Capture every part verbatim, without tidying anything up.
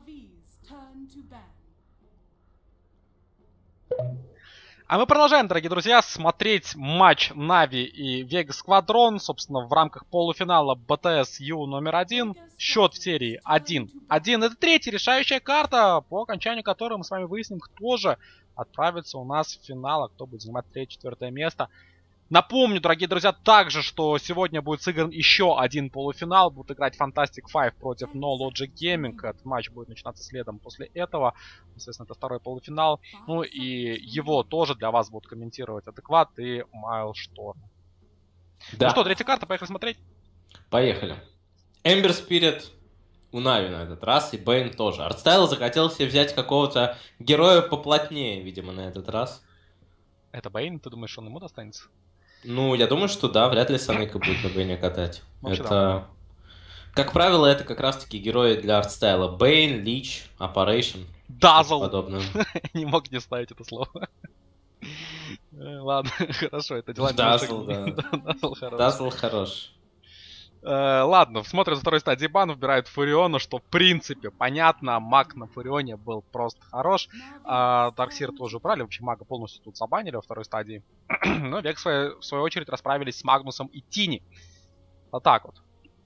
А мы продолжаем, дорогие друзья, смотреть матч Нави и Vegas Squadron, собственно, в рамках полуфинала би ти эс ю номер один. Счет в серии один один. Это третья решающая карта, по окончанию которой мы с вами выясним, кто же отправится у нас в финал, а кто будет занимать третье-четвертое место. Напомню, дорогие друзья, также, что сегодня будет сыгран еще один полуфинал. Будут играть Fantastic Five против No Logic Gaming. Этот матч будет начинаться следом после этого. Естественно, это второй полуфинал. Ну и его тоже для вас будут комментировать Адекват и Майлшторм. Да. Ну что, третья карта, поехали смотреть? Поехали. Эмбер Спирит у Нави на этот раз, и Бэйн тоже. Артстайл захотел себе взять какого-то героя поплотнее, видимо, на этот раз. Это Бэйн? Ты думаешь, он ему достанется? Ну, я думаю, что да, вряд ли Санейка будет на Бэйне катать. Вообще, это, да. как правило, это как раз-таки герои для артстайла. Бэйн, Лич, Operation. Дазл! Подобное. Не мог не ставить это слово. Ладно, хорошо, это дела Дазл, да. Дазл хорош. Дазл хорош. Uh, ладно, смотрим за второй стадии бан, выбирает Фуриона, что в принципе понятно, маг на Фурионе был просто хорош. Uh, Дарксир тоже убрали, вообще мага полностью тут забанили во второй стадии. Но Век в свою, в свою очередь расправились с Магнусом и Тини. Вот так вот.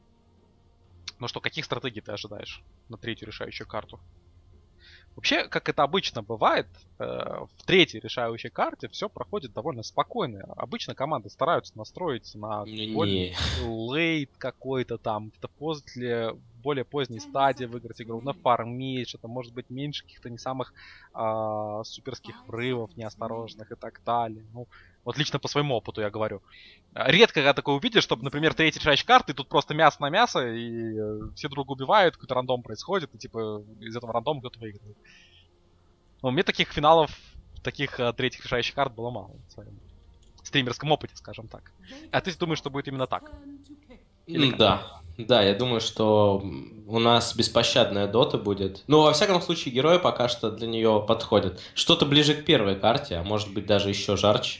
Ну что, каких стратегий ты ожидаешь на третью решающую карту? Вообще, как это обычно бывает, э, в третьей решающей карте все проходит довольно спокойно. Обычно команды стараются настроить на более лейт какой-то там, это после более поздней стадии выиграть игру, на фарме, что-то может быть меньше каких-то не самых э, суперских врывов, неосторожных и так далее. Ну, вот лично по своему опыту я говорю. Редко когда такое увидишь, чтобы, например, третья решающая карта, и тут просто мясо на мясо, и э, все друг друга убивают, какой-то рандом происходит, и типа из этого рандома кто-то выигрывает. Но мне таких финалов, таких э, третьих решающих карт было мало в своем стримерском опыте, скажем так. А ты думаешь, что будет именно так? Или да, да, я думаю, что у нас беспощадная дота будет. Ну, во всяком случае, герои пока что для нее подходят. Что-то ближе к первой карте, а может быть даже еще жарче.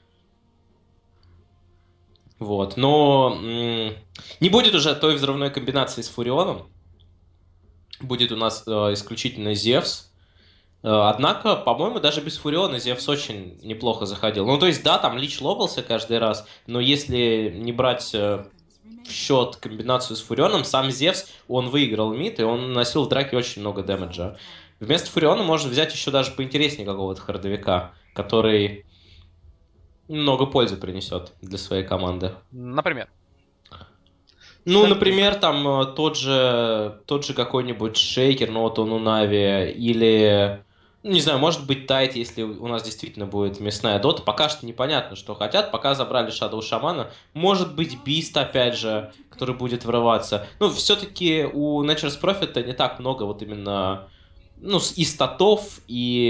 Вот, но м- не будет уже той взрывной комбинации с Фурионом. Будет у нас э, исключительно Зевс. Э, однако, по-моему, даже без Фуриона Зевс очень неплохо заходил. Ну, то есть, да, там Лич лобался каждый раз, но если не брать э, в счет комбинацию с Фурионом, сам Зевс, он выиграл мид, и он наносил в драке очень много дэмэджа. Вместо Фуриона можно взять еще даже поинтереснее какого-то хардовика, который много пользы принесет для своей команды. Например? Ну, например, там тот же, тот же какой-нибудь Шейкер, но вот он у Нави, или, ну, не знаю, может быть Тайт, если у нас действительно будет мясная дота. Пока что непонятно, что хотят, пока забрали Shadow Шамана. Может быть Бист, опять же, который будет врываться. Ну, все-таки у Nature's Prophet не так много вот именно... Ну, и статов,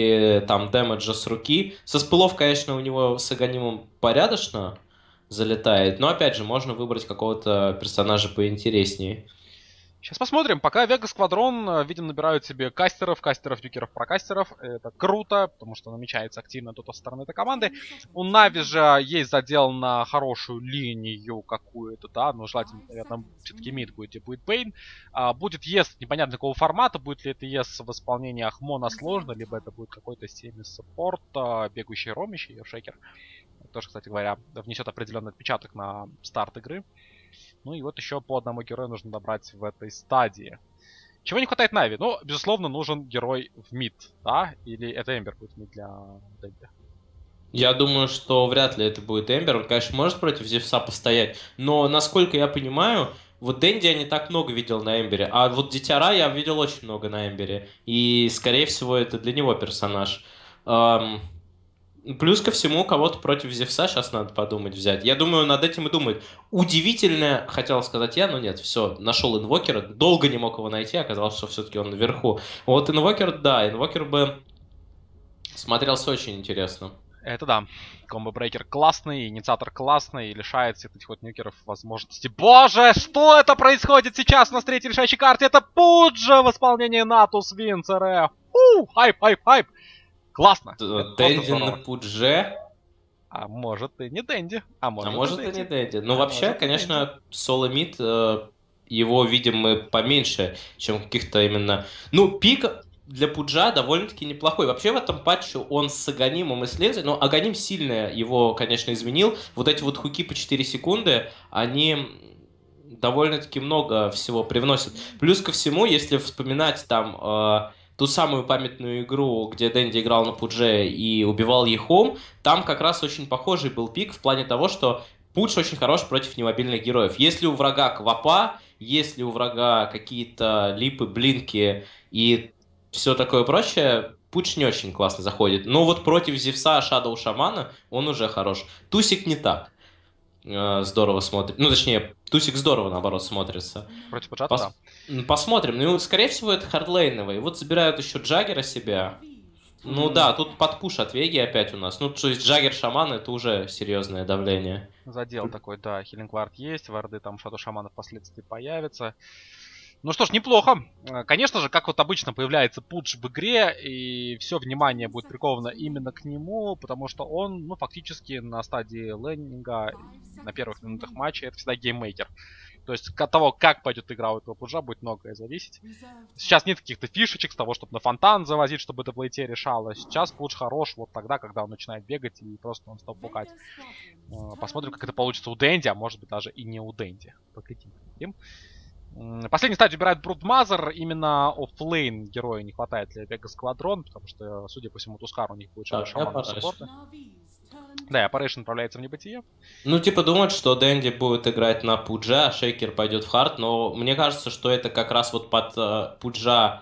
и там дэмэджа с руки. Со спылов, конечно, у него с Аганимом порядочно залетает, но, опять же, можно выбрать какого-то персонажа поинтереснее. Сейчас посмотрим. Пока Vegas Squadron, видим, набирают себе кастеров, кастеров, дюкеров, прокастеров. Это круто, потому что намечается активно тут со стороны этой команды. У Нави же есть задел на хорошую линию какую-то, да, но желательно, наверное, все-таки мид будет, где будет Бэйн. А, будет ЕС непонятно какого формата, будет ли это ЕС в исполнениях моносложно, либо это будет какой-то семи-саппорт, бегущий ромищий, шейкер. Тоже, кстати говоря, внесет определенный отпечаток на старт игры. Ну и вот еще по одному герою нужно добрать в этой стадии. Чего не хватает Нави? Ну, безусловно, нужен герой в мид, да? Или это Эмбер будет мид для Дэнди? Я думаю, что вряд ли это будет Эмбер. Он, конечно, может против Зевса постоять, но, насколько я понимаю, вот Дэнди я не так много видел на Эмбере, а вот Дитяра я видел очень много на Эмбере. И, скорее всего, это для него персонаж. Эм... Плюс ко всему, кого-то против Зевса сейчас надо подумать взять. Я думаю, над этим и думает. Удивительное, хотел сказать я, но нет, все, нашел инвокера. Долго не мог его найти, оказалось, что все-таки он наверху. Вот инвокер, да, инвокер бы смотрелся очень интересно. Это да. Комбо-брейкер классный, инициатор классный, и лишает всех этих вот нюкеров возможности. Боже, что это происходит сейчас на третьей решающей карте? Это Пуджа в исполнении Натус Винцера. Фу, хайп, хайп, хайп. Классно. Дэнди на Пудже. А может и не Дэнди. А может, а может и не Дэнди. Ну, а вообще, конечно, соло-мид э, его видим мы поменьше, чем каких-то именно... Ну, пик для Пуджа довольно-таки неплохой. Вообще в этом патче он с Аганимом и с Лензой, но Аганим сильно его, конечно, изменил. Вот эти вот хуки по четыре секунды, они довольно-таки много всего привносят. Плюс ко всему, если вспоминать там э, ту самую памятную игру, где Дэнди играл на Пудже и убивал Ехом, там как раз очень похожий был пик в плане того, что Пудж очень хорош против немобильных героев. Если у врага квапа, если у врага какие-то липы, блинки и все такое прочее, Пудж не очень классно заходит. Но вот против Зевса, Шадоу Шамана он уже хорош. Тусик не так э, здорово смотрит. Ну, точнее, Тусик здорово, наоборот, смотрится. Против Пуджа, Пос... да. Посмотрим. Ну, скорее всего, это хардлейновый. Вот забирают еще Джаггера себе. Ну mm. да, тут подпуш от Веги опять у нас. Ну, то есть Джаггер Шаман это уже серьезное давление. Задел такой, да, Хиллинг Вард есть, варды там Шадоу Шамана впоследствии появится. Ну что ж, неплохо. Конечно же, как вот обычно появляется Пудж в игре, и все внимание будет приковано именно к нему, потому что он, ну, фактически на стадии лендинга, на первых минутах матча, это всегда гейммейкер. То есть от того, как пойдет игра у этого Пуджа, будет многое зависеть. Сейчас нет каких-то фишечек с того, чтобы на фонтан завозить, чтобы это в лейте решалось. Сейчас Пудж хорош вот тогда, когда он начинает бегать и просто он стоп пукать. Посмотрим, как это получится у Дэнди, а может быть даже и не у Дэнди. Поглядим. Последний стадию убирает Брудмазер. Именно оффлейн героя не хватает для Вега Сквадрон, потому что, судя по всему, Тускар у них будет Шадоу Шаман саппорта. Да, и Аппарейшн отправляется в небытие. Ну, типа, думают, что Дэнди будет играть на Пуджа, а Шейкер пойдет в хард, но мне кажется, что это как раз вот под uh, Пуджа.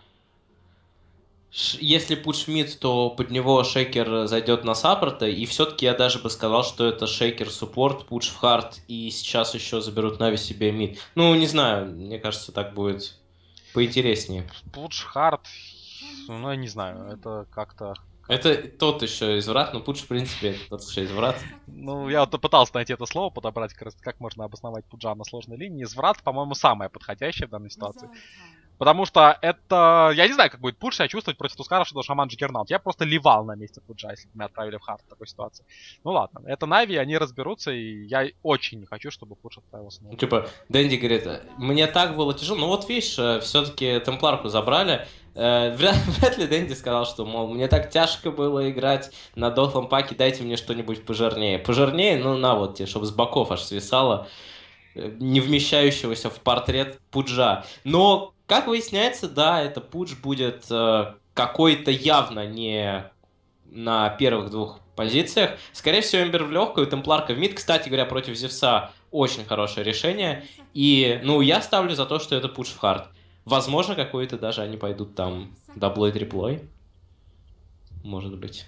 Если Пудж мид, то под него Шейкер зайдет на саппорта, и все-таки я даже бы сказал, что это Шейкер суппорт, Пудж в хард, и сейчас еще заберут Нави себе мид. Ну, не знаю, мне кажется, так будет поинтереснее. Пудж хард, ну, я не знаю, это как-то... Это тот еще изврат, но Пудж, в принципе, это тот еще изврат. Ну, я вот пытался найти это слово, подобрать, как, раз, как можно обосновать Пуджа на сложной линии. Изврат, по-моему, самое подходящее в данной ситуации. Потому что это... Я не знаю, как будет Пудж себя чувствовать против Тускара, что Шаман Джиггернаут. Я просто ливал на месте Пуджа, если бы меня отправили в хард в такой ситуации. Ну ладно, это Нави, они разберутся, и я очень не хочу, чтобы Пудж отправился. Ну, типа, Дэнди говорит, мне так было тяжело. Ну вот видишь, все-таки Темпларку забрали. Вряд, вряд ли Дэнди сказал, что, мол, мне так тяжко было играть на дохлом паке, дайте мне что-нибудь пожирнее. Пожирнее, ну на вот тебе, чтобы с боков аж свисало, не вмещающегося в портрет Пуджа. Но, как выясняется, да, это Пудж будет э, какой-то явно не на первых двух позициях. Скорее всего, Эмбер в легкую, Темпларка в мид. Кстати говоря, против Зевса очень хорошее решение. И, ну, я ставлю за то, что это Пудж в хард. Возможно, какой-то даже они пойдут там даблой, триплой. Может быть.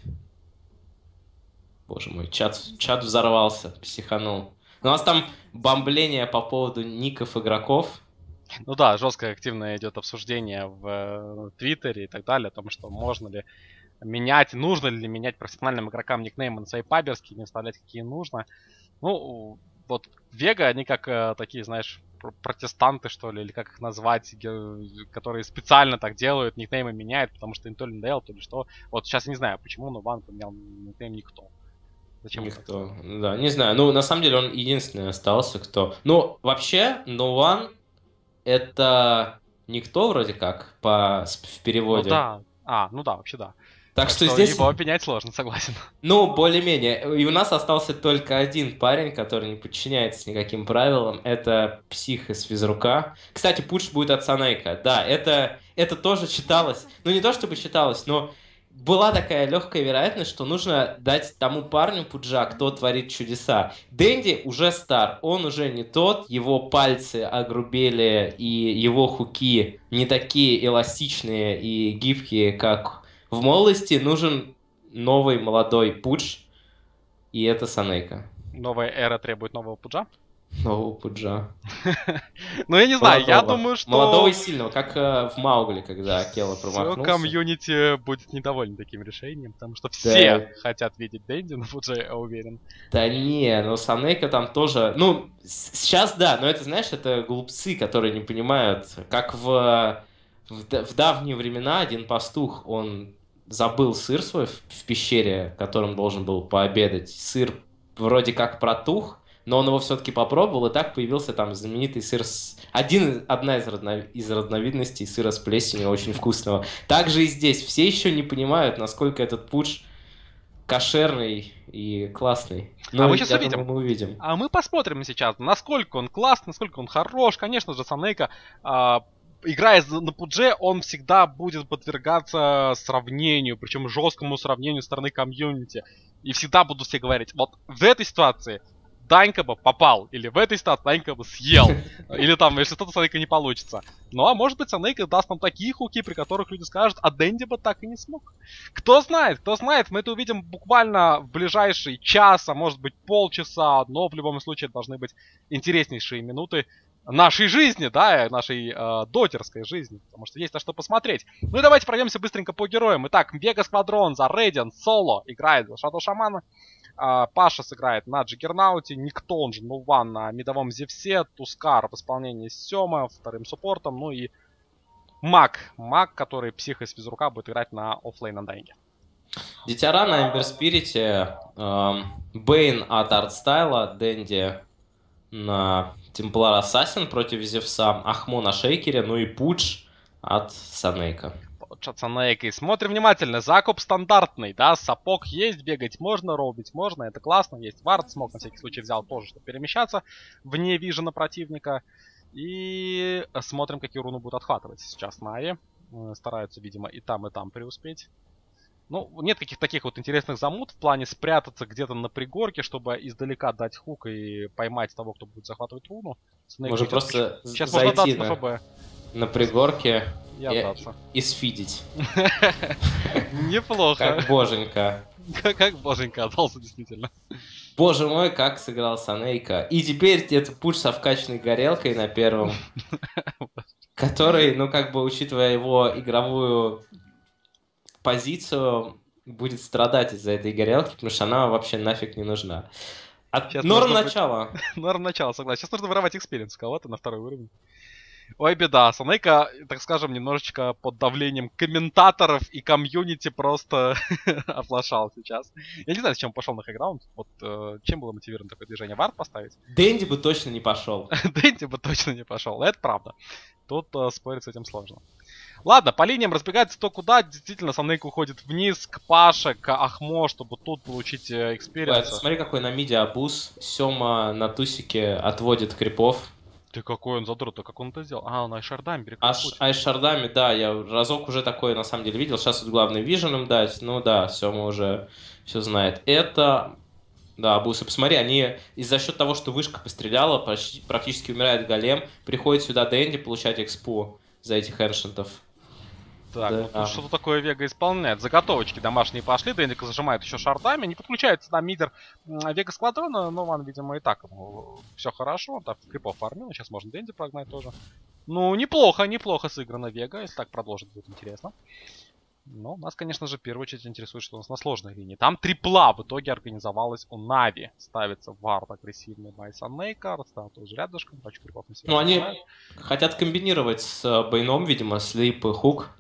Боже мой, чат, чат взорвался, психанул. У нас там бомбление по поводу ников игроков. Ну да, жесткое активное идет обсуждение в Твиттере и так далее, о том, что можно ли менять, нужно ли менять профессиональным игрокам никнеймы на свои паберские, не вставлять какие нужно. Ну, вот Вега, они как э, такие, знаешь, протестанты, что ли, или как их назвать, которые специально так делают, никнеймы меняют, потому что им то ли надоело, то ли что. Вот сейчас я не знаю, почему, но Ван поменял никнейм никто. Зачем никто? Да, не знаю. Ну, на самом деле, он единственный остался, кто... Ну, вообще, No One это никто вроде как по... в переводе. Ну да. А, ну да, вообще да. Так, так что, что здесь... его пенять сложно, согласен. Ну, более-менее. И у нас остался только один парень, который не подчиняется никаким правилам. Это псих из физрука. Кстати, пуш будет от Санейка. Да, это, это тоже читалось. Ну, не то чтобы читалось, но была такая легкая вероятность, что нужно дать тому парню пуджа, кто творит чудеса. Дэнди уже стар, он уже не тот, его пальцы огрубели, и его хуки не такие эластичные и гибкие, как в молодости. Нужен новый молодой пудж, и это Санейка. Новая эра требует нового пуджа? Нового пуджа. Ну, я не знаю, я думаю, что... Молодого и сильного, как в Маугли, когда Акела промахнулся. Все комьюнити будет недоволен таким решением, потому что все хотят видеть Дэнди на пудже, я уверен. Да не, но Санейка там тоже... Ну, сейчас да, но это, знаешь, это глупцы, которые не понимают, как в... В давние времена один пастух, он забыл сыр свой в, в пещере, которым должен был пообедать. Сыр вроде как протух, но он его все-таки попробовал, и так появился там знаменитый сыр с... Один, одна из, разно... из разновидностей сыра с плесенью, очень вкусного. Также и здесь все еще не понимают, насколько этот пудж кошерный и классный. Но а мы сейчас я увидим. думаю, мы увидим. А мы посмотрим сейчас, насколько он классный, насколько он хорош. Конечно же, Санейка, э, играя на пудже, он всегда будет подвергаться сравнению, причем жесткому сравнению со стороны комьюнити. И всегда будут все говорить, вот в этой ситуации Данька бы попал, или в этой ситуации Данька бы съел, или там, если что-то Санейка не получится. Ну а может быть Санейка даст нам такие хуки, при которых люди скажут, а Дэнди бы так и не смог. Кто знает, кто знает, мы это увидим буквально в ближайший час, а может быть полчаса, но в любом случае должны быть интереснейшие минуты нашей жизни, да, нашей э, дотерской жизни, потому что есть на что посмотреть. Ну и давайте пройдемся быстренько по героям. Итак, Вега Сквадрон за Рейдиан, Соло играет за Шадоу Шамана, э, Паша сыграет на Джиггернауте, Никто, он же Нуван на мидовом Зевсе, Тускар в исполнении Сёма, вторым суппортом, ну и Маг, Маг, который псих из физрука будет играть на оффлейн андайнге. Дитяра на Эмбер Спирите, Бейн от Артстайла, Дэнди на Темплар Ассасин против Зевса, Ахмо на Шейкере, ну и Пудж от Санейка. Пудж от Санейка. И смотрим внимательно. Закуп стандартный, да, сапог есть, бегать можно, роубить можно, это классно. Есть вард, смог на всякий случай взял тоже, чтобы перемещаться вне вижена противника. И смотрим, какие руны будут отхватывать сейчас Нави. Стараются, видимо, и там, и там преуспеть. Ну, нет каких-то таких вот интересных замут в плане спрятаться где-то на пригорке, чтобы издалека дать хук и поймать того, кто будет захватывать руну. Можно сейчас, просто сейчас зайти можно на, на, на пригорке и, и, и сфидить. Неплохо. Как боженька. Как боженька отдался, действительно. Боже мой, как сыграл Санейка. И теперь это пудж со вкачанной горелкой на первом. Который, ну как бы, учитывая его игровую позицию, будет страдать из-за этой горелки, потому что она вообще нафиг не нужна. От... Норм начала. Быть... Норм начала, согласен. Сейчас нужно воровать экспириенс у кого-то на второй уровень. Ой, беда. Санейка, так скажем, немножечко под давлением комментаторов и комьюнити просто оплошал сейчас. Я не знаю, с чем пошел на хайграунд. Вот э, чем было мотивировано такое движение? Вард поставить? Дэнди бы точно не пошел. Дэнди бы точно не пошел. Это правда. Тут э, спорить с этим сложно. Ладно, по линиям разбегается кто куда. Действительно, Санейка уходит вниз к Паше, к Ахмо, чтобы тут получить экспириенс. Смотри, какой на миде абуз. Сёма на тусике отводит крипов. Ты какой он задрот, а как он это сделал? А, он Айшардами берег. Аш, Айшардами, да, я разок уже такое на самом деле видел. Сейчас вот главный виженом дать. Ну да, Сёма уже все знает. Это... Да, абусы. Посмотри, они из-за счет того, что вышка постреляла, почти, практически умирает голем. Приходит сюда Дэнди получать экспу за этих эншентов. Так, да. Ну, что-то такое Вега исполняет. Заготовочки домашние пошли, Дэндика зажимает еще шартами. Не подключается на мидер Вега Сквадрона, но он, видимо, и так все хорошо. Он так крипов фармил, сейчас можно Дэнди прогнать тоже. Ну, неплохо, неплохо сыграно Вега, если так продолжит, будет интересно. Но нас, конечно же, в первую очередь интересует, что у нас на сложной линии. Там трипла в итоге организовалась у Нави. Ставится вард агрессивный бай Санейка, ставят тоже рядышком, пачку крипов на себя. Ну, они хотят комбинировать с Бейном, видимо, слип и хук.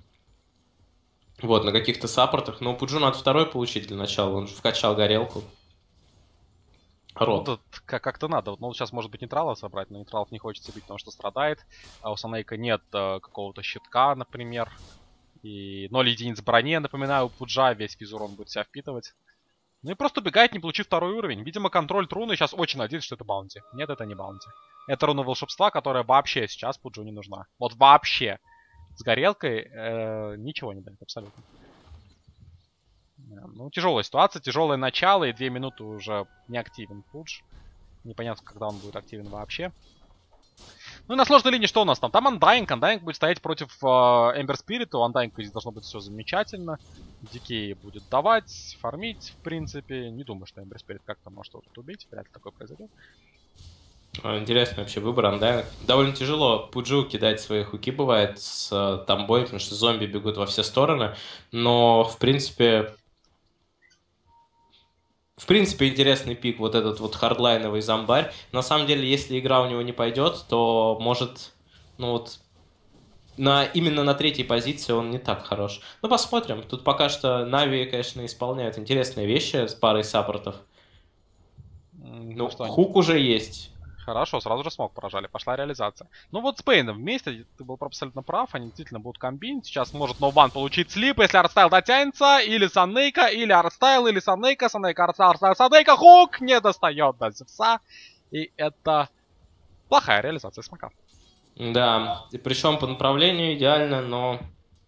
Вот, на каких-то саппортах. Но Пуджу надо второй получить для начала. Он же вкачал горелку. Ну, тут как-то надо. Ну, сейчас, может быть, нейтралов собрать, но нейтралов не хочется бить, потому что страдает. А у Санейка нет э, какого-то щитка, например. И ноль единиц брони, напоминаю, у Пуджа весь физур он будет себя впитывать. Ну и просто убегает, не получив второй уровень. Видимо, контроль руны сейчас очень надеется, что это баунти. Нет, это не баунти. Это руна волшебства, которая вообще сейчас Пуджу не нужна. Вот вообще. С горелкой э, ничего не дает, абсолютно. Ну, тяжелая ситуация, тяжелое начало, и две минуты уже не активен Пудж. Непонятно, когда он будет активен вообще. Ну и на сложной линии что у нас там? Там Undying. Undying будет стоять против э, Ember Spirit. У Undying здесь должно быть все замечательно. Дикей будет давать, фармить, в принципе. Не думаю, что Ember Spirit как-то может тут убить. Вряд ли такое произойдет. Интересный вообще выбор, Undying. Довольно тяжело Пуджу кидать свои хуки бывает с uh, тамбой, потому что зомби бегут во все стороны. Но, в принципе... В принципе, интересный пик, вот этот вот хардлайновый зомбарь. На самом деле, если игра у него не пойдет, то может, ну вот, на, именно на третьей позиции он не так хорош. Ну, посмотрим. Тут пока что Нави, конечно, исполняют интересные вещи с парой саппортов. Ну, ну хук уже есть. Хорошо, сразу же смог поражали, пошла реализация. Ну вот с Бейном вместе, ты был абсолютно прав, они действительно будут комбинить. Сейчас может ноубан получить слип, если Артстайл дотянется, или Санейка, или Артстайл, или Санейка, Санейка, Артстайл, Артстайл, Санейка, хук не достает до Зевса. И это плохая реализация смока. Да, и причем по направлению идеально, но...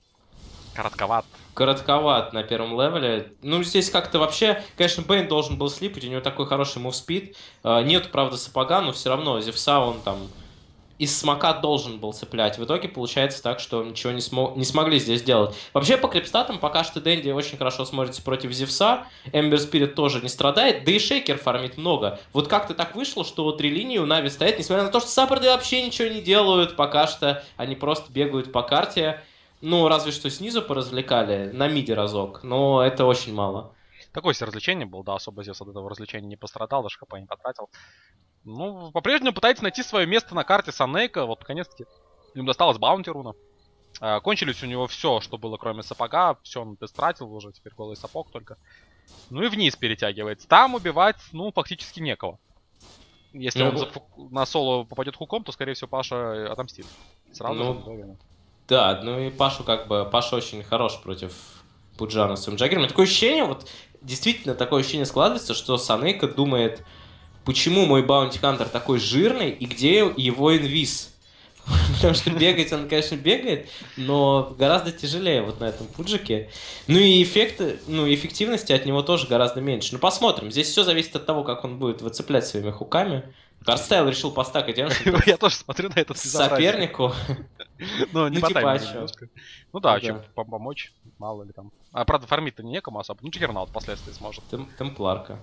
Коротковат. Коротковат на первом левеле. Ну, здесь как-то вообще... Конечно, Бейн должен был слипать, у него такой хороший мувспид. Нет, правда, сапога, но все равно Зевса он там из смока должен был цеплять. В итоге получается так, что ничего не, смог, не смогли здесь сделать. Вообще, по крипстатам пока что Дэнди очень хорошо смотрится против Зевса. Эмбер Спирит тоже не страдает. Да и Шейкер фармит много. Вот как-то так вышло, что три линии у Нави стоят, несмотря на то, что саппорты вообще ничего не делают пока что. Они просто бегают по карте. Ну, разве что снизу поразвлекали, на миде разок, но это очень мало. Такое себе развлечение было, да, особо Зевс от этого развлечения не пострадал, даже хп не потратил. Ну, по-прежнему пытается найти свое место на карте Санейка, вот, наконец-таки, им досталось баунти руна. А, кончились у него все, что было, кроме сапога, все он истратил уже, теперь голый сапог только. Ну и вниз перетягивается. Там убивать, ну, фактически некого. Если ну, он за, на соло попадет хуком, то, скорее всего, Паша отомстит. Сразу ну... же. Да, ну и Пашу как бы, Паша очень хорош против Пуджана с своим Джаггером. Такое ощущение, вот действительно такое ощущение складывается, что Санейка думает, почему мой Баунти Хантер такой жирный и где его инвиз. Потому что бегать он, конечно, бегает, но гораздо тяжелее вот на этом пуджике. Ну и эффекты, ну эффективности от него тоже гораздо меньше. Ну посмотрим, здесь все зависит от того, как он будет выцеплять своими хуками. Артстайл решил постакать Эншентов. Я тоже смотрю на это сопернику. Ну, не по таймингу. Ну да, чем помочь, мало ли там. А правда, фармить-то некому особо. Ну, Джиггернаут впоследствии сможет. Темпларка.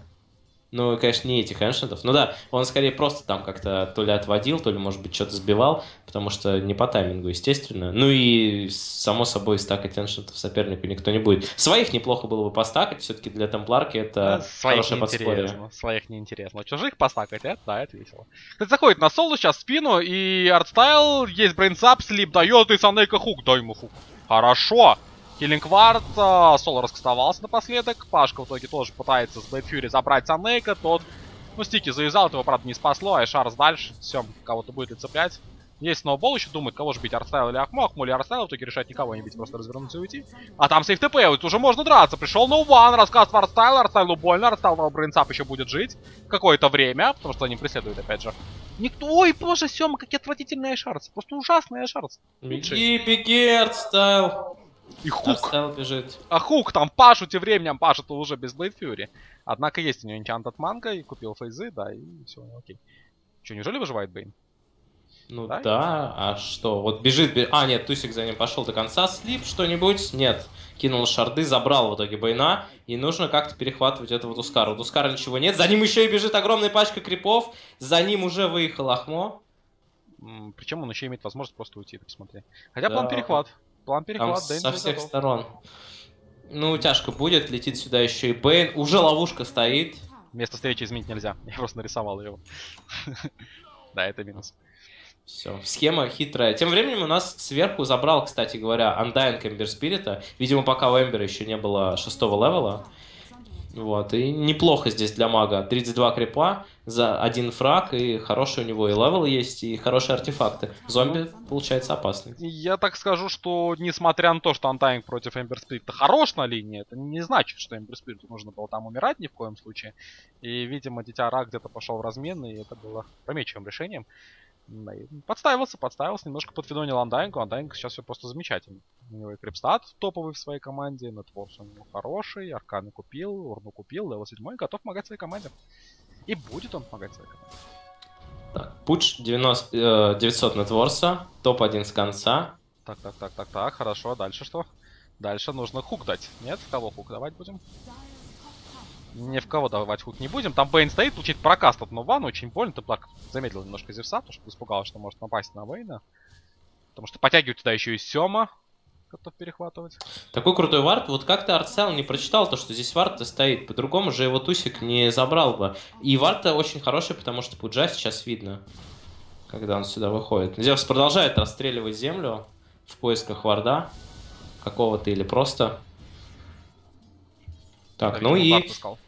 Ну, конечно, не этих эншентов. Ну да, он скорее просто там как-то то ли отводил, то ли, может быть, что-то сбивал, потому что не по таймингу, естественно. Ну и, само собой, стакать эншентов сопернику никто не будет. Своих неплохо было бы постакать, все-таки для темпларки это хорошее подспорье. Своих неинтересно. Чужих постакать, это, да, это весело. Кстати, заходит на соло сейчас в спину, и Артстайл есть брейнсап, слип дает, и Санейка хук, дай ему хук. Хорошо! Киллингвард, соло раскастовался напоследок. Пашка в итоге тоже пытается с Блэйдфьюри забрать Санейка. Тот, ну, стики завязал, этого, правда, не спасло. Айшарс дальше. Все, кого-то будет ли цеплять. Есть сноубол, еще думает, кого же бить, Артстайл или Ахмо. Ахмо или Артстайл, в итоге решает никого не бить, просто развернуться и уйти. А там сейф ТП, вот уже можно драться. Пришел ноубан, рассказ Артстайл, Артстайлу больно, Артстайл брейнсап еще будет жить какое-то время, потому что они преследуют, опять же. Никто... Ой, боже, Сема, какие отвратительные Айшарс. Просто ужасные Айшарс. Беги, беги, Артстайл. И хук. Бежит. А хук там Пашу тем временем, Паша-то уже без Блэйдфьюри. Однако есть у него энчант от манго, и купил фейзы, да, и все, окей. Че, неужели выживает Бейн? Ну да, да, а что? Вот бежит, бежит. А, нет, Тусик за ним пошел до конца. Слип что-нибудь? Нет. Кинул шарды, забрал в итоге Бейна. И нужно как-то перехватывать этого Дускара. У Дускара ничего нет. За ним еще и бежит огромная пачка крипов. За ним уже выехал Ахмо. Причем он еще имеет возможность просто уйти, ты посмотри. Хотя да. план перехват. План перехват, Дэнди со всех готов. Сторон. Ну, тяжко будет. Летит сюда еще и Бейн. Уже ловушка стоит. Место встречи изменить нельзя. Я просто нарисовал его. Да, это минус. Все, схема хитрая. Тем временем у нас сверху забрал, кстати говоря, Undying Эмбер Спирита. Видимо, пока у Эмбера еще не было шестого левела. Вот, и неплохо здесь для мага. тридцать два крипа за один фраг, и хороший у него и левел есть, и хорошие артефакты. Зомби, получается, опасный. Я так скажу, что несмотря на то, что Undying против Эмбер Спирита хорош на линии, это не значит, что Эмбер Спириту нужно было там умирать ни в коем случае. И, видимо, Дитя Ра где-то пошел в размен, и это было опрометчивым решением. Подставился, подставился, немножко подфидонил Андайнгу. Андайнг сейчас все просто замечательно. У него и крипстат топовый в своей команде, нетворс у него хороший, арканы купил, урну купил, левел седьмой, готов помогать своей команде. И будет он помогать своей команде. Так, Пудж девятьсот нетворса, топ один с конца. Так, так, так, так, так, хорошо, дальше что? Дальше нужно хук дать. Нет? Кого хук давать будем? Ни в кого давать хук не будем. Там Бейн стоит, получить прокаст от Нована, очень больно. Ты так замедлил немножко Зевса, потому что испугался, что может напасть на Бейна. Потому что подтягивает туда еще и Сема, готов перехватывать. Такой крутой вард. Вот как-то Артсел не прочитал то, что здесь вард-то стоит. По-другому же его Тусик не забрал бы. И вард-то очень хороший, потому что Пуджа сейчас видно, когда он сюда выходит. Зевс продолжает расстреливать землю в поисках варда какого-то или просто... Так, ну и...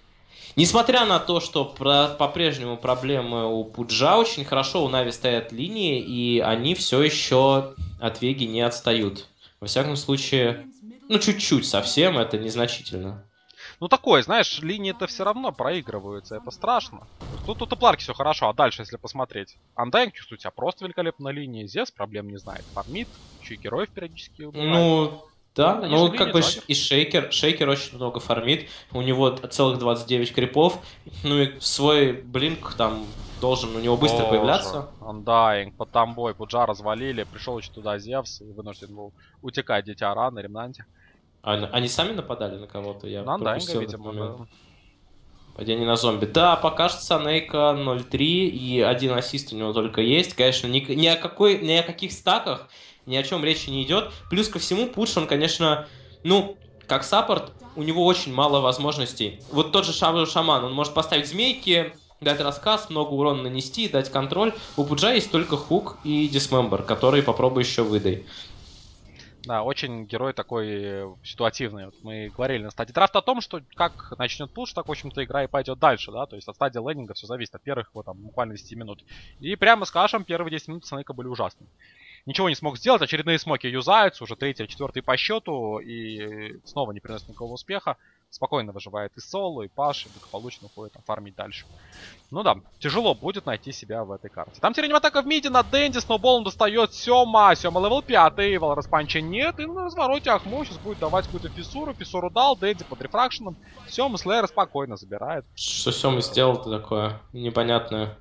Несмотря на то, что про- по-прежнему проблемы у Пуджа, очень хорошо у Нави стоят линии, и они все еще от Веги не отстают. Во всяком случае, ну чуть-чуть совсем, это незначительно. Ну такое, знаешь, линии-то все равно проигрываются, это страшно. Тут у Тепларки все хорошо, а дальше, если посмотреть. Андайн чувствует себя просто великолепно на линии, Зевс проблем не знает. Фармит, еще и героев периодически убивает. Ну, да, Ну, ну конечно, как линия бы Джаггер. и Шейкер, Шейкер очень много фармит, у него целых двадцать девять крипов, ну и свой блинк там должен у него быстро Боже, появляться. Undying, под тамбой, Пуджа развалили, пришел еще туда Зевс и вынужден был утекать Дитя Ра на ремнанте. А, они сами нападали на кого-то? Я На Undying, пропустил этот видимо, момент. да. Падение на зомби. Да, пока что Санейка ноль три, и один ассист у него только есть. Конечно, ни, ни, о какой, ни о каких стаках, ни о чем речи не идет. Плюс ко всему, Пудж, он, конечно, ну, как саппорт, у него очень мало возможностей. Вот тот же Шам- Шаман, он может поставить змейки, дать рассказ, много урона нанести, дать контроль. У Пуджа есть только хук и дисмембер, который попробуй еще выдай. Да, очень герой такой э, ситуативный. Вот мы говорили на стадии драфта о том, что как начнет пуш, так, в общем-то, игра и пойдет дальше, да. То есть от стадии лендинга все зависит от первых, вот там, буквально десяти минут. И прямо скажем, первые десять минут Снейка были ужасны. Ничего не смог сделать, очередные смоки юзаются, уже третий, четвертый по счету, и снова не приносит никакого успеха. Спокойно выживает и Соло, и Паш, и благополучно уходит там, фармить дальше. Ну да, тяжело будет найти себя в этой карте. Там тиренем атака в миде на Дэнди, сноуболом достает Сёма. Сёма левел пятый, Валраспанча нет. И на развороте Ахмо сейчас будет давать какую-то фиссуру. Фиссуру дал, Дэнди под рефракшеном. Сёма Слэйра спокойно забирает. Что Сёма сделал-то такое непонятное?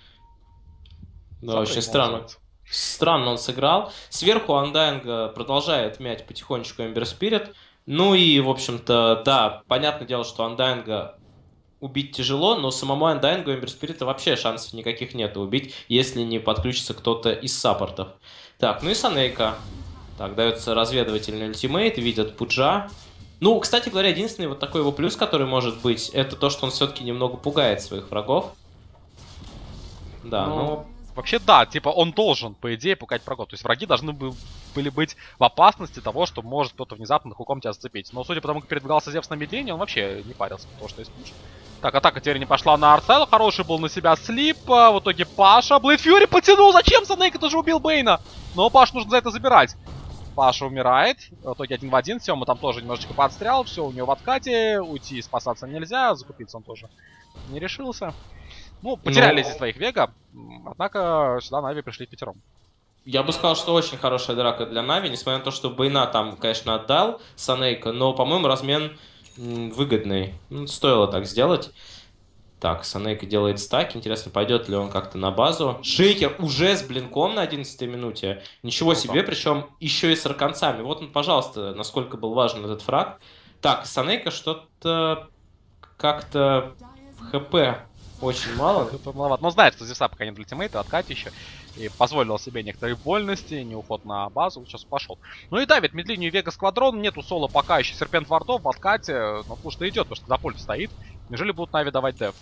Да, Запрыгнул, очень странно. называется. Странно он сыграл. Сверху Undying продолжает мять потихонечку Ember Spirit. Ну и, в общем-то, да, понятное дело, что Undying убить тяжело, но самому Undying Ember Spirit вообще шансов никаких нет убить, если не подключится кто-то из саппортов. Так, ну и Санейка. Так, дается разведывательный ультимейт, видят Пуджа. Ну, кстати говоря, единственный вот такой его плюс, который может быть, это то, что он все-таки немного пугает своих врагов. Да, Ну, ну... вообще, да, типа он должен, по идее, пугать врагов. То есть враги должны бы- были быть в опасности того, что может кто-то внезапно хуком тебя зацепить. Но судя по тому, как передвигался Зевс на медлении, он вообще не парился, потому что есть пуш. Так, атака теперь не пошла на Арсел. Хороший был на себя слип. а, В итоге Паша. Блейд Фьюри потянул. Зачем Санейка? Ты же убил Бейна. Но Пашу нужно за это забирать. Паша умирает. В итоге один в один. Сема там тоже немножечко подстрял. Все, у него в откате. Уйти спасаться нельзя. Закупиться он тоже не решился. Ну, потеряли Но- здесь своих Вега. М, Однако сюда Нави пришли пятером. Я бы сказал, что очень хорошая драка для Нави, несмотря на то, что Бейна там, конечно, отдал Санейка, но, по-моему, размен м, выгодный. Ну, стоило так сделать. Так, Санейка делает стаки. Интересно, пойдет ли он как-то на базу. Шейкер уже с блинком на одиннадцатой минуте. Ничего Круто. себе, причем еще и с арканцами. Вот он, пожалуйста, насколько был важен этот фраг. Так, Санейка что-то как-то в ХП очень мало. Это маловато. Но знает, что Зевса пока нет ультимейта, откат еще. И позволил себе некоторые вольности, не уход на базу, сейчас пошел. Ну и давит мидлинию Вега Сквадрон, нету соло пока еще Серпент Вардов в откате, но пуш что идет, потому что за пульт стоит. Неужели будут Нави давать деф?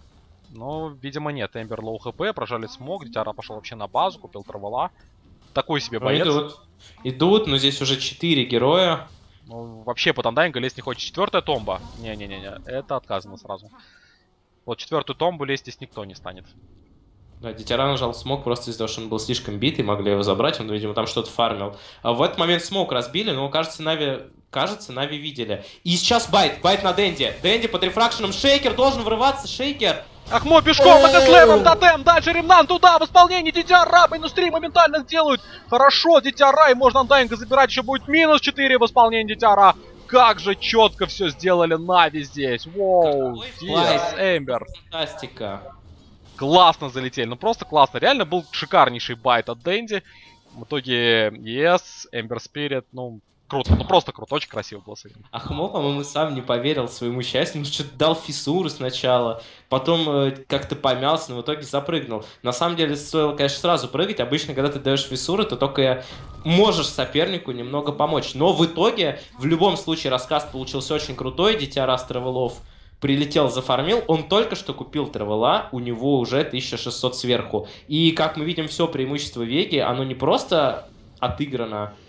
Ну, видимо нет, Эмбер лоу хп, прожали смог, Дитяра пошел вообще на базу, купил травела. Такой себе Ну, боец. идут. Идут, но здесь уже четыре героя. Ну, вообще под Андайнга лезть не хочет. Четвертая томба. Не-не-не, это отказано сразу. Вот четвертую томбу лезть здесь никто не станет. Да, Дитяра нажал смог просто из-за того, что он был слишком битый, могли его забрать, он, видимо, там что-то фармил. А в этот момент смог разбили, но, кажется, Нави, кажется, Нави видели. И сейчас байт, байт на Дэнди. Дэнди под рефракшеном, Шейкер должен врываться, Шейкер. Ахмо пешком, Макаслевом, тотем, дальше Ремнан туда, в исполнении Дитя Ра, индустрии моментально сделают. Хорошо, Дитя Ра, и можно Андайнга забирать, еще будет минус четыре в исполнении Дитя Ра. Как же четко все сделали Нави здесь. Воу, Какой Диас, байт. Эмбер. Фантастика. Классно залетели, ну просто классно. Реально был шикарнейший байт от Дэнди. В итоге, yes, Эмбер Спирит, ну, круто, ну просто круто, очень красиво было сыграно. Ахмо, по-моему, сам не поверил своему счастью, он что-то дал фиссуру сначала, потом э, как-то помялся, но в итоге запрыгнул. На самом деле, стоило, конечно, сразу прыгать. Обычно, когда ты даешь фиссуру, ты только можешь сопернику немного помочь. Но в итоге, в любом случае, рассказ получился очень крутой. Дитя Ра с Травелов прилетел, зафармил, он только что купил Травела, у него уже тысяча шестьсот сверху. И, как мы видим, все преимущество Веги, оно не просто отыграно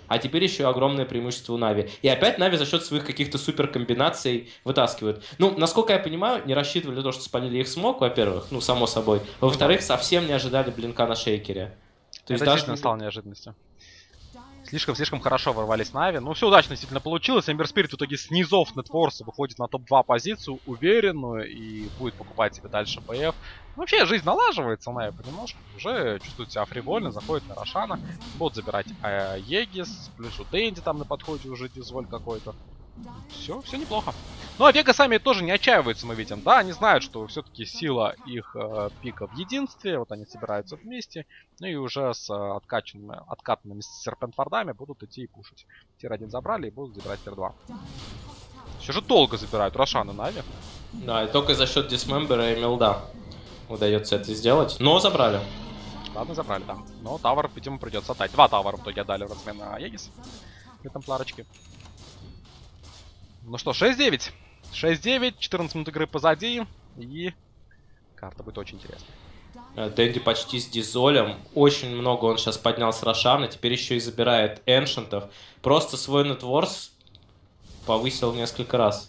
А теперь еще огромное преимущество у Нави. И опять Нави за счет своих каких-то супер комбинаций вытаскивают. Ну, насколько я понимаю, не рассчитывали то, что спалили их смог, во-первых, ну, само собой. Во-вторых, совсем не ожидали блинка на шейкере. То есть это даже действительно стало неожиданностью. Слишком-слишком хорошо ворвались Нави. Ну, все удачно действительно получилось. Эмбер Спирит в итоге снизов Нетворса выходит на топ два позицию, уверенную, и будет покупать себе дальше БФ. Ну, вообще, жизнь налаживается у Нави понемножку. Уже чувствует себя фривольно, заходит на Рошана. Будут забирать э, Егис, плюс у Дэнди там на подходе уже Дизоль какой-то. Все, все неплохо. Ну, а Вега сами тоже не отчаиваются, мы видим. Да, они знают, что все-таки сила их э, пика в единстве. Вот они собираются вместе. Ну и уже с э, откачанными, откатанными серпентвардами будут идти и пушить. Тир один забрали и будут забирать тир два. Все же долго забирают Рошана Нави. Да, и только за счет дисмембера и милда удается это сделать. Но забрали. Ладно, забрали, да. Но тавер, видимо, придется отдать. Два тавера в итоге отдали в размен на Егис. В этом пларочке. Ну что, шесть девять. шесть девять, четырнадцать минут игры позади. И карта будет очень интересная. Дэнди почти с Дизолем. Очень много он сейчас поднял с Рошана. Теперь еще и забирает Эншентов. Просто свой нетворс повысил несколько раз.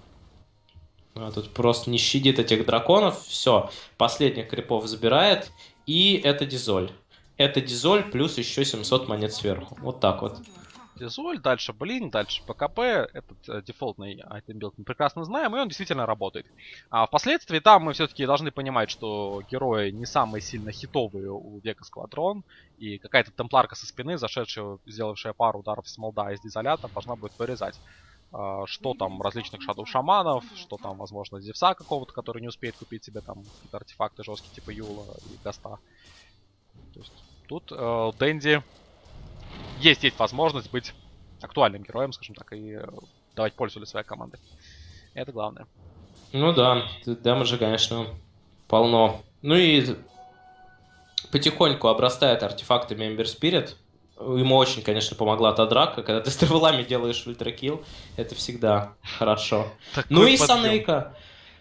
А тут просто не щадит этих драконов. Все, последних крипов забирает. И это Дизоль. Это Дизоль плюс еще семьсот монет сверху. Вот так вот. Дизоль, дальше Блин, дальше ПКП. Этот э, дефолтный айтем-билд мы прекрасно знаем, и он действительно работает. А впоследствии там мы все-таки должны понимать, что герои не самые сильно хитовые у Вега Сквадрон, и какая-то темпларка со спины, зашедшая, сделавшая пару ударов с молда из дизолята, должна будет вырезать. А, что там различных шадоу-шаманов, что там, возможно, Зевса какого-то, который не успеет купить себе там какие-то артефакты жесткие, типа Юла и Гаста. То есть тут э, Дэнди... Есть, есть возможность быть актуальным героем, скажем так, и давать пользу для своей команды. Это главное. Ну да, дэмэджа, конечно, полно. Ну и потихоньку обрастает артефактами Ember Spirit. Ему очень, конечно, помогла та драка. Когда ты с тревелами делаешь ультракилл, это всегда хорошо. Ну и Санейка.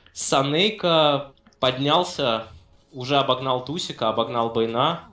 Санейка поднялся, уже обогнал Тусика, обогнал Бэйна.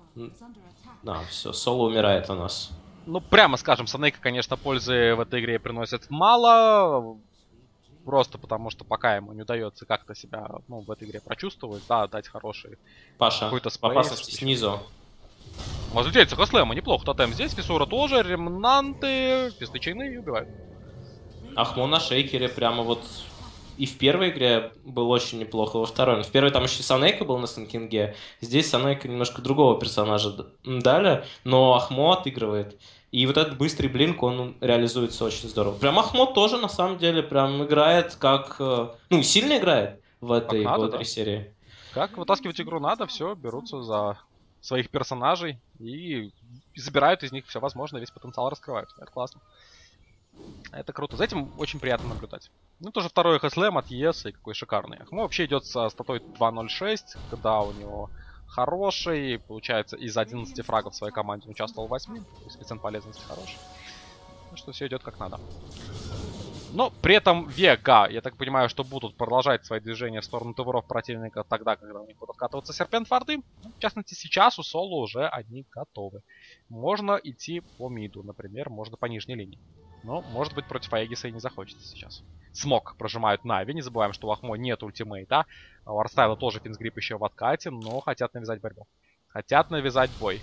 Да, все, соло умирает у нас. Ну, прямо скажем, Санейка, конечно, пользы в этой игре приносит мало. Просто потому, что пока ему не удается как-то себя, ну, в этой игре прочувствовать, да, дать хороший Паша, какой-то в опасности снизу. Разлетелся Хаслема, неплохо. Тотем здесь, Фисура тоже, ремнанты, пизды чайны и убивают. Ахмо на шейкере прямо вот... И в первой игре был очень неплохо, во второй. В первой там еще Санейка был на Санкинге. Здесь Санейка немножко другого персонажа дали, но Ахмо отыгрывает. И вот этот быстрый блинк, он реализуется очень здорово. Прям Ахмо тоже, на самом деле, прям играет как... Ну, сильно играет в этой, надо, в этой да. серии. Как вытаскивать игру надо, все, берутся за своих персонажей и забирают из них все возможное, весь потенциал раскрывают. Это классно. Это круто. За этим очень приятно наблюдать. Ну, тоже второй хэслэм от ЕС, и какой шикарный. Ахмо вообще идет со статой два ноль шесть, когда у него хороший. Получается, из одиннадцати фрагов в своей команде он участвовал в восьми. То есть коэффициент полезности хороший. Ну что, все идет как надо. Но при этом Вега, я так понимаю, что будут продолжать свои движения в сторону таверов противника тогда, когда у них будут откатываться серпент-варды. В частности, сейчас у соло уже они готовы. Можно идти по миду, например, можно по нижней линии. Но, может быть, против Аегиса и не захочется сейчас. Смог прожимают Нави. Не забываем, что у Ахмо нет ультимейта. У Арстайла тоже финсгрип еще в откате, но хотят навязать борьбу. Хотят навязать бой.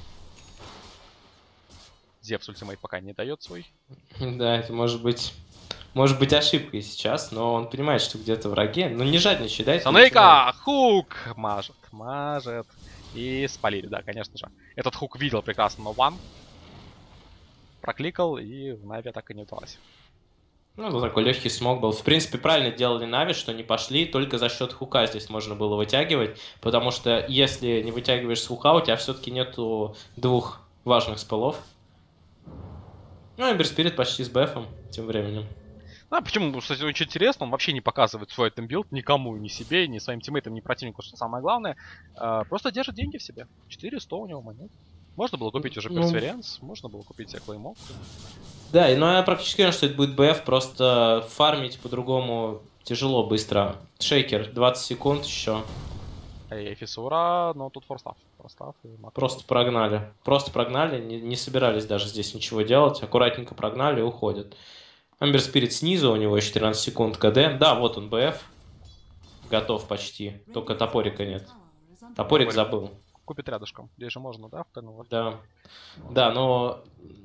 Зевс ультимейт пока не дает свой. Да, это может быть... Может быть ошибкой сейчас, но он понимает, что где-то враги. Ну не жадничай, дай. Санейка! Хук! Мажет, мажет. И спалили, да, конечно же. Этот хук видел прекрасно, но ван. Прокликал, и в Нави так и не удалось. Ну, такой легкий смог был. В принципе, правильно делали Нави, что не пошли. Только за счет хука здесь можно было вытягивать. Потому что если не вытягиваешь с хука, у тебя все-таки нету двух важных спелов. Ну, Эмбер Спирит почти с бэфом тем временем. А почему, кстати, очень интересно, он вообще не показывает свой айтем-билд никому, ни себе, ни своим тиммейтам, ни противнику, что самое главное. А, просто держит деньги в себе. четыре сто у него монет. Можно было купить уже персверенс, ну, можно было купить себе клеймов. Да, но я практически уверен, что это будет БФ, просто фармить по-другому тяжело, быстро. Шейкер, двадцать секунд еще. Эй, Фисура, но тут форстав. форстав и Просто прогнали. Просто прогнали, не, не собирались даже здесь ничего делать. Аккуратненько прогнали и уходят. Эмбер Спирит снизу, у него четырнадцать секунд КД. Да, вот он, БФ. Готов почти. Только топорика нет. Топорик забыл. Купит рядышком. Здесь же можно, да? Да. Да, но...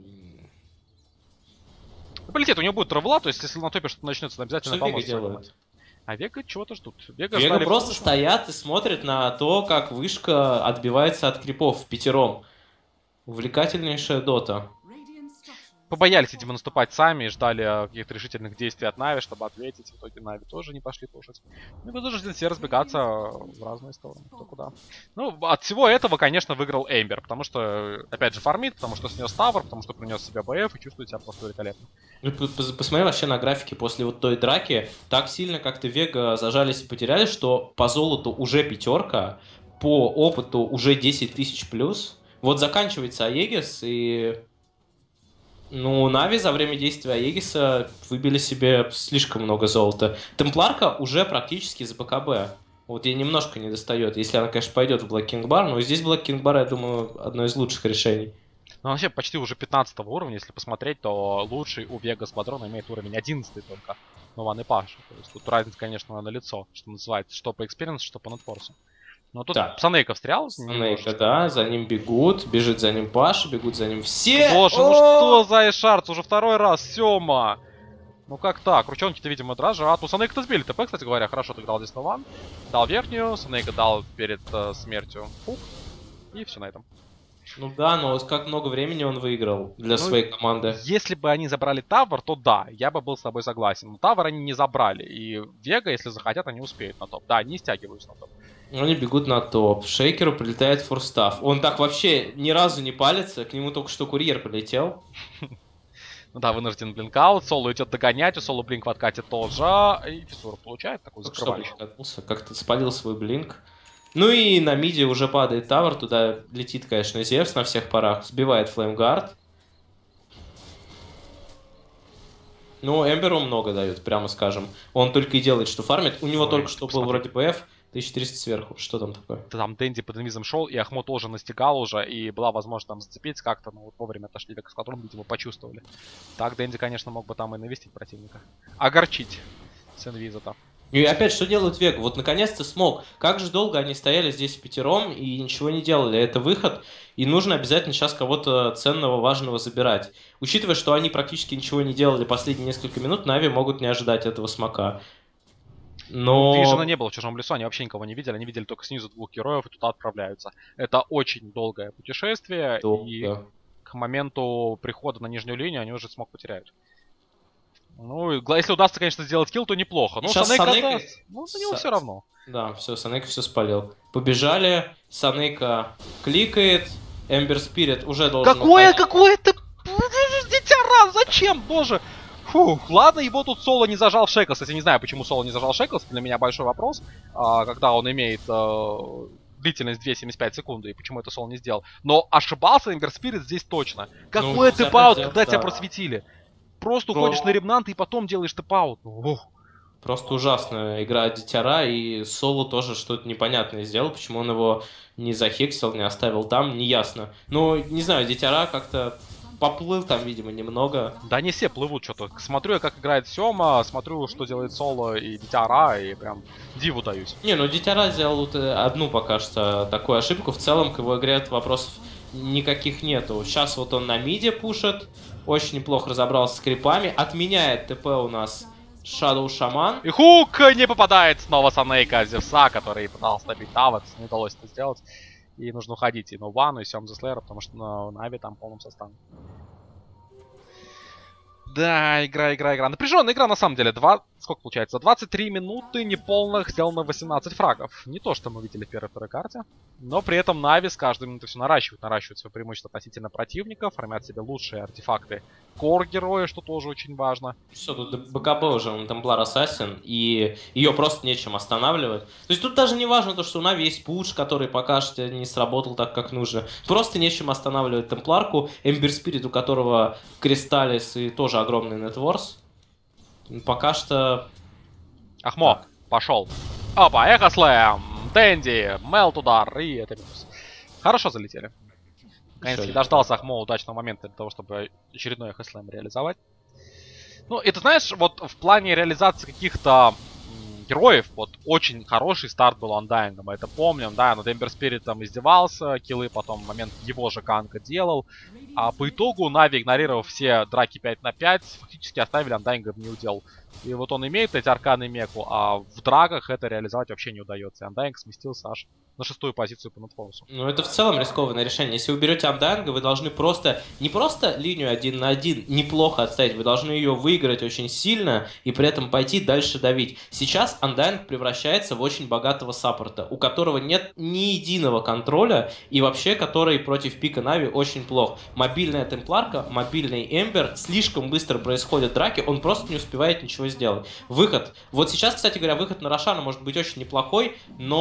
Полетит, у него будет травла, то есть если на топе что-то начнется, обязательно что поможет. Вега делает? А Вега чего-то ждут. Вега, Вега просто стоят и смотрят на то, как вышка отбивается от крипов пятером. Увлекательнейшая дота. Побоялись, видимо, наступать сами и ждали каких-то решительных действий от Нави, чтобы ответить. В итоге Нави тоже не пошли пушить. Ну и вынуждены все разбегаться в разные стороны. Кто куда. Ну, от всего этого, конечно, выиграл Эмбер. Потому что, опять же, фармит, потому что снес тавер, потому что принес себе БФ и чувствует себя просто великолепно. Ну, посмотри вообще на графике после вот той драки. Так сильно как-то Вега зажались и потеряли, что по золоту уже пятерка, по опыту уже десять тысяч плюс. Вот заканчивается Аегис и... Ну, Нави за время действия Аегиса выбили себе слишком много золота. Темпларка уже практически за БКБ. Вот ей немножко не достает, если она, конечно, пойдет в Black King Bar. Но здесь Black King Bar, я думаю, одно из лучших решений. Ну, вообще, почти уже пятнадцатого уровня, если посмотреть, то лучший у Вега Сквадрона имеет уровень одиннадцатый только. Ну, Ван и Паша. То есть тут разница, конечно, на лицо, что называется, что по экспириенсу, что по нетфорсу. Но тут да. Санейка встрял. Санейка, да, за ним бегут, бежит за ним Паша, бегут за ним все. Боже, ну что за Эшарц, уже второй раз, Сёма. Ну как так, ручонки-то, видимо, дрожат. У Санейка-то сбили ТП, кстати говоря, хорошо отыграл здесь на Ван. Дал верхнюю, Санейка дал перед э, смертью фук. И все на этом. Ну да, но как много времени он выиграл для ну, своей команды. Если бы они забрали Тавр, то да, я бы был с тобой согласен. Но Тавр они не забрали. И Вега, если захотят, они успеют на топ. Да, они стягиваются на топ. Они бегут на топ. Шейкеру прилетает форстав. Он так вообще ни разу не палится. К нему только что курьер прилетел. Ну да, вынужден блинкаут. Соло идет догонять. У Соло блинк в откате тоже. И Фисура получает такой закрывающий. Как-то спалил свой блинк. Ну и на миде уже падает тавер, туда летит, конечно, Зевс на всех парах, сбивает флеймгард. Ну, Эмберу много дают, прямо скажем. Он только и делает, что фармит. У него Ой, только что был вроде БФ, тысяча триста сверху. Что там такое? Там Дэнди под инвизом шел, и Ахмо тоже настигал уже, и была возможность там зацепить как-то, но вот вовремя отошли века, с которым, видимо, почувствовали. Так Дэнди, конечно, мог бы там и навестить противника. Огорчить с инвиза-то. И опять, что делают Вега? Вот наконец-то смог. Как же долго они стояли здесь пятером и ничего не делали. Это выход, и нужно обязательно сейчас кого-то ценного, важного забирать. Учитывая, что они практически ничего не делали последние несколько минут, Нави могут не ожидать этого смока. Но... Вижена не было в чужом лесу, они вообще никого не видели. Они видели только снизу двух героев и туда отправляются. Это очень долгое путешествие, Долго. И к моменту прихода на нижнюю линию они уже смог потеряют. Ну, если удастся, конечно, сделать килл, то неплохо. Ну, Санейка, Санейка... Да, ну, за него С... все равно. Да, все, Санейка все спалил. Побежали, Санейка кликает, Эмбер Спирит уже должен... Какое, какое ты... Дитя, зачем, боже? Фух, ладно, его тут Соло не зажал Шеклс. Кстати, не знаю, почему Соло не зажал Шеклс. Для меня большой вопрос, когда он имеет длительность две семьдесят пять секунд, и почему это Соло не сделал. Но ошибался Эмбер Спирит здесь точно. Какой ну, тэп-аут, когда да. тебя просветили? Просто Про... уходишь на ремнант и потом делаешь тэп-аут. Просто ужасная игра Дитяра, и Соло тоже что-то непонятное сделал. Почему он его не захексил, не оставил там, неясно. Ну, не знаю, Дитяра как-то поплыл там, видимо, немного. Да не все плывут что-то. Смотрю я, как играет Сёма, смотрю, что делает Соло и Дитяра, и прям диву даюсь. Не, ну Дитяра сделал одну пока что такую ошибку. В целом, к его игре вопросов никаких нету. Сейчас вот он на миде пушит. Очень неплохо разобрался с крипами. Отменяет ТП у нас Shadow Shaman. И хук не попадает снова Санейка Зевса, который пытался добить Тавекс. Не удалось это сделать. И нужно уходить и на Вану, и Сём за Слэра, потому что на Нави там полным составом. Да, игра, игра, игра. Напряженная игра на самом деле. Два... Сколько получается? За двадцать три минуты неполных сделано восемнадцать фрагов. Не то, что мы видели в первой второй карте. Но при этом Нави с каждой минутой все наращивают. Наращивают свое преимущество относительно противника. Формят себе лучшие артефакты кор-героя, что тоже очень важно. Все, тут БКБ уже, он Темплар Ассасин. И ее просто нечем останавливать. То есть тут даже не важно то, что у Нави есть пуш, который пока что не сработал так, как нужно. Просто нечем останавливать Темпларку. Эмбер Спирит, у которого Кристаллис и тоже огромный нетворс. Пока что... Ахмо, так. Пошел. Опа, Эхослэм. Дэнди, Мелт удар, и это минус. Хорошо залетели. Конечно, дождался Ахмо удачного момента для того, чтобы очередной хэслэм реализовать. Ну, и ты знаешь, вот в плане реализации каких-то героев, вот очень хороший старт был Undying, мы это помним, да, над Эмбер Спиритом издевался, киллы потом в момент его же ганка делал, а по итогу Нави, игнорировав все драки пять на пять, фактически оставили Undying в неудел. И вот он имеет эти арканы меку, а в драках это реализовать вообще не удается. И Undying сместился аж на шестую позицию по нетфорсу. Ну, это в целом рискованное решение. Если вы берете Undying, вы должны просто, не просто линию один на один неплохо отстоять, вы должны ее выиграть очень сильно и при этом пойти дальше давить. Сейчас Undying превращается в очень богатого саппорта, у которого нет ни единого контроля и вообще который против пика Нави очень плох. Мобильная темпларка, мобильный Эмбер, слишком быстро происходят драки, он просто не успевает ничего сделать. Выход. Вот сейчас, кстати говоря, выход на Рошана может быть очень неплохой,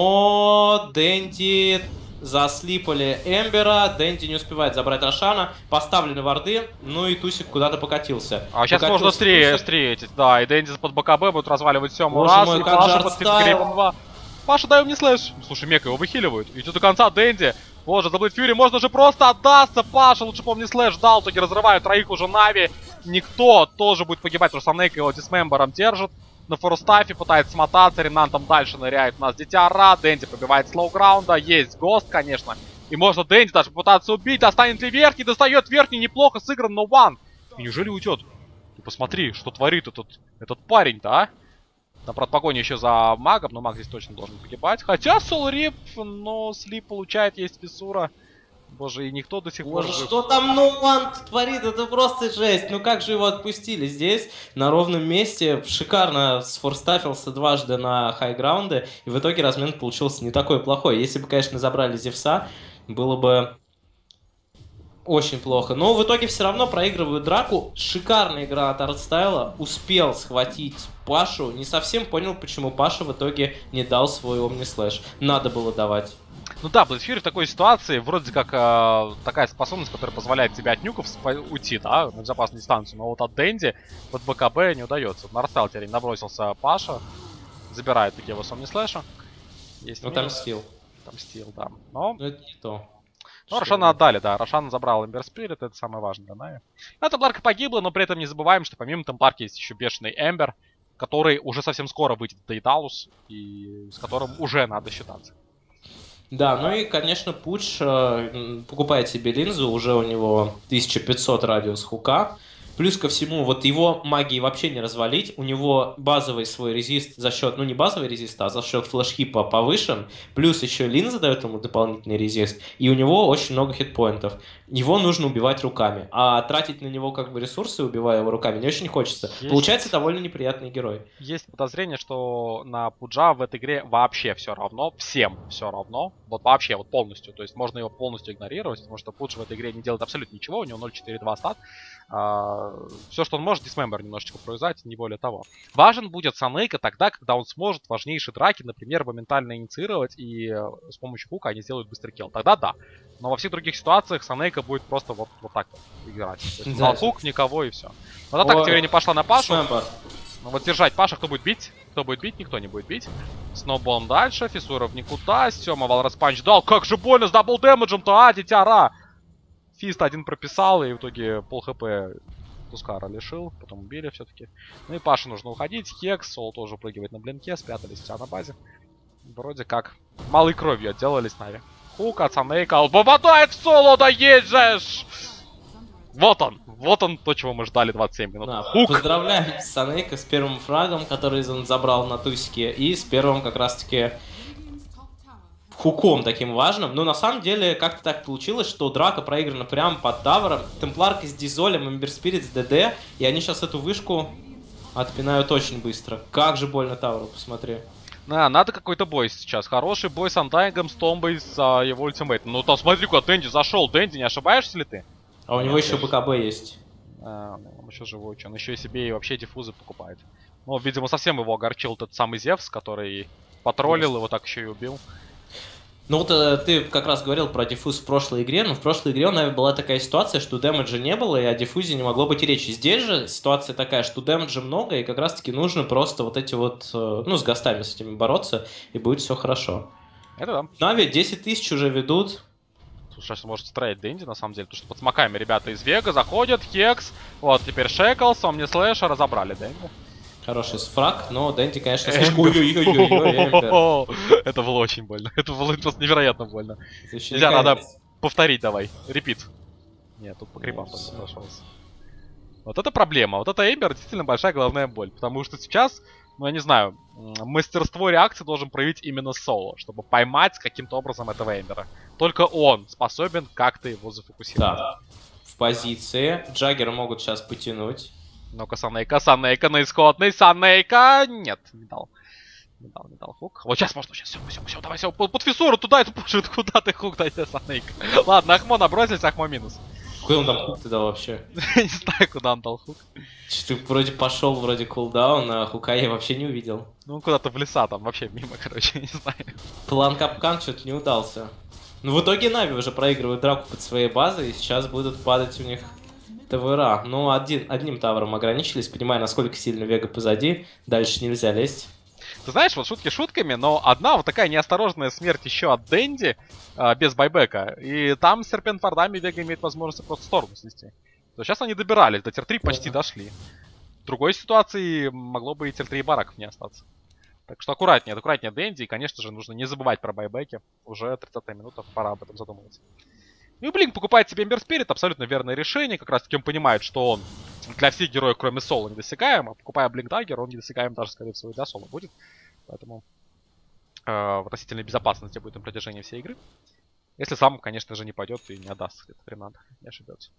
но Дэнди заслипали Эмбера, Дэнди не успевает забрать Рошана, поставлены варды, ну и Тусик куда-то покатился. А сейчас покатился можно стрее, встретить, да, и Дэнди под БКБ будет разваливать Сему Боже раз, мой, и как Паша же под артстайл. Фитскрейпом два. Паша, дай мне слэш. Слушай, Мека его выхиливают, идет до конца Дэнди. Боже, заблыть Фьюри, можно же просто отдаться, Паша, лучше помни слэш дал, в итоге разрывают троих уже Нави. Никто тоже будет погибать, потому что Нейка его дисмембером держит. На форстафе пытается смотаться, Ренан там дальше ныряет у нас Дитя Ра, Дэнди пробивает слоуграунда, есть Гост, конечно. И можно Дэнди даже попытаться убить, достанет ли верхний, достает верхний, неплохо сыгран, но ван. И неужели уйдет? Ты посмотри, что творит этот, этот парень-то, а? Да, правда, погоня еще за магом, но маг здесь точно должен погибать. Хотя Сол Рип, но слип получает, есть фиссура. Боже, и никто до сих пор... Боже, что там Ноуан творит? Это просто жесть. Ну как же его отпустили здесь, на ровном месте? Шикарно сфорстафился дважды на хайграунде. И в итоге размен получился не такой плохой. Если бы, конечно, забрали Зевса, было бы очень плохо. Но в итоге все равно проигрывают драку. Шикарная игра от артстайла. Успел схватить Пашу. Не совсем понял, почему Паша в итоге не дал свой омни-слэш. Надо было давать. Ну да, Блэдфьюри в такой ситуации вроде как э, такая способность, которая позволяет тебе от нюков уйти, да, на безопасную дистанцию. Но вот от Дэнди под БКБ не удается. На Растайл теперь набросился Паша, забирает такие вот сомни слэша. Есть ну там стил. Там стил, да. Но... Но это не то. Ну, Рошана отдали, да. Рошан забрал Эмбер Спирит, это самое важное для Нави. Ну, Темпларка погибла, но при этом не забываем, что помимо Темпларки есть еще бешеный Эмбер, который уже совсем скоро выйдет в Дейталус, и с которым уже надо считаться. Да, ну и, конечно, Пуч э, покупает себе линзу, уже у него тысяча пятьсот радиус хука. Плюс ко всему, вот его магии вообще не развалить. У него базовый свой резист за счет, ну не базовый резист, а за счет флеш-хипа повышен. Плюс еще линза дает ему дополнительный резист. И у него очень много хитпоинтов. Его нужно убивать руками. А тратить на него как бы ресурсы, убивая его руками, не очень хочется. Есть... Получается довольно неприятный герой. Есть подозрение, что на Пуджа в этой игре вообще все равно. Всем все равно. Вот вообще, вот полностью. То есть можно его полностью игнорировать, потому что Пудж в этой игре не делает абсолютно ничего. У него ноль четыре два стат. А, все, что он может, дисмембер немножечко провязать, не более того. Важен будет Санейка тогда, когда он сможет важнейшие драки, например, моментально инициировать, и с помощью хука они сделают быстрый килл. Тогда да. Но во всех других ситуациях Санейка будет просто вот, вот так вот играть. То есть, да. Хук, никого и все. Вот атака теперь не пошла на Пашу. Ну, вот держать Паша, кто будет бить? Кто будет бить? Никто не будет бить. Сноуболом дальше, Фиссуров никуда, Сема Валраспанч дал. Как же больно с дабл дэмэджем-то, а, Дитя Ра! Фист один прописал, и в итоге пол хп Тускара лишил, потом убили все-таки. Ну и Паше нужно уходить. Хекс, Сол тоже упрыгивает на блинке, спрятались у на базе. Вроде как малой кровью отделались Нави. Хук от Санейка, попадает в соло, да есть же! Вот он, вот он, то, чего мы ждали двадцать семь минут. Да, Хук. Поздравляем Санейка с первым фрагом, который он забрал на Тусике, и с первым как раз-таки хуком таким важным. Но на самом деле как-то так получилось, что драка проиграна прямо под тавером. Темпларка с Дизолем, Эмбер Спирит с ДД, и они сейчас эту вышку отпинают очень быстро. Как же больно таверу, посмотри. Да, надо какой-то бой сейчас. Хороший бой с Антайгом, с Томбой, с а, его ультимейтом. Ну там смотри, куда Дэнди зашел. Дэнди, не ошибаешься ли ты? А у него еще БКБ есть. А, он еще живой, что он еще и себе и вообще диффузы покупает. Ну, видимо, совсем его огорчил тот самый Зевс, который потроллил его, так еще и убил. Ну вот э, ты как раз говорил про диффуз в прошлой игре, но в прошлой игре у Нави была такая ситуация, что дэмэджа не было, и о диффузе не могло быть и речи. Здесь же ситуация такая, что дэмэджа много, и как раз таки нужно просто вот эти вот, э, ну, с гостами с этими бороться, и будет все хорошо. Это да. Нави десять тысяч уже ведут. Сейчас может строить Дэнди, на самом деле, потому что под смоками ребята из Вега заходят, Хекс, вот теперь Шеклс, Омни Слэша, разобрали Дэнди. Хороший сфраг, но Дэнди, конечно, слишком... Ой-ой-ой-ой-ой, это было очень больно, это было просто невероятно больно. Нельзя, надо повторить давай, репит. Нет, тут по крипам только прошелся. Вот это проблема, вот это Эмбер действительно большая головная боль, потому что сейчас, ну я не знаю, мастерство реакции должен проявить именно Соло, чтобы поймать каким-то образом этого Эмбера. Только он способен как-то его зафокусировать. Да. В позиции. Джаггеры могут сейчас потянуть. Ну-ка, Санейка, Санейка на исходный, Санейка! Нет, не дал. Не дал, не дал хук. Вот сейчас можно, сейчас, все, все, все, давай, все, под, под фиссуру туда, это пушит, куда ты хук дайте, Санейка. Ладно, Ахмо набросился, Ахмо минус. Куда он там хук ты дал вообще? Не знаю, куда он дал хук. Ты вроде пошел, вроде кулдаун, а хука я вообще не увидел. Ну, куда-то в леса, там вообще мимо, короче, не знаю. План капкан что-то не удался. Ну, в итоге Нави уже проигрывают драку под своей базой, и сейчас будут падать у них ТВРа. Ну, один, одним тавром ограничились, понимая, насколько сильно Вега позади. Дальше нельзя лезть. Ты знаешь, вот шутки шутками, но одна вот такая неосторожная смерть еще от Дэнди э, без байбека. И там с серпент-фордами Вега имеет возможность просто сторону снести. То сейчас они добирались, до тир-три почти дошли. В другой ситуации могло бы и тир-три и бараков не остаться. Так что аккуратнее, аккуратнее Дэнди. И, конечно же, нужно не забывать про байбеки. Уже тридцатая минута, пора об этом задумываться. Ну и Блинк покупает себе Эмбер Спирит, абсолютно верное решение. Как раз таки он понимает, что он для всех героев, кроме Соло, недосягаем. А покупая Блинк Даггер, он недосягаем даже, скорее всего, для Соло будет. Поэтому э, в относительной безопасности будет на протяжении всей игры. Если сам, конечно же, не пойдет и не отдаст где-то Тринад, не ошибется.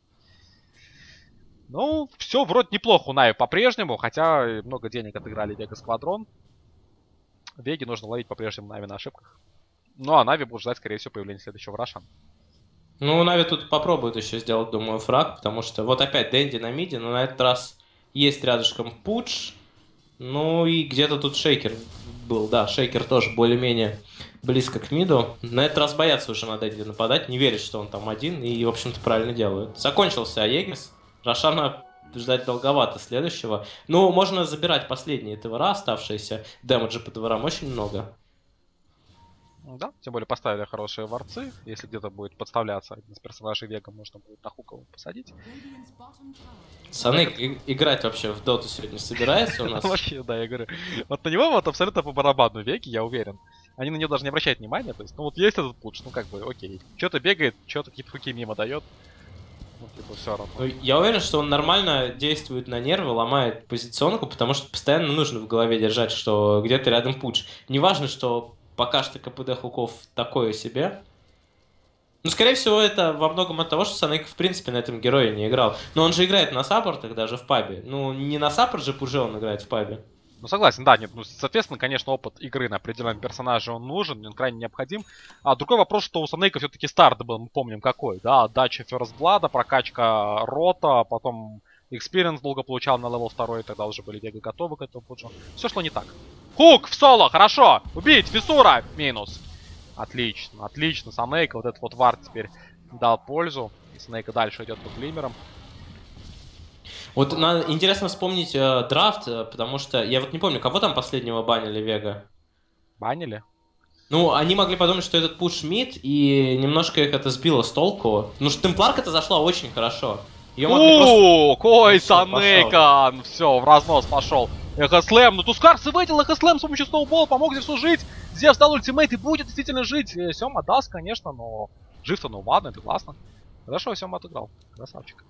Ну, все вроде неплохо у Нави по-прежнему, хотя много денег отыграли Вега Сквадрон. Веги нужно ловить по-прежнему Нави на ошибках. Ну, а Нави будет ждать, скорее всего, появления следующего Рашана. Ну, Нави тут попробует еще сделать, думаю, фраг, потому что вот опять Дэнди на миде, но на этот раз есть рядышком Пудж. Ну и где-то тут Шейкер был, да, Шейкер тоже более-менее близко к миду. На этот раз боятся уже на Дэнди нападать, не верят, что он там один, и, в общем-то, правильно делают. Закончился Аегис, Рошана ждать долговато следующего. Ну, можно забирать последние ТВРа, оставшиеся, дэмэджа по ТВРам очень много. Да, тем более поставили хорошие ворцы. Если где-то будет подставляться один из персонажей Вега, можно будет на хук его посадить. Санейк играть вообще в доту сегодня собирается у нас? Вообще, да, я говорю. Вот на него вот абсолютно по барабану Веги, я уверен. Они на него даже не обращают внимания. То есть, ну вот есть этот пуч, ну как бы, окей. Что-то бегает, что-то какие-то хуки мимо дает. Ну, типа, все равно. Ну, я уверен, что он нормально действует на нервы, ломает позиционку, потому что постоянно нужно в голове держать, что где-то рядом пуч. Неважно, что пока что КПД хуков такое себе. Ну, скорее всего, это во многом от того, что Санейк, в принципе, на этом герое не играл. Но он же играет на саппортах, даже в пабе. Ну, не на саппорт же пуже он играет в пабе. Ну, согласен, да, нет, ну, соответственно, конечно, опыт игры на определенном персонаже он нужен, он крайне необходим. А другой вопрос, что у Санейка все-таки старт был, мы помним какой, да, отдача First Blood, прокачка Рота, потом Experience долго получал на левел два, тогда уже были Вега готовы к этому пуджу. Все шло не так. Хук в соло, хорошо, убить, Фиссура, минус. Отлично, отлично, Санейка, вот этот вот вард теперь дал пользу, и Санейка дальше идет по глимерам. Вот надо, интересно вспомнить э, драфт, потому что я вот не помню, кого там последнего банили Вега? Банили? Ну, они могли подумать, что этот пуш мид, и немножко их это сбило с толку. Ну, что темпларка-то зашла очень хорошо. Ууу, кой Санейка! Все, в разнос пошел. Эхослэм, ну Тускарс и выделил Эхослэм с помощью сноубола, помог Зевсу жить. Зевс дал ультимейт и будет действительно жить. Сема даст, конечно, но жив-то, ну ладно, это классно. Хорошо, Сема отыграл. Красавчик.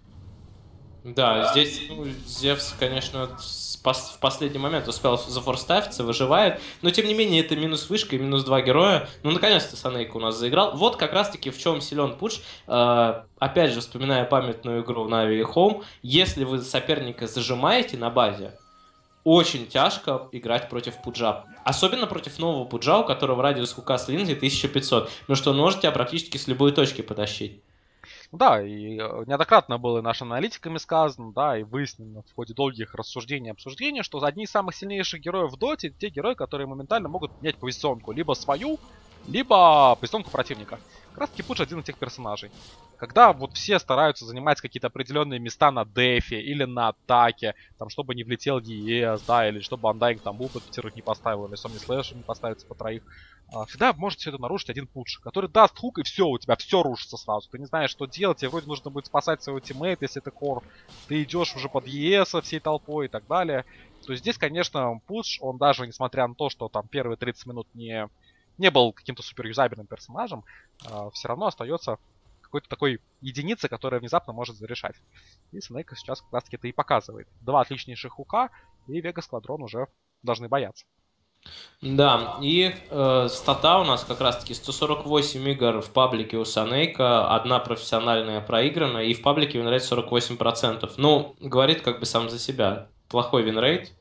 Да, здесь ну, Зевс, конечно, в последний момент успел зафорставиться, выживает. Но, тем не менее, это минус вышка и минус два героя. Ну, наконец-то Санейка у нас заиграл. Вот как раз-таки в чем силен пуш. Э, опять же, вспоминая памятную игру Нави и Home, если вы соперника зажимаете на базе, очень тяжко играть против пуджа. Особенно против нового пуджа, у которого радиус хука с линзой тысяча пятьсот. Ну что, он может тебя практически с любой точки потащить. Да, и неоднократно было и нашими аналитиками сказано, да, и выяснено в ходе долгих рассуждений и обсуждений, что одни из самых сильнейших героев в доте — те герои, которые моментально могут менять позиционку. Либо свою, либо позиционку противника. Как раз таки Пудж один из тех персонажей. Когда вот все стараются занимать какие-то определенные места на дефе или на атаке, там, чтобы не влетел ЕС, да, или чтобы Undying там упыт пятерых не поставил, или Сомни Слэш не поставится по троих. Всегда может все это нарушить один Пудж, который даст хук, и все, у тебя все рушится сразу. Ты не знаешь, что делать, тебе вроде нужно будет спасать своего тиммейта, если это кор. Ты идешь уже под ЕС всей толпой и так далее. То есть здесь, конечно, Пудж, он даже, несмотря на то, что там первые тридцать минут не, не был каким-то супер юзабельным персонажем, э, все равно остается какой-то такой единицей, которая внезапно может зарешать. И Снейк сейчас как раз таки это и показывает. Два отличнейших хука, и Вега Сквадрон уже должны бояться. Да, и э, стата у нас как раз-таки сто сорок восемь игр в паблике у Санейка, одна профессиональная проиграна, и в паблике винрейт сорок восемь процентов. Ну, говорит как бы сам за себя. Плохой винрейт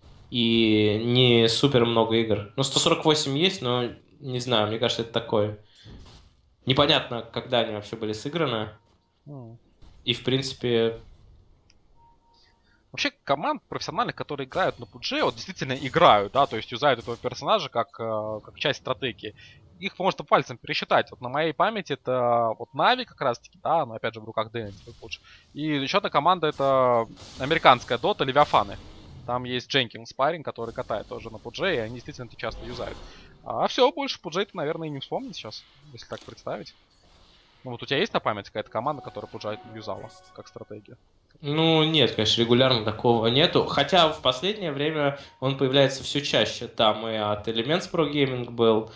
и не супер много игр. Ну, сто сорок восемь есть, но не знаю, мне кажется, это такое. Непонятно, когда они вообще были сыграны. Mm. И, в принципе... Вообще, команд профессиональных, которые играют на Пудже, вот действительно играют, да, то есть юзают этого персонажа как, как часть стратегии. Их можно пальцем пересчитать. Вот на моей памяти это вот Нави как раз-таки, да, но опять же в руках Дэнни Пудж. И еще одна команда это американская Дота, Левиафаны. Там есть Дженкинс парень, который катает тоже на Пудже, и они действительно это часто юзают. А все, больше Пуджей-то, наверное, и не вспомнить сейчас, если так представить. Ну вот у тебя есть на память какая-то команда, которая Пуджай юзала как стратегию? Ну нет, конечно, регулярно такого нету. Хотя в последнее время он появляется все чаще. Там и от Elements Pro Gaming был.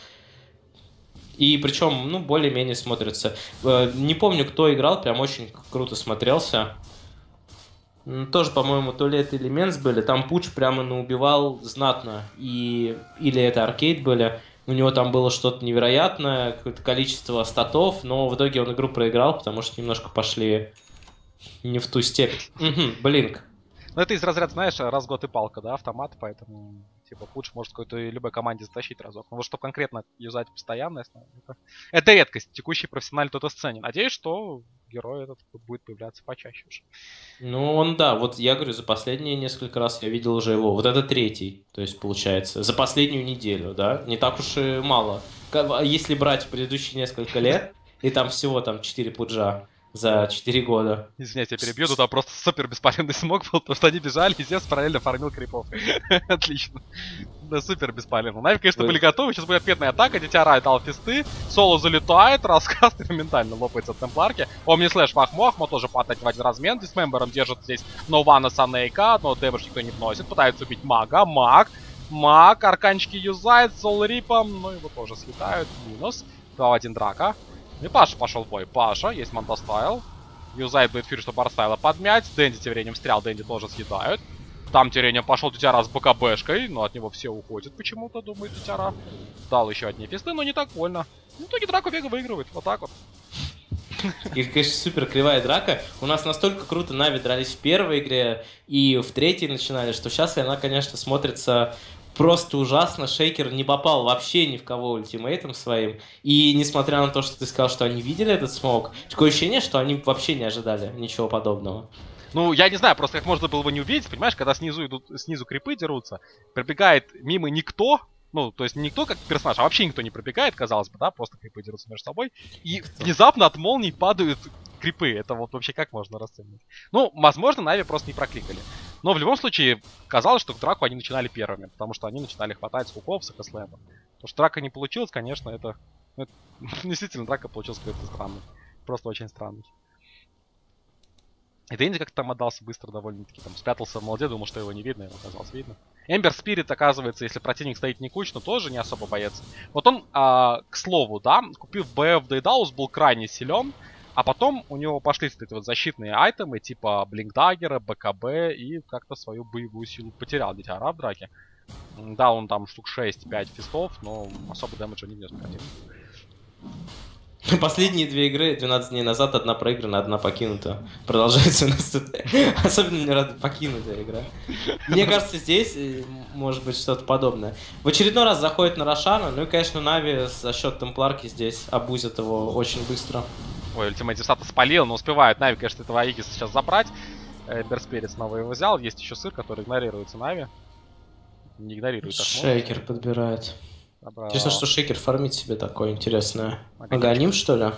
И причем, ну, более-менее смотрится. Не помню, кто играл, прям очень круто смотрелся. Тоже, по-моему, то ли это Elements были. Там Пудж прямо наубивал знатно. И... Или это Аркейд были. У него там было что-то невероятное, какое-то количество статов, но в итоге он игру проиграл, потому что немножко пошли не в ту степь. Угу, Блинк. Ну это из разряда, знаешь, раз в год и палка, да, автомат, поэтому типа Пудж может какой-то любой команде затащить разок. Но вот чтобы конкретно юзать постоянно, это, это редкость в текущей профессиональной тота-сцене. Надеюсь, что герой этот будет появляться почаще уже. Ну, он, да, вот я говорю, за последние несколько раз я видел уже его. Вот это третий, то есть получается, за последнюю неделю, да, не так уж и мало. Если брать предыдущие несколько лет, и там всего там четыре Пуджа за четыре года. Извиняйте, я перебью, но там просто супер бесполезный смог был, потому что они бежали, и Зевс параллельно фармил крипов. Отлично. Да, супер бесполезно. Нави, конечно, были готовы, сейчас будет ответная атака, Дитя Рай дал фисты, Соло залетает, раскаст и моментально лопается от темпларки. Омни слэш Махмо, Ахмо тоже падает в один размен, дисмембером держит здесь Нована Санейка, но дэмэдж никто не вносит, пытается убить мага, маг, маг, арканчики юзает, Сол Рипом, ну его тоже слетают, минус, два в один драка. И Паша пошел в бой. Паша, есть Мантастайл. Юзает Бэйтфир, чтобы Барстайла подмять. Дэнди тем временем стрелял, Дэнди тоже съедают. Там тем временем пошел Тютяра с БКБшкой, но от него все уходят почему-то, думает Тютяра. Дал еще одни фисты, но не так больно. В итоге драку Вега выигрывает, вот так вот. И, конечно, супер кривая драка. У нас настолько круто Нави дрались в первой игре и в третьей начинали, что сейчас она, конечно, смотрится... Просто ужасно. Шейкер не попал вообще ни в кого ультимейтом своим. И несмотря на то, что ты сказал, что они видели этот смоук, такое ощущение, что они вообще не ожидали ничего подобного. Ну, я не знаю, просто как можно было его не увидеть, понимаешь, когда снизу идут, снизу крипы дерутся, пробегает мимо никто, ну, то есть не никто как персонаж, а вообще никто не пробегает, казалось бы, да, просто крипы дерутся между собой, и внезапно от молний падают крипы. Это вот вообще как можно расценивать? Ну, возможно, Нави просто не прокликали. Но в любом случае, казалось, что к драку они начинали первыми, потому что они начинали хватать с хуков, с экослэмов. То, что драка не получилась, конечно, это... это действительно, драка получилась какой-то странный. Просто очень странный. И Дэнди как-то там отдался быстро довольно-таки. Там спрятался в молоде, думал, что его не видно, его оказалось видно. Эмбер Спирит, оказывается, если противник стоит не кучно, тоже не особо боец. Вот он, а, к слову, да, купив БФ Дейдаус, был крайне силен. А потом у него пошли вот эти вот защитные айтемы, типа Блинкдаггера, БКБ, и как-то свою боевую силу потерял Дитя Ра в драке. Да, он там штук шесть-пять фистов, но особо дэмэджа не внес противник. Последние две игры двенадцать дней назад, одна проиграна, одна покинута. Продолжается у нас тут. Особенно не рада покинутая игра. Мне кажется, здесь может быть что-то подобное. В очередной раз заходит на Рошана, ну и, конечно, Нави за счет темпларки здесь обузят его очень быстро. Ой, ультимейт Десата спалил, но успевает Нави, конечно, этого Аигиса сейчас забрать. Берспирит снова его взял. Есть еще сыр, который игнорируется Нави. Не игнорирует Ахмо. Шейкер подбирает. Забрал. Интересно, что Шейкер фармит себе такое интересное. Аганим, Аганим, что ли?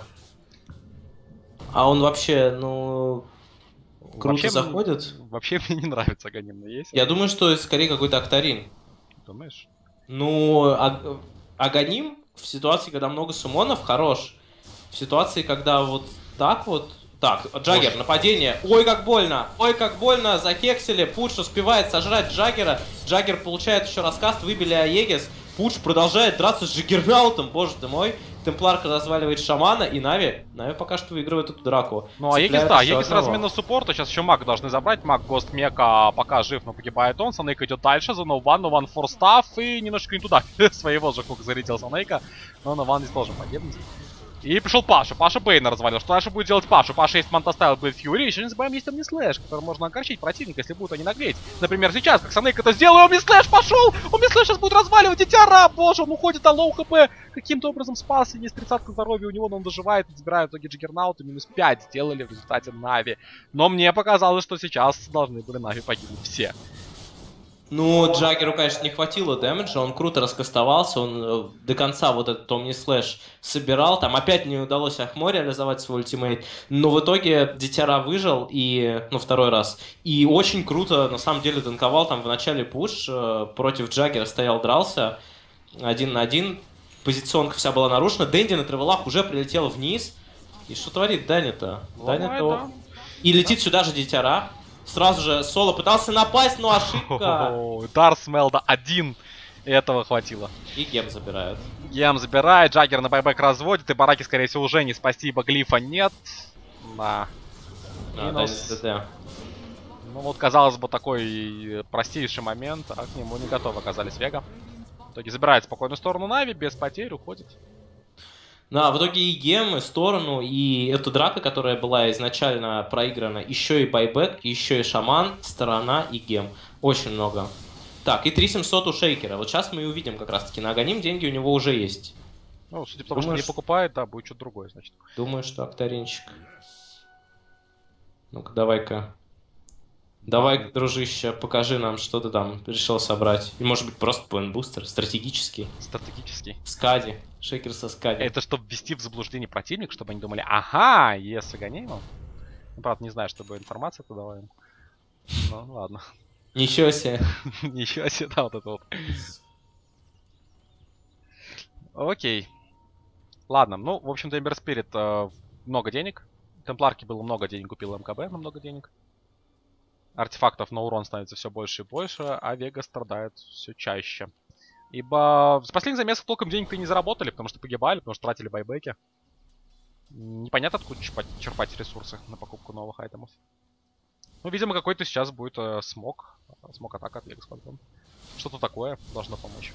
А он вообще, ну, круто вообще заходит. Мне, вообще мне не нравится Аганим, но есть. Я думаю, что скорее какой-то Актарин. Думаешь? Ну, а, Аганим в ситуации, когда много сумонов, хорош. В ситуации, когда вот так вот... Так, Джаггер, Боже. нападение. Ой, как больно! Ой, как больно! Закексили. Пуш успевает сожрать Джаггера. Джаггер получает еще раскаст, выбили Аегис. Пуш продолжает драться с Джиггернаутом. Боже ты мой. Темпларка разваливает шамана, и Нави, Нави пока что выигрывает эту драку. Ну, а Егис, да, Егис размена суппорта, сейчас еще маг должны забрать, маг Гост Мека пока жив, но погибает он, Санейк идет дальше, за Ноуван, Ноуван форстав, и немножко не туда, своего же хук зарядил Санейка, но Ноуван здесь должен погибнуть. И пришел Паша, Паша Бейна развалил, что дальше будет делать Паша? Паша есть Мантастайл, будет Фьюри, еще не забываем, есть Омнислэш, который можно огорчить противника, если будут они нагреть. Например, сейчас, как Санейк это сделал, Омнислэш пошел! Омнислэш сейчас будет разваливать Дитяра, боже, он уходит, а лоу хп каким-то образом спас, и есть тридцатка здоровья у него, но он доживает, забирает в итоге Джиггернаута, минус пять сделали в результате Нави. Но мне показалось, что сейчас должны были Нави погибнуть все. Ну, Джаггеру, конечно, не хватило дэмэджа, он круто раскастовался, он э, до конца вот этот Омнислэш собирал, там опять не удалось Ахмо реализовать свой ультимейт, но в итоге Дитяра выжил, и, ну, второй раз, и очень круто, на самом деле, танковал там в начале пуш, э, против Джаггера стоял, дрался, один на один, позиционка вся была нарушена, Дэнди на травелах уже прилетел вниз, и что творит Даня-то? Даня-то... И летит сюда же Дитяра. Сразу же Соло пытался напасть, но ошибка. Дарс Мелда один. Этого хватило. И Гем забирают. Гем забирает, Джаггер на байбек разводит, и Бараки, скорее всего, уже не спасти, ибо глифа нет. Да. Минус ДД. Ну вот, казалось бы, такой простейший момент, а к нему не готовы оказались Вега. В итоге забирает спокойную сторону Нави, без потерь уходит. Да, в итоге и Гем, и сторону, и эта драка, которая была изначально проиграна, еще и байбек, еще и шаман, сторона и Гем. Очень много. Так, и три семьсот у Шейкера. Вот сейчас мы и увидим как раз-таки на Аганим, деньги у него уже есть. Ну, судя по тому, что не покупает, да, будет что-то другое, значит. Думаю, что Актаринчик. Ну-ка, давай-ка. Давай, дружище, покажи нам, что ты там решил собрать. И может быть просто поинт-бустер, стратегический. Стратегический. Скади. Шейкер со Скади. Это чтобы ввести в заблуждение противника, чтобы они думали, ага, ес Аганим. Ну, правда, не знаю, чтобы информация туда давала им. Ну, ладно. Ничего себе. Ничего себе, да, вот это вот. Окей. Ладно, ну, в общем-то, Эмбер Спирит э, много денег. Темпларки было много денег, купил МКБ на много денег. Артефактов на урон становится все больше и больше, а Вега страдает все чаще. Ибо с последних замесов толком денег-то и не заработали, потому что погибали, потому что тратили байбеки. Непонятно, откуда черпать, черпать ресурсы на покупку новых айтемов. Ну, видимо, какой-то сейчас будет э, смог. Смог-атака от Вегас Фантом. Что-то такое должно помочь.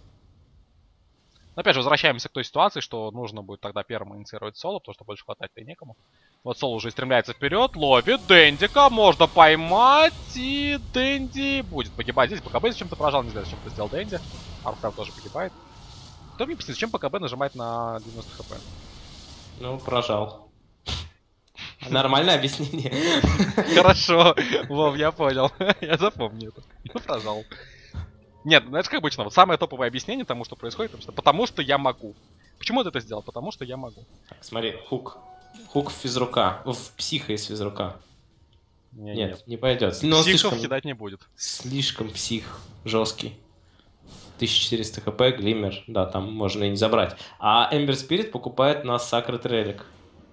Но опять же, возвращаемся к той ситуации, что нужно будет тогда первым инициировать Соло, потому что больше хватать-то и некому. Вот Соло уже стремляется вперед, ловит Дэндика, можно поймать, и Дэнди будет погибать здесь. БКБ зачем-то прожал, не знаю, зачем это сделал Дэнди. Арфрав тоже погибает. Кто мне объяснит, зачем БКБ нажимает на девяносто хп? Ну, прожал. Нормальное объяснение. Хорошо, Вов, я понял. Я запомню это. Ну, прожал. Нет, ну это как обычно, вот самое топовое объяснение тому, что происходит, потому что, потому что я могу. Почему ты это сделал? Потому что я могу. Так, смотри, хук. Хук в физрука. В психа из физрука. Не, нет, нет, не пойдет. Психов слишком, кидать не будет. Слишком псих жесткий. тысяча четыреста хп, глиммер, да, там можно и не забрать. А Эмбер Спирит покупает на Sacred Relic.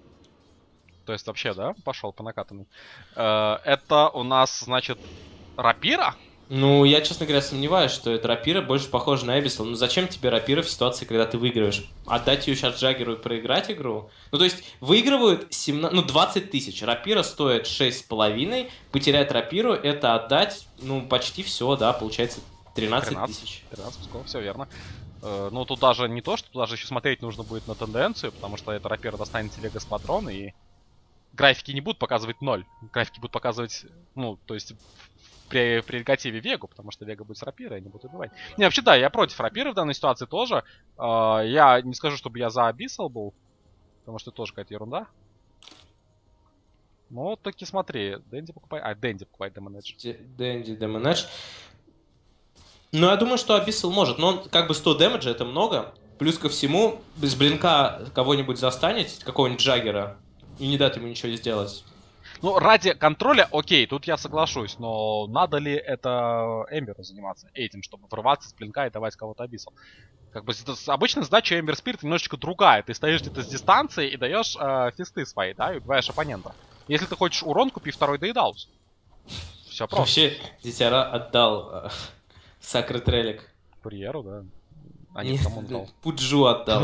То есть вообще, да, пошел по накатанной. Это у нас, значит, рапира? Ну, я, честно говоря, сомневаюсь, что это рапира больше похожа на Эбисел. Ну, зачем тебе рапира в ситуации, когда ты выигрываешь? Отдать ее сейчас Джаггеру и проиграть игру? Ну, то есть, выигрывают семнадцать, ну, двадцать тысяч. Рапира стоит шесть с половиной. Потерять рапиру — это отдать, ну, почти все, да, получается тринадцать тысяч. тринадцать пусков, все верно. Э, ну, тут даже не то, что тут даже еще смотреть нужно будет на тенденцию, потому что эта рапира достанет себе Госпатрон, и графики не будут показывать ноль. Графики будут показывать, ну, то есть... при прерогативе Вегу, потому что Вега будет с рапирой, они будут убивать. Не, вообще да, я против рапиры в данной ситуации тоже. Uh, я не скажу, чтобы я за Abyssal был, потому что это тоже какая-то ерунда. Ну, таки смотри, Дэнди покупает... А, Дэнди покупает Демонэдж. Дэнди Демонэдж. Ну, я думаю, что Abyssal может, но он как бы сто дэмэджа, это много. Плюс ко всему, без блинка кого-нибудь застанет, какого-нибудь Джаггера, и не дать ему ничего сделать. Ну, ради контроля, окей, тут я соглашусь, но надо ли это Эмберу заниматься этим, чтобы врываться с блинка и давать кого-то Abyssal? Как бы обычно задача Эмбер Спирит немножечко другая. Ты стоишь где-то с дистанции и даешь э, фисты свои, да, и убиваешь оппонента. Если ты хочешь урон, купи второй Дейдаус. Все просто. Вообще, Дитяра отдал э, Сакрет Релик. Курьеру, да. А нет, кому он дал? Пуджу отдал.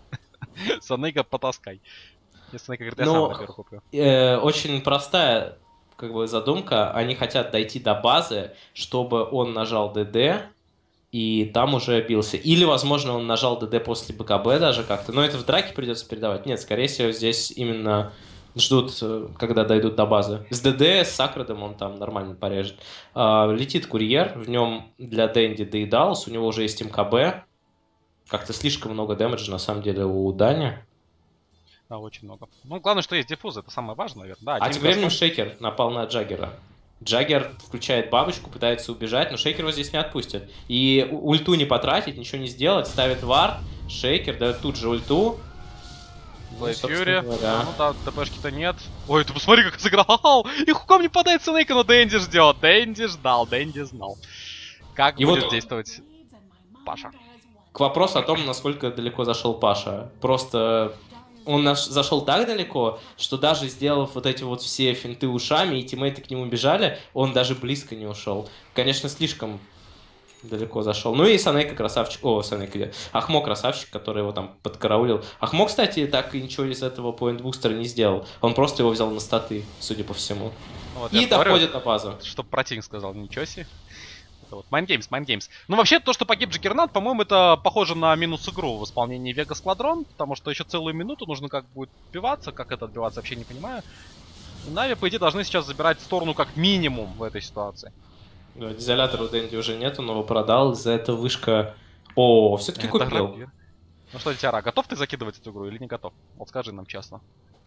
Санейка, потаскай. Если Санейка говорит, я Но, сам наберу куплю. Э, очень простая как бы задумка. Они хотят дойти до базы, чтобы он нажал ДД, и там уже бился. Или, возможно, он нажал ДД после БКБ даже как-то. Но это в драке придется передавать. Нет, скорее всего, здесь именно ждут, когда дойдут до базы. С ДД, с Сакредом он там нормально порежет. А, летит курьер, в нем для Дэнди Дейдаус, у него уже есть МКБ. Как-то слишком много дэмэджа, на самом деле, у Дани. Да, очень много. Ну, главное, что есть диффузы, это самое важное, наверное. Да, а тем временем Шейкер напал на Джаггера. Джаггер включает бабочку, пытается убежать, но Шейкер его здесь не отпустит. И ульту не потратить, ничего не сделать, ставит вард, Шейкер дает тут же ульту. Блэйд Фьюри, ну да, ТПшки-то нет. Ой, ты посмотри, как сыграл! И хуком не падает Снейка, но Дэнди ждет. Дэнди ждал, Дэнди знал. Как и будет вот действовать Паша? К вопросу о том, насколько далеко зашел Паша. Просто он наш, зашел так далеко, что даже сделав вот эти вот все финты ушами, и тиммейты к нему бежали, он даже близко не ушел. Конечно, слишком далеко зашел. Ну и Санейка красавчик. О, Санейка где? Ахмо красавчик, который его там подкараулил. Ахмо, кстати, так и ничего из этого поинт-бустера не сделал. Он просто его взял на статы, судя по всему. Вот, и доходит на базу. Чтоб противник сказал, ничего себе. Это вот Майндгеймс, Майндгеймс. Ну, вообще, то, что погиб Джаггернат, по-моему, это похоже на минус игру в исполнении Вега Сквадрон, потому что еще целую минуту нужно как будет отбиваться. Как это отбиваться, вообще не понимаю. И Нави, по идее, должны сейчас забирать сторону как минимум в этой ситуации. Да, дизолятора у Дэнди уже нету, но его продал. За это вышка... О, все-таки это купил. Рапир. Ну что, Тиара, готов ты закидывать эту игру или не готов? Вот скажи нам честно.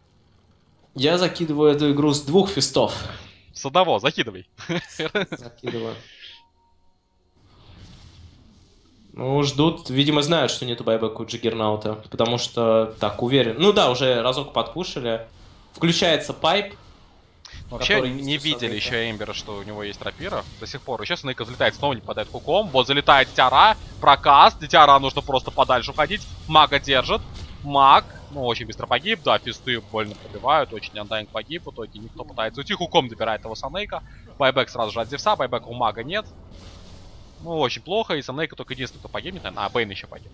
Я закидываю эту игру с двух фистов. С одного, закидывай. Закидываю. Ну, ждут, видимо, знают, что нету байбека у Джаггернаута, потому что, так, уверен. Ну да, уже разок подпушили. Включается пайп. Вообще не видели еще Эмбера, что у него есть рапира до сих пор. Еще Снейка залетает, снова не попадает хуком. Вот залетает Тиара, прокаст. Тиара нужно просто подальше уходить. Мага держит. Маг, ну, очень быстро погиб. Да, фисты больно пробивают. Очень Андайнг погиб. В итоге никто пытается уйти. Хуком добирает его Снейка. Байбек сразу же от Зевса. Байбека у Мага нет. Ну, очень плохо. И Снейка только единственный, кто погибнет. А, Бейн еще погиб.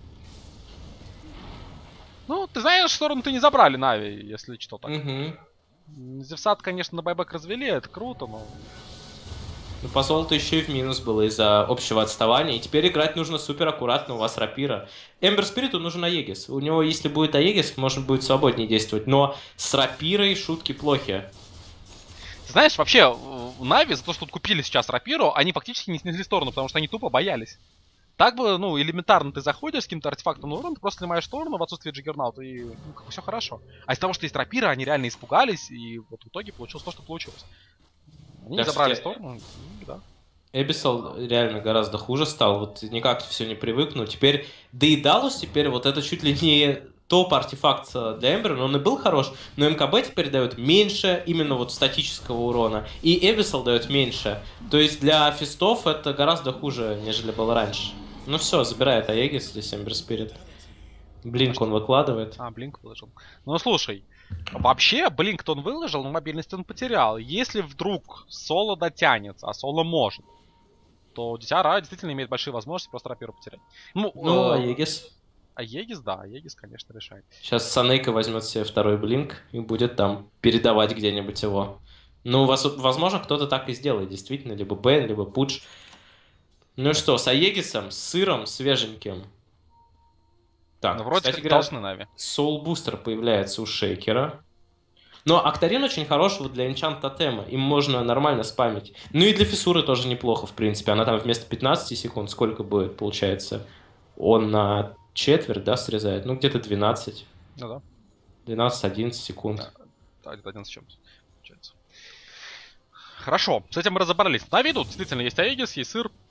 Ну, ты знаешь, сторону ты не забрали, Нави, если что так. Угу. Зевсат, конечно, на байбек развели, это круто, но... Ну, по золоту еще и в минус было из-за общего отставания. И теперь играть нужно супер аккуратно, у вас рапира. Эмбер Спириту нужен Аегис. У него, если будет Аегис, можно будет свободнее действовать. Но с рапирой шутки плохи. Ты знаешь, вообще, в Нави за то, что купили сейчас рапиру, они фактически не снесли сторону, потому что они тупо боялись. Так бы, ну, элементарно ты заходишь с каким-то артефактом на урон, ты просто снимаешь сторону в отсутствие Джаггернаута, и ну, как бы все хорошо. А из-за того, что есть рапира, они реально испугались, и вот в итоге получилось то, что получилось. Они да, забрали кстати, сторону, и, да. Эбисал реально гораздо хуже стал, вот никак все не привыкну. Теперь, да и Далус теперь, вот это чуть ли не топ-артефакт для Эмбера, но он и был хорош, но МКБ теперь дает меньше именно вот статического урона, и Эбисал дает меньше. То есть для фистов это гораздо хуже, нежели было раньше. Ну все, забирает Аегис здесь Эмбер Спирит. Блинк он выкладывает. А, Блинк выложил. Ну слушай, вообще Блинк он выложил, но мобильность он потерял. Если вдруг Соло дотянется, а Соло может, то Дитяра действительно имеет большие возможности просто рапиру потерять. Ну, ну э Аегис. Аегис, да, Аегис, конечно, решает. Сейчас Санейка возьмет себе второй Блинк и будет там передавать где-нибудь его. Ну, возможно, кто-то так и сделает, действительно, либо Бен, либо Пудж. Ну что, с Аегисом, с сыром свеженьким. Так, ну, вроде кстати говоря, Нави. Soul Booster появляется у Шейкера. Но Актарин очень хорош вот для энчант тотема. Им можно нормально спамить. Ну и для Фиссуры тоже неплохо, в принципе. Она там вместо пятнадцати секунд сколько будет, получается? Он на четверть, да, срезает? Ну, где-то двенадцать. Ну да. двенадцать-одиннадцать секунд. Да, где-то одиннадцать чем-то получается. Хорошо, с этим мы разобрались. На виду действительно есть Аегис, есть сыр.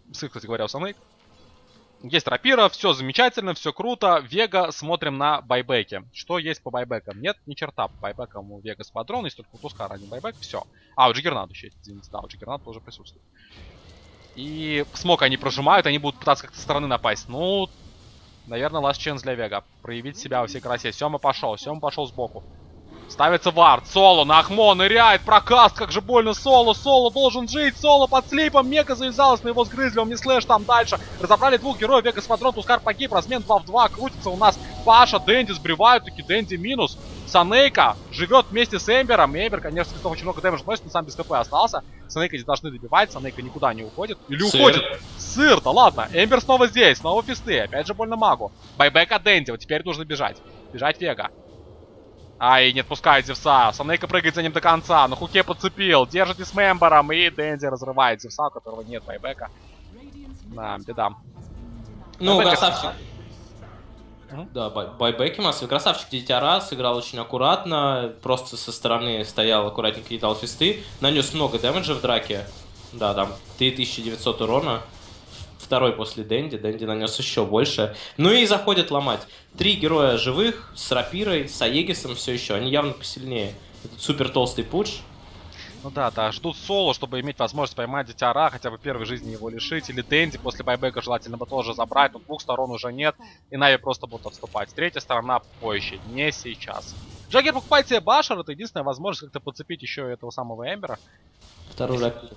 кстати говоря, у Санейк. Есть рапира, все замечательно, все круто. Вега, смотрим на байбеки. Что есть по байбекам? Нет, ни черта. По байбекам у Вега Сквадрон, есть только у Тускара, а не байбек, все. А, у Джиггернат еще есть, извините, да, у Джиггернат тоже присутствует. И смог они прожимают, они будут пытаться как-то со стороны напасть. Ну, наверное, last chance для Вега. Проявить себя во всей красе. Сема пошел, Сема пошел сбоку. Ставится вард, Соло на Ахмо, ныряет, прокаст, как же больно Соло, Соло должен жить, Соло под слипом, Мека завязалась на его сгрызли, он не слэш там дальше. Разобрали двух героев, Вега Сквадрон, Тускар погиб, размен два в два, крутится у нас Паша, Дэнди сбривают, таки Дэнди минус. Санейка живет вместе с Эмбером, Эмбер, конечно, с очень много дэмэджа носит, но сам без КП остался. Санейка здесь должны добивать, Санейка никуда не уходит. Или Сыр. уходит. Сыр, да ладно, Эмбер снова здесь, снова фисты, опять же больно магу. Байбек от Дэнди, вот теперь нужно бежать, бежать Вега. Ай, не отпускает Зевса. Санейка прыгает за ним до конца. На хуке подцепил. Держит с мембером. И Дэнди разрывает Зевса, у которого нет байбека. Да, беда. Ну, байбека красавчик. Mm-hmm. Да, бай байбеки массовый. Красавчик Дитяра сыграл очень аккуратно. Просто со стороны стоял, аккуратненько летал фисты. Нанес много дэмэджа в драке. Да, там три тысячи девятьсот урона. Второй после Дэнди. Дэнди нанес еще больше. Ну и заходят ломать. Три героя живых, с рапирой, с Аегисом все еще. Они явно посильнее. Этот супер толстый пудж. Ну да, да, ждут Соло, чтобы иметь возможность поймать Дитяра, хотя бы первой жизни его лишить. Или Дэнди после байбека желательно бы тоже забрать. Но двух сторон уже нет. И Нави просто будут отступать. Третья сторона позже, не сейчас. Джаггер покупает себе Башер. Это единственная возможность как-то подцепить еще этого самого Эмбера. Вторую рапиру.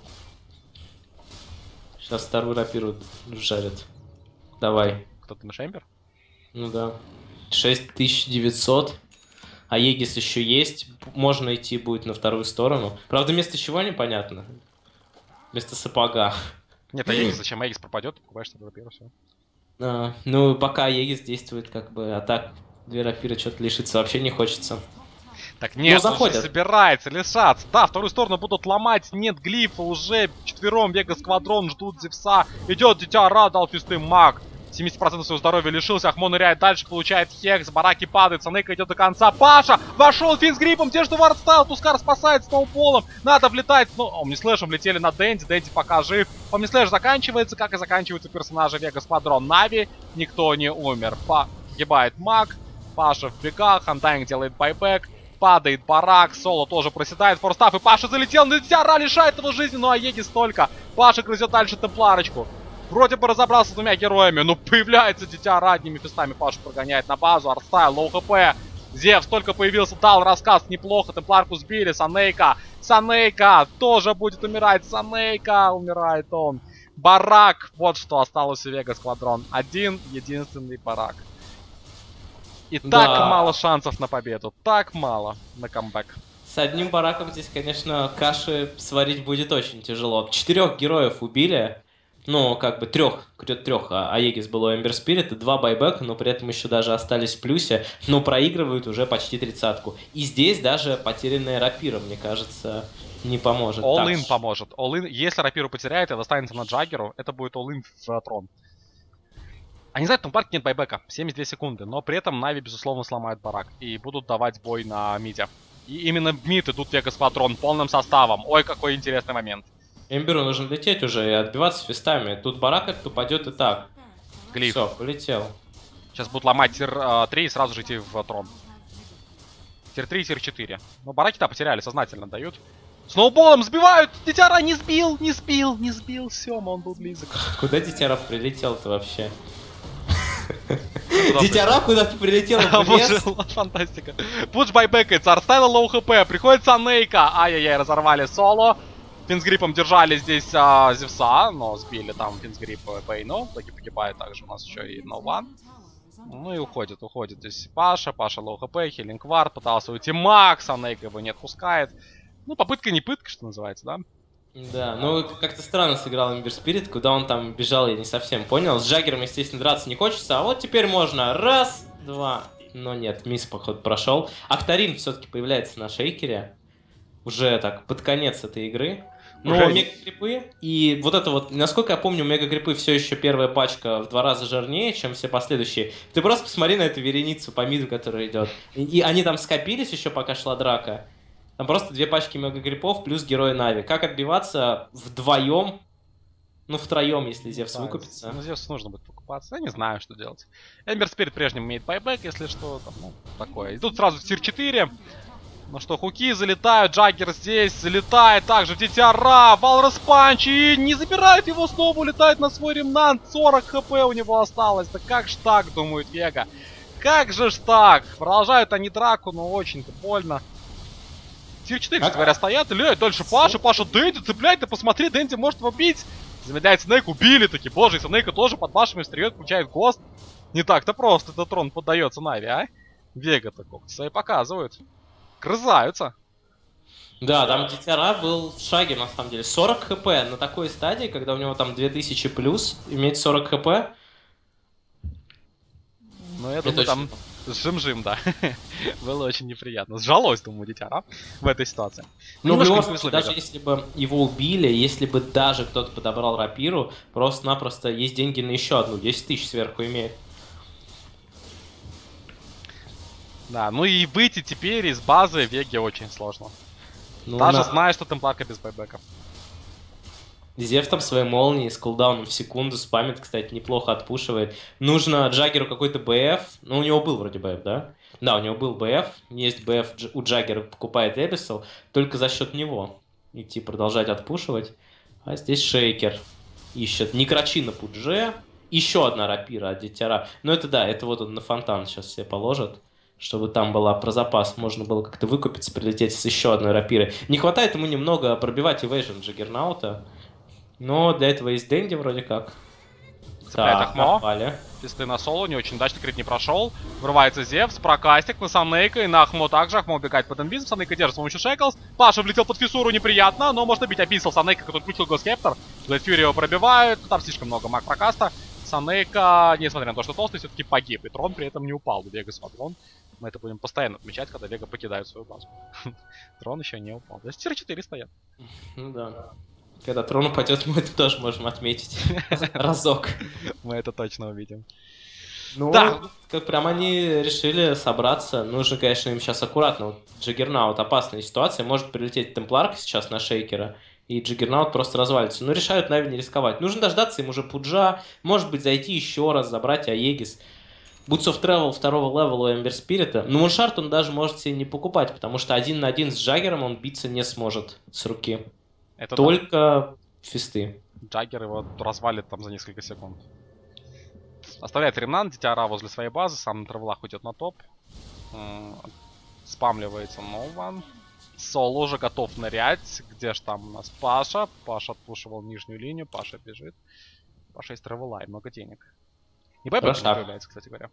Сейчас вторую рапиру жарят. Давай. Кто ты, наш Эмбер? Ну да. шесть тысяч девятьсот. А Егис еще есть. Можно идти будет на вторую сторону. Правда, вместо чего непонятно. Вместо сапога. Нет, а Егис, зачем Егис пропадет? Покупаешь себе рапиру, все. А, ну, пока Егис действует, как бы, а так две рапиры что-то лишиться вообще не хочется. Так нет, ну, уже собирается лишаться. Да, вторую сторону будут ломать. Нет глифа уже. Четвером Вега Сквадрон ждут Зевса. Идет Дитяра, дал фисты маг. семьдесят процентов своего здоровья лишился. Ахмо ныряет дальше, получает хекс. Бараки падает. Санейка идет до конца. Паша вошел фин с гриппом. Где же вардстайл? Тускар спасает сноуполом. Надо влетать. Ну, омнислэшем летели на Дэнди. Дэнди пока жив. Омнислэш заканчивается, как и заканчиваются персонажи Вега Сквадрон. Нави. Никто не умер. Погибает маг. Паша в бегах. Антайнг делает байбек. Падает барак, Соло тоже проседает, форстаф, и Паша залетел, на Дитяра лишает его жизни, ну а Егис только. Паша грызет дальше темпларочку. Вроде бы разобрался с двумя героями, но появляется Дитяра одними фистами, Паша прогоняет на базу, Арстайл, лоу хп. Зевс только появился, дал рассказ, неплохо, темпларку сбили, Санейка. Санейка тоже будет умирать, Санейка, умирает он. Барак, вот что осталось у Вега Сквадрон, один единственный барак. И да. Так мало шансов на победу. Так мало на камбэк. С одним бараком здесь, конечно, каши сварить будет очень тяжело. Четырех героев убили. Ну, как бы трех, трех. А Аегис был у Эмбер Спирит. Два байбека, но при этом еще даже остались в плюсе. Но проигрывают уже почти тридцатку. И здесь даже потерянная рапира, мне кажется, не поможет. All-in поможет. All-in, если рапиру потеряет, это останется на Джаггеру. Это будет all-in в трон. Они знают, что в парке нет байбека, семьдесят две секунды, но при этом Нави, безусловно, сломают барак и будут давать бой на миде. И именно в мид идут Вега Сквадрон полным составом. Ой, какой интересный момент. Эмберу нужно лететь уже и отбиваться фистами. Тут барак этот упадет и так. Глиф. Все, полетел. Сейчас будут ломать тир три и сразу же идти в трон. Тир три и тир четыре. Ну, бараки-то потеряли, сознательно дают. Сноуболом сбивают! Дитяра не сбил, не сбил, не сбил. Сема, он был близок. Куда Дитяра прилетел-то вообще? Дитяра куда-то прилетела в лес. Фантастика. Пудж байбекается, Арстайла лоу хп, приходит Санейка. Ай-яй-яй, разорвали Соло. Финсгриппом держали здесь а, Зевса, но сбили там Финсгрипп Бейну. Таки погибает также у нас еще и Ноуван. Ну и уходит, уходит здесь Паша. Паша лоу хп, Хиллинг Вард, пытался уйти Макс, Санейка его не отпускает. Ну, попытка не пытка, что называется, да? Да, ну как-то странно сыграл Эмбер Спирит, куда он там бежал, я не совсем понял. С Джаггером, естественно, драться не хочется, а вот теперь можно. Раз, два. Но нет, мисс, походу, прошел. Актарин все-таки появляется на шейкере. Уже так, под конец этой игры. Но Уже... мега-гриппы. И вот это вот, насколько я помню, мега-гриппы все еще первая пачка в два раза жирнее, чем все последующие. Ты просто посмотри на эту вереницу по миду, которая идет. И, и они там скопились еще, пока шла драка. Там просто две пачки мега-гриппов плюс герои Нави. Как отбиваться вдвоем? Ну, втроем, если Зевс Да, выкупится. ну, Зевс нужно будет покупаться. Я не знаю, что делать. Эмбер Спирит прежним имеет байбек, если что. Там, ну, такое. И тут сразу в тир четыре. Ну что, хуки залетают. Джаггер здесь залетает. Также в Дитя Ра. Валрос Панч. И не забирает его снова. Улетает на свой ремнант. сорок хп у него осталось. Да как ж так, думает Вега. Как же ж так? Продолжают они драку, но очень-то больно. Тир четыре, кстати говоря, стоят. Ляй, дальше Паша. Паша Дэнди цепляет. Ты посмотри, Дэнди может его бить. Замедляет Снейк, убили таки. Боже, и Снейка тоже под башами встреет, включает Гост. Не так-то просто этот трон поддается Нави, а? Вега-то как свои показывают. Грызаются. Да, там Дитяра был в шаге, на самом деле. сорок хп на такой стадии, когда у него там две тысячи плюс, иметь сорок хп. Ну, я думаю, там жим-жим, да. Было очень неприятно. Сжалось, думаю, Дитяра в этой ситуации. Ну, в любом случае, даже если бы его убили, если бы даже кто-то подобрал рапиру, просто-напросто есть деньги на еще одну. десять тысяч сверху имеет. Да, ну и выйти теперь из базы Веге очень сложно. Ну, даже на... зная, что темпларка без байбека. Зев там своей молнией с кулдауном в секунду спамит, кстати, неплохо отпушивает. Нужно Джаггеру какой-то БФ. Ну, у него был вроде БФ, да? Да, у него был БФ. Есть БФ у Джаггера, покупает Эбиссал. Только за счет него идти продолжать отпушивать. А здесь Шейкер ищет Некрачи на Пудже. Еще одна рапира от Дитяра. Ну, это да, это вот он на фонтан сейчас себе положит. Чтобы там была про запас, можно было как-то выкупиться, прилететь с еще одной рапирой. Не хватает ему немного пробивать эвейжн Джаггернаута. Но для этого есть Дэнди вроде как. Цепляет Ахмо. Писты на соло, не очень удачно, крит не прошел. Врывается Зевс, прокастик на Санейка и на Ахмо также. Ахмо убегает под инвизм, Санейка держит с помощью Шеклс. Паша влетел под фиссуру, неприятно, но можно бить описал Санейка, который включил Госкептор. Блэд Фьюри его пробивает, там слишком много маг прокаста. Санейка, несмотря на то, что толстый, все-таки погиб. И трон при этом не упал, Вега смотрел. Мы это будем постоянно отмечать, когда Вега покидает свою базу. Трон еще не упал. Да, тир четыре стоят. Ну да. Когда трон упадет, мы это тоже можем отметить. Разок. Мы это точно увидим. Ну, да. Как прям они решили собраться. Нужно, конечно, им сейчас аккуратно. Вот Джаггернаут, опасная ситуация. Может прилететь Темпларка сейчас на Шейкера. И Джаггернаут просто развалится. Но решают Нави не рисковать. Нужно дождаться им уже Пуджа. Может быть, зайти еще раз, забрать Аегис. Boots of Travel второго левела у Эмбер Спирита. Но Муншарт он даже может себе не покупать. Потому что один на один с Джаггером он биться не сможет с руки. Это только да. Фисты. Джаггер его развалит там за несколько секунд. Оставляет ремнант, Дитя Ра возле своей базы, сам на травлах уйдет на топ. Спамливается Нован. Сол уже готов нырять. Где ж там у нас Паша? Паша отпушивал нижнюю линию, Паша бежит. Паша есть травла и много денег. И Бэбэк не появляется, кстати говоря.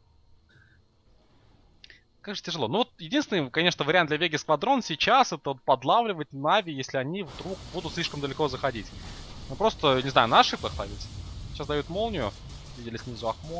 Как же тяжело. Ну вот единственный, конечно, вариант для Веги Сквадрон сейчас это подлавливать Нави, если они вдруг будут слишком далеко заходить. Ну просто, не знаю, на ошибках ловить. Сейчас дают молнию. Видели снизу Ахмо.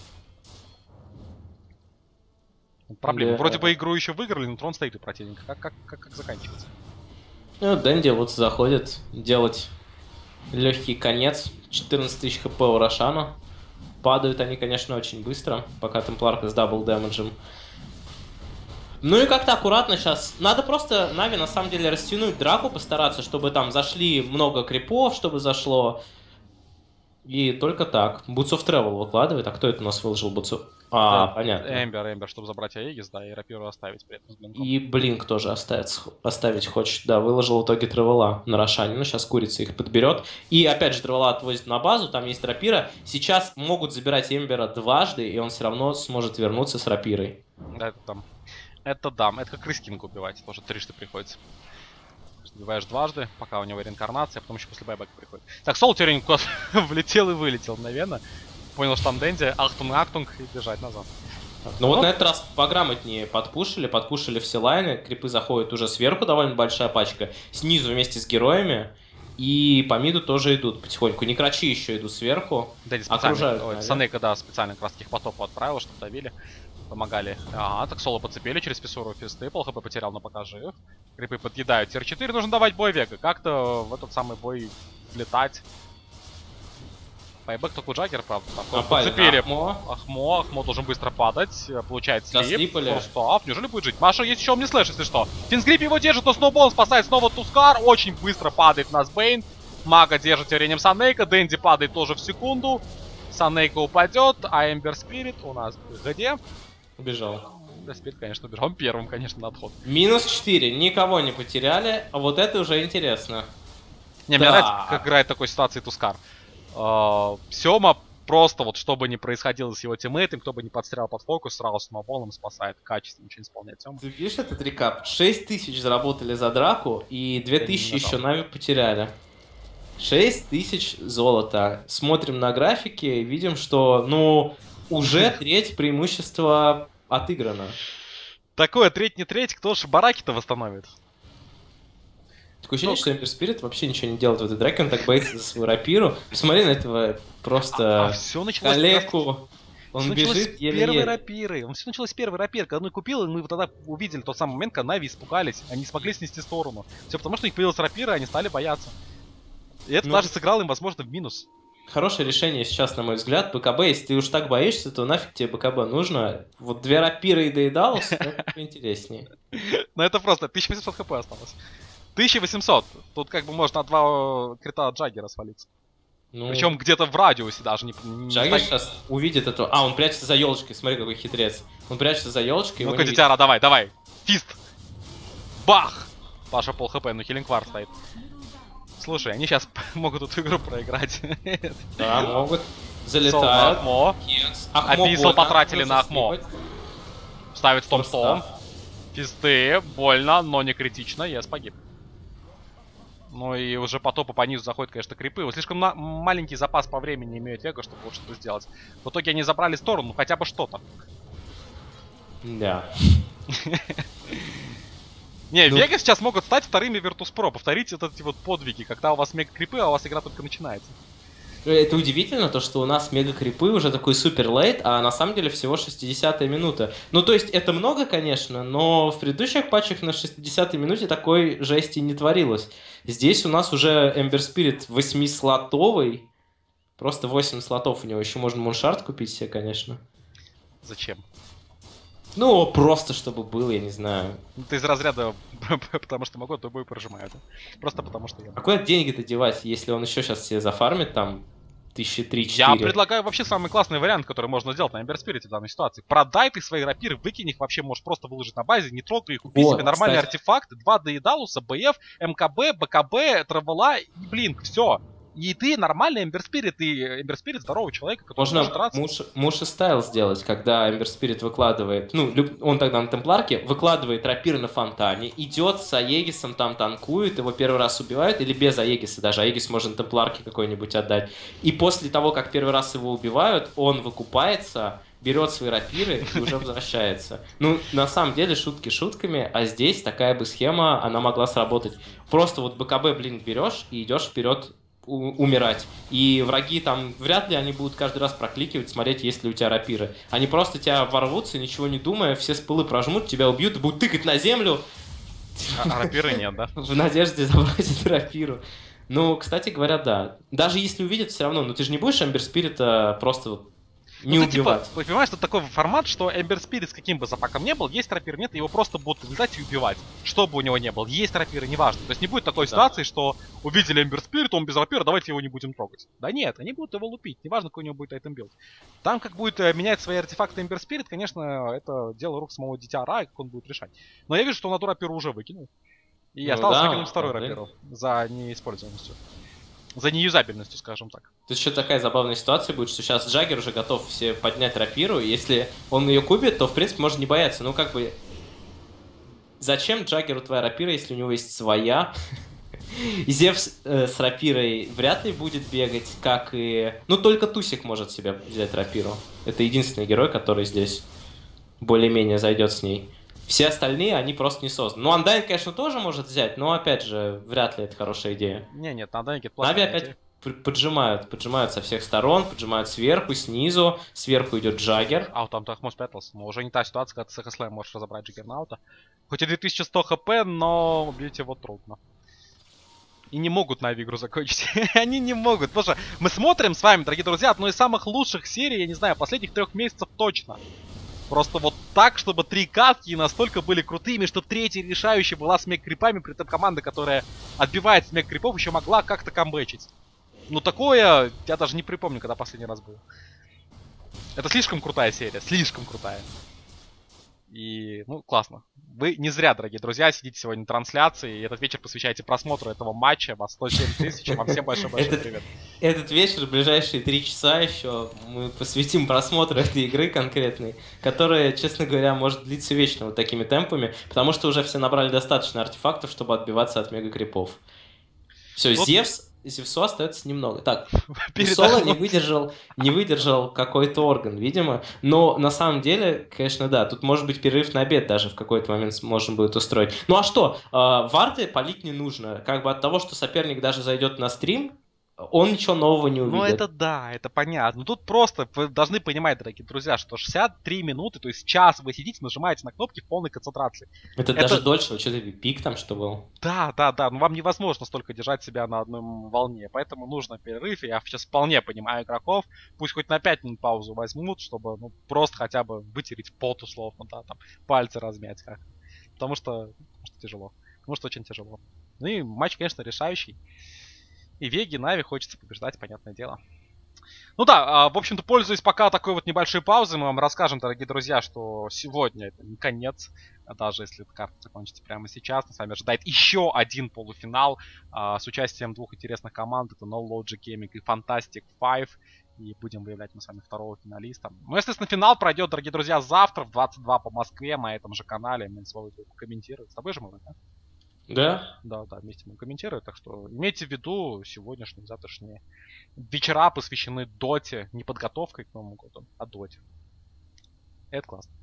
Проблема. Yeah. Вроде бы игру еще выиграли, но трон стоит у противника. Как, как, как, как заканчивается? Ну, Дэнди вот заходит делать легкий конец. четырнадцать тысяч хп у Рошана. Падают они, конечно, очень быстро, пока Темпларка с дабл дэмэджем. Ну и как-то аккуратно сейчас. Надо просто Нави на самом деле растянуть драку, постараться, чтобы там зашли много крипов, чтобы зашло. И только так. Boots of Travel выкладывает. А кто это у нас выложил Boots of... А, да, понятно. Эмбер, Эмбер, чтобы забрать Аегис, да, и рапиру оставить при этом с блинком. И Блинк тоже оставить, оставить хочет. Да, выложил в итоге Тревела на Рошане. Ну, сейчас курица их подберет. И опять же Тревела отвозит на базу, там есть рапира. Сейчас могут забирать Эмбера дважды, и он все равно сможет вернуться с рапирой. Да, это там... Это да, это как Рыскинг убивать, тоже трижды приходится. Убиваешь дважды, пока у него реинкарнация, а потом еще после байбека приходит. Так, Сол Тюринг влетел и вылетел мгновенно. Понял, что там Дэнди, ахтунг-ахтунг и бежать назад. Ну вот на этот раз пограмотнее подпушили, подпушили все лайны, крипы заходят уже сверху, довольно большая пачка, снизу вместе с героями. И по миду тоже идут потихоньку. Некрачи еще идут сверху. Дэнди окружают. Санейка, да, специально как раз их по топу отправил, чтобы давили. Помогали. Ага, так Соло подцепили через фиссуру фисты. Пол хп потерял, но пока жив. Крипы подъедают. Тир четыре нужно давать бой Вега. Как-то в этот самый бой влетать. Байбек только у Джаггера, правда. Там подцепили Ахмо. Ахмо. Ахмо должен быстро падать. Получает слип. Форстав. Неужели будет жить? Маша, есть еще Омнислэш, если что. Финсгрип его держит, но Сноубол спасает снова Тускар. Очень быстро падает у нас Бейн. Мага держит тем временем Санейка. Дэнди падает тоже в секунду. Санейка упадет, а Эмбер Спирит у нас где? Убежал. Эмбер Спирит, конечно, убежал. Он первым, конечно, на отход. Минус четыре. Никого не потеряли. А вот это уже интересно. Не, мне нравится, как играет в такой ситуации Тускар. Uh, Сёма просто вот, что бы ни происходило с его тиммейтом, кто бы ни подстрял под фокус, сразу самоволом спасает, качественно очень исполняет Сёма. Ты видишь этот рекап? шесть тысяч заработали за драку и две тысячи еще Нави потеряли. шесть тысяч золота. Смотрим на графики и видим, что, ну, уже треть преимущества отыграно. Такое треть не треть, кто ж бараки-то восстановит? Такое ощущение, что Эмбер Спирит вообще ничего не делает в этой драке, он так боится за свою рапиру. Посмотри на этого просто а, а все началось калеку. Он все бежит еле первые рапиры. Он все началось с первой рапиры. Когда он купил, мы тогда увидели тот самый момент, когда Нави испугались. Они не смогли снести сторону. Все потому, что у них появилась рапира, они стали бояться. И это ну, даже сыграло им, возможно, в минус. Хорошее решение сейчас, на мой взгляд. БКБ, если ты уж так боишься, то нафиг тебе БКБ нужно. Вот две рапиры и доедалось, это поинтереснее. Ну это просто тысяча восемьсот хп осталось. тысяча восемьсот. Тут как бы можно два крита от Джаггера свалиться. Ну... Причем где-то в радиусе даже. Не, не Джаггер не сейчас увидит это. А, он прячется за елочкой. Смотри, какой хитрец. Он прячется за елочкой. Ну-ка, Дитяра, давай, давай. Фист. Бах! Паша пол хп, ну хилингвар стоит. Слушай, они сейчас могут эту игру проиграть. Да, могут. Залетают. Ахмо. Аписал потратили на Ахмо. Ставит стом-стом. Фисты. Больно, но не критично. Ес погиб. Ну и уже по топу по низу заходят, конечно, крипы. Вот слишком маленький запас по времени имеет Вега, чтобы вот что-то сделать. В итоге они забрали сторону, ну хотя бы что-то. Да. Не, ну... Вега сейчас могут стать вторыми Virtus.pro. Повторите вот эти вот подвиги, когда у вас мега-крипы, а у вас игра только начинается. Это удивительно, то, что у нас мега-крипы уже такой супер лейт, а на самом деле всего шестидесятая минута. Ну, то есть, это много, конечно, но в предыдущих патчах на шестидесятой минуте такой жести не творилось. Здесь у нас уже Ember Spirit восьмислотовый. Просто восемь слотов у него. Еще можно Муншард купить себе, конечно. Зачем? Ну, просто чтобы был, я не знаю. Ты из разряда, потому что могу, то бой прожимаю. Просто потому что я... А куда деньги-то девать, если он еще сейчас себе зафармит там тысячи три-четыре? Я предлагаю вообще самый классный вариант, который можно сделать на Ember Spirit в данной ситуации. Продай ты свои рапиры, выкинь их вообще, можешь просто выложить на базе, не трогай их, купи вот, себе нормальные кстати. артефакты, два Деидалуса, БФ, МКБ, БКБ, Травела и Блинк, все. И ты нормальный Ember Spirit, и Ember Spirit здоровый человек, который можно может Муши стайл сделать, когда Ember Spirit выкладывает, ну, он тогда на Темпларке, выкладывает рапиры на фонтане, идет с Аегисом, там танкует, его первый раз убивают, или без Аегиса даже, Аегис можно Темпларке какой-нибудь отдать. И после того, как первый раз его убивают, он выкупается, берет свои рапиры и уже возвращается. Ну, на самом деле, шутки шутками, а здесь такая бы схема, она могла сработать. Просто вот БКБ, блин, берешь и идешь вперед умирать. И враги там, вряд ли они будут каждый раз прокликивать, смотреть, есть ли у тебя рапиры. Они просто тебя ворвутся, ничего не думая, все спылы прожмут, тебя убьют, будут тыкать на землю. А, а рапиры нет, да? В надежде забрать рапиру. Ну, кстати говоря, да. Даже если увидят, все равно, ну ты же не будешь Ember Spirit просто не ну, убивать. Ты, типа, понимаешь, что такой формат, что Ember Spirit с каким бы запаком не был, есть рапир, нет, его просто будут вылезать и убивать. Что бы у него не было, есть рапиры, неважно. То есть не будет такой да. ситуации, что увидели Ember Spirit, он без рапира, давайте его не будем трогать. Да нет, они будут его лупить, неважно, какой у него будет айтем билд. Там, как будет менять свои артефакты Ember Spirit, конечно, это дело рук самого дитя Ра, как он будет решать. Но я вижу, что он эту рапиру уже выкинул. И ну, осталось да, выкинуть второй рапиру за неиспользованностью. За неюзабельностью, скажем так. Тут еще такая забавная ситуация будет, что сейчас Джаггер уже готов все поднять рапиру, и если он ее купит, то, в принципе, можно не бояться. Ну, как бы, зачем Джаггеру твоя рапира, если у него есть своя? И Зевс э, с рапирой вряд ли будет бегать, как и... Ну, только Тусик может себе взять рапиру. Это единственный герой, который здесь более-менее зайдет с ней. Все остальные, они просто не созданы. Ну, Андайн, конечно, тоже может взять, но, опять же, вряд ли это хорошая идея. Не, нет, Андайн это плохая идея. Нави опять поджимают, поджимают со всех сторон, поджимают сверху, снизу, сверху идет Джаггер. А, там Тахмо спрятался, но уже не та ситуация, когда ты с Эхослэем можешь разобрать Джаггернаута. Хоть и две тысячи сто хп, но убить его трудно. И не могут Нави игру закончить. Они не могут. Потому что мы смотрим с вами, дорогие друзья, одну из самых лучших серий, я не знаю, последних трех месяцев точно. Просто вот так, чтобы три катки настолько были крутыми, что третий решающий была с мег-крипами, при этом команда, которая отбивает с мег-крипов, еще могла как-то камбэчить. Ну такое, я даже не припомню, когда последний раз был. Это слишком крутая серия, слишком крутая. И, ну, классно. Вы не зря, дорогие друзья, сидите сегодня на трансляции, и этот вечер посвящаете просмотру этого матча. Вас сто семь тысяч, вам всем большой-большой привет. Этот вечер, ближайшие три часа еще, мы посвятим просмотру этой игры конкретной, которая, честно говоря, может длиться вечно вот такими темпами, потому что уже все набрали достаточно артефактов, чтобы отбиваться от мега-крипов. Все, вот. Зевс... Зевсу остается немного. Так, Соло не выдержал, не выдержал какой-то орган, видимо. Но на самом деле, конечно, да, тут может быть перерыв на обед даже в какой-то момент можно будет устроить. Ну а что, варды палить не нужно. Как бы от того, что соперник даже зайдет на стрим, он ничего нового не увидит. Ну это да, это понятно. Тут просто вы должны понимать, дорогие друзья, что шестьдесят три минуты, то есть час вы сидите, нажимаете на кнопки в полной концентрации. Это, это... даже дольше, что-то пик там что был. Да, да, да, но вам невозможно столько держать себя на одной волне, поэтому нужно перерыв. Я сейчас вполне понимаю игроков, пусть хоть на пять минут паузу возьмут, чтобы ну, просто хотя бы вытереть пот условно, да, там пальцы размять как. Потому что, потому что тяжело, потому что очень тяжело. Ну и матч, конечно, решающий. И Веги, Нави хочется побеждать, понятное дело. Ну да, в общем-то, пользуясь пока такой вот небольшой паузой, мы вам расскажем, дорогие друзья, что сегодня это не конец. Даже если эта карта закончится прямо сейчас, нас с вами ожидает еще один полуфинал а, с участием двух интересных команд. Это No Logic Gaming и Fantastic Five. И будем выявлять мы с вами второго финалиста. Ну, естественно, финал пройдет, дорогие друзья, завтра в двадцать два по Москве на этом же канале. Мы с вами комментируем. С тобой же мы, да? Да? Да, да, вместе мы комментируем, так что имейте в виду сегодняшние, завтрашние вечера посвящены доте, не подготовкой к Новому году, а доте. Это классно.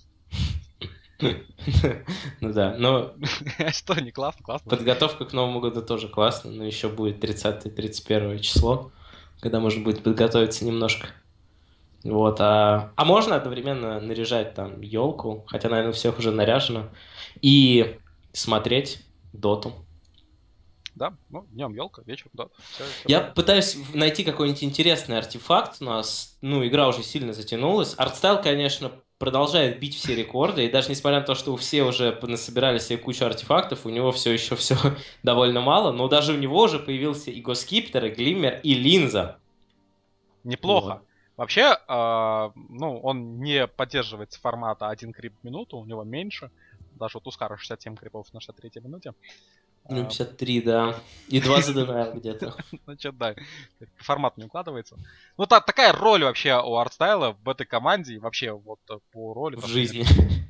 Ну да, но... Что, не классно? Классно. Подготовка к Новому году тоже классно, но еще будет тридцатое-тридцать первое число, когда можно будет подготовиться немножко. Вот, а... а можно одновременно наряжать там елку, хотя, наверное, у всех уже наряжено, и смотреть доту. Да, ну, днем елка, вечером дота. Все, все Я правильно. пытаюсь найти какой-нибудь интересный артефакт. У нас, ну, игра уже сильно затянулась. Артстайл, конечно, продолжает бить все рекорды. И даже несмотря на то, что все уже насобирали себе кучу артефактов, у него все еще все довольно мало. Но даже у него уже появился и Госкиптер, и Глиммер, и Линза. Неплохо. Вот. Вообще, э, ну, он не поддерживается формата один крип в минуту, у него меньше. Даже вот у Скара шестьдесят семь крипов на шестьдесят третьей минуте. Ну, пятьдесят три, да. И два задена где-то. Ну, что, да. Формат не укладывается. Ну, та, такая роль вообще у Артстайла в этой команде. И вообще вот по роли... В жизни.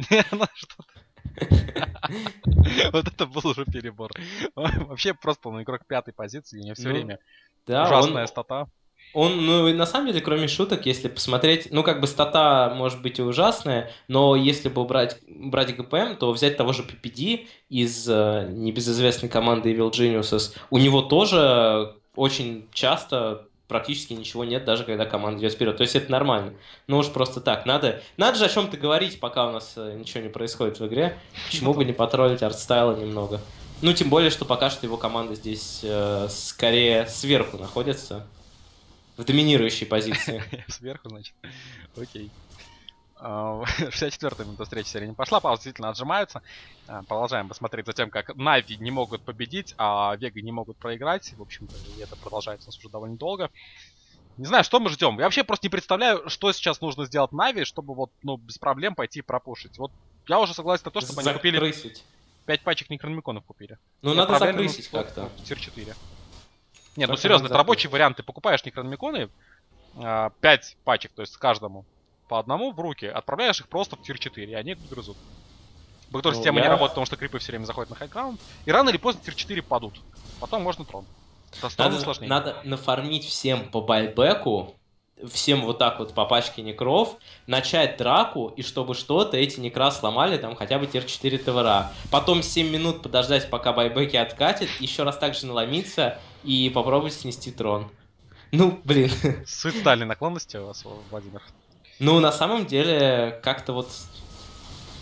Вот это был уже перебор. Вообще просто он игрок пятой позиции. У него все время Да, ужасная стата. Он, ну, на самом деле, кроме шуток, если посмотреть, ну, как бы стата может быть и ужасная, но если бы брать, брать ГПМ, то взять того же пи пи ди из э, небезызвестной команды Evil Geniuses, у него тоже очень часто практически ничего нет, даже когда команда идет вперед. То есть это нормально. Ну уж просто так. Надо, надо же о чем-то говорить, пока у нас э, ничего не происходит в игре. Почему бы не потроллить Артстайла немного? Ну, тем более, что пока что его команда здесь э, скорее сверху находится. В доминирующей позиции. Сверху, значит. Окей. шестьдесят четвёртая минута встречи серии не пошла, пауза действительно отжимается. Продолжаем посмотреть за тем, как Нави не могут победить, а Вега не могут проиграть. В общем-то, это продолжается уже довольно долго. Не знаю, что мы ждем. Я вообще просто не представляю, что сейчас нужно сделать Нави, чтобы вот, ну, без проблем пойти пропушить. Вот я уже согласен на то, чтобы они купили... пять пачек некрономиконов купили. Ну, надо закрысить как-то. Тир четыре. Нет, ну серьезно, это рабочий вариант. Ты покупаешь некрономиконы, пять пачек, то есть каждому по одному в руки, отправляешь их просто в тир четыре, и они их грызут. Бэкдор система ну, я... не работает, потому что крипы все время заходят на хайграунд, и рано или поздно тир четыре падут. Потом можно трон. Надо, сложнее. Надо нафармить всем по байбеку, всем вот так вот по пачке некров, начать драку, и чтобы что-то эти некра сломали, там хотя бы тир четыре ТВРа. Потом семь минут подождать, пока байбеки откатят, еще раз так же наломиться и попробовать снести трон. Ну, блин. Суицидальные наклонности у вас, Владимир? Ну, на самом деле, как-то вот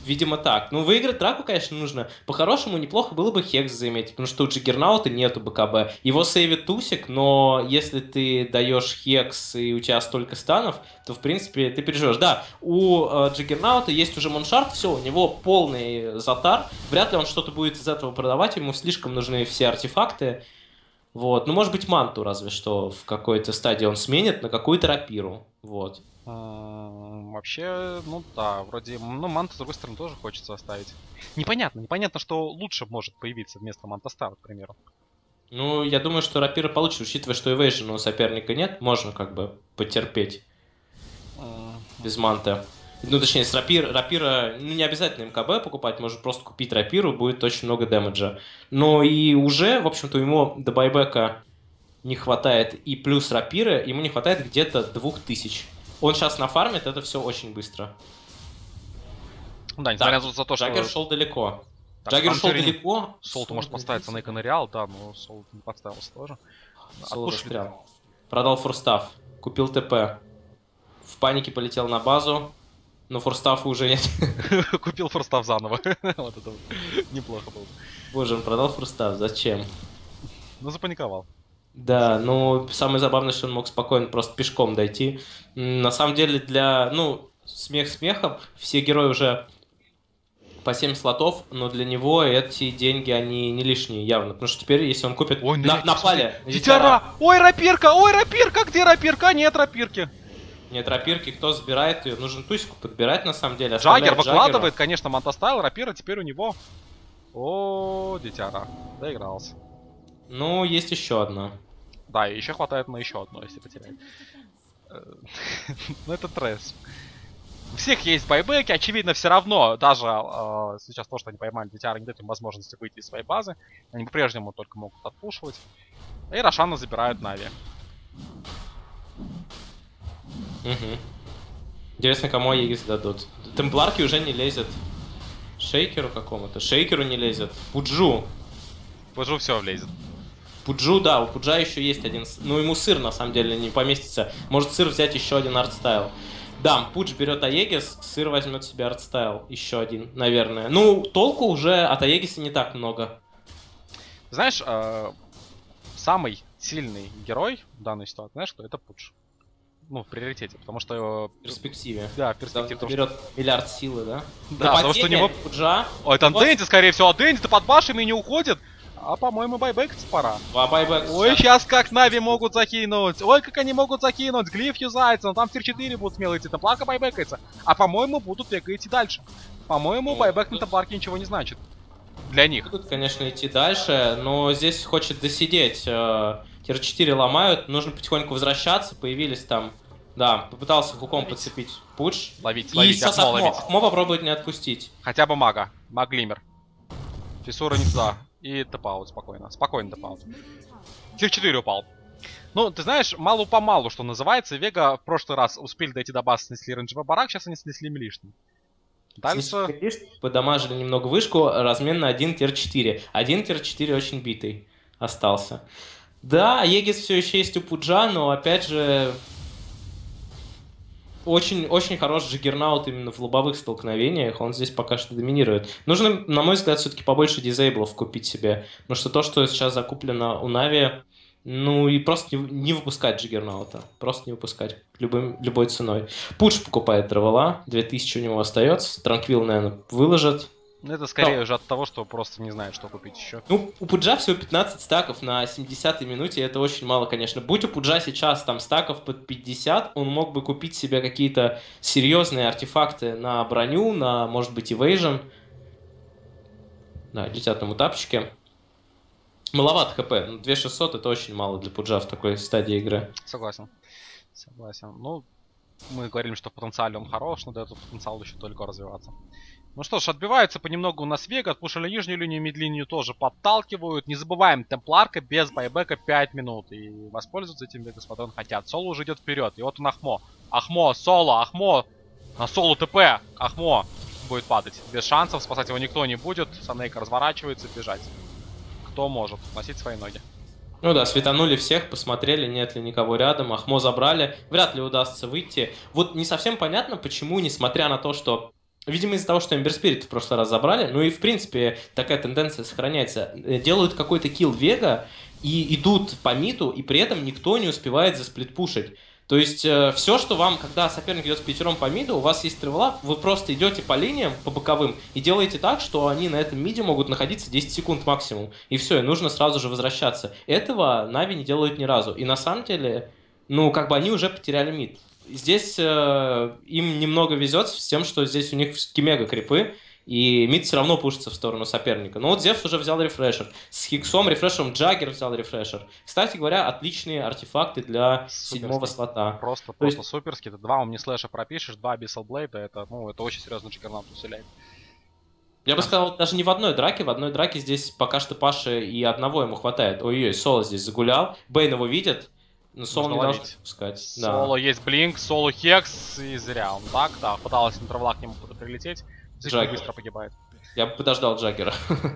видимо, так. Ну, выиграть драку, конечно, нужно. По-хорошему, неплохо было бы Хекс заиметь, потому что у Джиггернаута нету БКБ. Его сейвит Тусик, но если ты даешь Хекс и у тебя столько станов, то, в принципе, ты переживешь. Да, у э, Джиггернаута есть уже Моншард, все, у него полный затар. Вряд ли он что-то будет из этого продавать, ему слишком нужны все артефакты. Вот. Ну, может быть, манту разве что в какой-то стадии он сменит на какую-то рапиру. Вот. М, Вообще, ну да, вроде, ну, манту, с другой стороны, тоже хочется оставить. Непонятно, непонятно, что лучше может появиться вместо манта Стар, к примеру. Ну, я думаю, что рапира получше, учитывая, что эвейжена у соперника нет, можно как бы потерпеть М, без манты. Ну, точнее, с рапир, рапира, ну, не обязательно МКБ покупать, можно просто купить рапиру, будет очень много дэмэджа. Но и уже, в общем-то, ему до байбека не хватает, и плюс рапиры, ему не хватает где-то двух тысяч. Он сейчас нафармит, это все очень быстро. Да, несмотря Так, за, за то, что... Джаггер шел далеко. Так, Джаггер там шел теория- далеко. Солт может подставиться на Эконериал, да, но Солт не подставился тоже. Соло Отпушили. застрял. Продал форстав. Купил ТП. В панике полетел на базу. Но форстафа уже нет. Купил форстав заново. Вот это вот неплохо было. Боже, он продал форстав. Зачем? Ну, запаниковал. Да, ну, самое забавное, что он мог спокойно просто пешком дойти. М, На самом деле, для, ну, смех смехом, все герои уже по семь слотов, но для него эти деньги, они не лишние явно. Потому что теперь, если он купит... Ой, на, нырять, напали! на Дитяра! Ой, рапирка! Ой, рапирка! Где рапирка? Нет рапирки! Нет рапирки, кто забирает ее? Нужен Тусику подбирать, на самом деле. Джаггер Оставляет выкладывает, Джаггеру. конечно, Мантастайл, рапира теперь у него. О, дитяра. Доигрался. Ну, есть еще одна. Да, и еще хватает на еще одно, если потерять. Э, Ну, это трэш. У всех есть байбеки, очевидно, все равно, даже э, сейчас то, что они поймали Дитяра, не дает им возможности выйти из своей базы. Они по-прежнему только могут отпушивать. И Рошана забирают Нави. Угу. Интересно, кому Аегис дадут. Темпларки уже не лезет. Шейкеру какому-то. Шейкеру не лезет. Пуджу. Пуджу все влезет. Пуджу, да, у Пуджа еще есть один... с- Ну, ему сыр, на самом деле, не поместится. Может, сыр взять еще один артстайл. Да, Пудж берет Аегис, сыр возьмет себе артстайл. Еще один, наверное. Ну, толку уже от Аегиса не так много. Знаешь, э, самый сильный герой в данной ситуации, знаешь, что это Пудж. Ну, в приоритете, потому что... В перспективе. Да, в Когда он перспективе. потому что- берет миллиард силы, да? Да, потому что у него... Пуджа... Ой, там Вот. Дэнди, скорее всего. А Дэнди-то под башами не уходит. А, по-моему, байбекаться пора. А байбек Ой, сейчас. сейчас как Нави могут закинуть. Ой, как они могут закинуть. Глиф юзается. Но там тир четыре будут смело идти. Темпларка байбекается. А, по-моему, будут бегать идти дальше. По-моему, Ну, байбек на тут- Темпларке ничего не значит. Для них. Будут, конечно, идти дальше, но здесь хочет досидеть. э, Тир четыре ломают, нужно потихоньку возвращаться. Появились там... Да, попытался хуком Ловить. подцепить Пудж. Ловить, И ловить, сейчас Ахмо Ахмо, ловить. Ахмо попробует не отпустить. Хотя бы мага. Маг-глимер. Фиссура не туда. И тэп-аут спокойно. Спокойно тэп-аут. Тир четыре упал. Ну, ты знаешь, малу-помалу, что называется. Вега в прошлый раз успели дойти до базы, снесли рейнджевый барак, сейчас они снесли лишний. Дальше... Дальше... Подамажили немного вышку, размен на один тир четыре. один тир четыре очень битый остался. Да, Егис все еще есть у Пуджа, но опять же... Очень, очень хорош Джиггернаут именно в лобовых столкновениях, он здесь пока что доминирует. Нужно, на мой взгляд, все-таки побольше дизейблов купить себе, потому что то, что сейчас закуплено у Нави, ну и просто не, не выпускать Джиггернаута, просто не выпускать любым, любой ценой. Пудж покупает Дровола, две тысячи у него остается, Транквилл, наверное, выложит. Ну, это скорее Но- уже от того, что просто не знает, что купить еще. Ну, у Пуджа всего пятнадцать стаков на семидесятой минуте, это очень мало, конечно. Будь у Пуджа сейчас там стаков под пятьдесят, он мог бы купить себе какие-то серьезные артефакты на броню, на, может быть, evasion. Да, летят там тапчики. Маловато хп, ну, две тысячи шестьсот это очень мало для Пуджа в такой стадии игры. Согласен. Согласен. Ну, мы говорили, что в потенциале он хорош, но до этого потенциал еще только развиваться. Ну что ж, отбиваются понемногу у нас Вега, отпушили нижнюю линию, мид-линию тоже подталкивают. Не забываем, Темпларка без байбека пять минут. И воспользоваться этим Вега Спадон хотят. Соло уже идет вперед. И вот он Ахмо. Ахмо, Соло, Ахмо. На Соло ТП. Ахмо будет падать. Без шансов, спасать его никто не будет. Санейка разворачивается, бежать. Кто может носить свои ноги. Ну да, светанули всех, посмотрели, нет ли никого рядом, Ахмо забрали. Вряд ли удастся выйти. Вот не совсем понятно, почему, несмотря на то, что видимо, из-за того, что Эмбер Спирит в прошлый раз забрали, ну и, в принципе, такая тенденция сохраняется. Делают какой-то килл Вега и идут по миду, и при этом никто не успевает засплитпушить. То есть э, все, что вам, когда соперник идет с пятером по миду, у вас есть тревела, вы просто идете по линиям, по боковым, и делаете так, что они на этом миде могут находиться десять секунд максимум. И все, и нужно сразу же возвращаться. Этого Нави не делают ни разу. И на самом деле, ну, как бы они уже потеряли мид. Здесь э, им немного везет с тем, что здесь у них скимега крипы, и мид все равно пушится в сторону соперника. Но вот Зевс уже взял рефрешер. С Хиксом, рефрешером Джаггер взял рефрешер. Кстати говоря, отличные артефакты для суперский. Седьмого слота. Просто, То просто есть... суперский. Ты два Omni Слэша пропишешь, два Abyssal Blade, это, ну, это очень серьезно Джаггернаут усиляет. Я бы сказал, даже не в одной драке. В одной драке здесь пока что Паше и одного ему хватает. Ой-ой, Соло здесь загулял. Бейн его видит. Но Соло не должен пускать. Соло да. Есть Блинк, Соло Хекс, и зря он так, да, пытался на травлах к нему прилететь. Слишком быстро погибает. Я бы подождал Джаггера.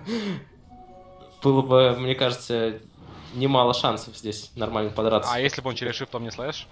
Было бы, мне кажется, немало шансов здесь нормально подраться. А если бы он через шифт Omni Slash?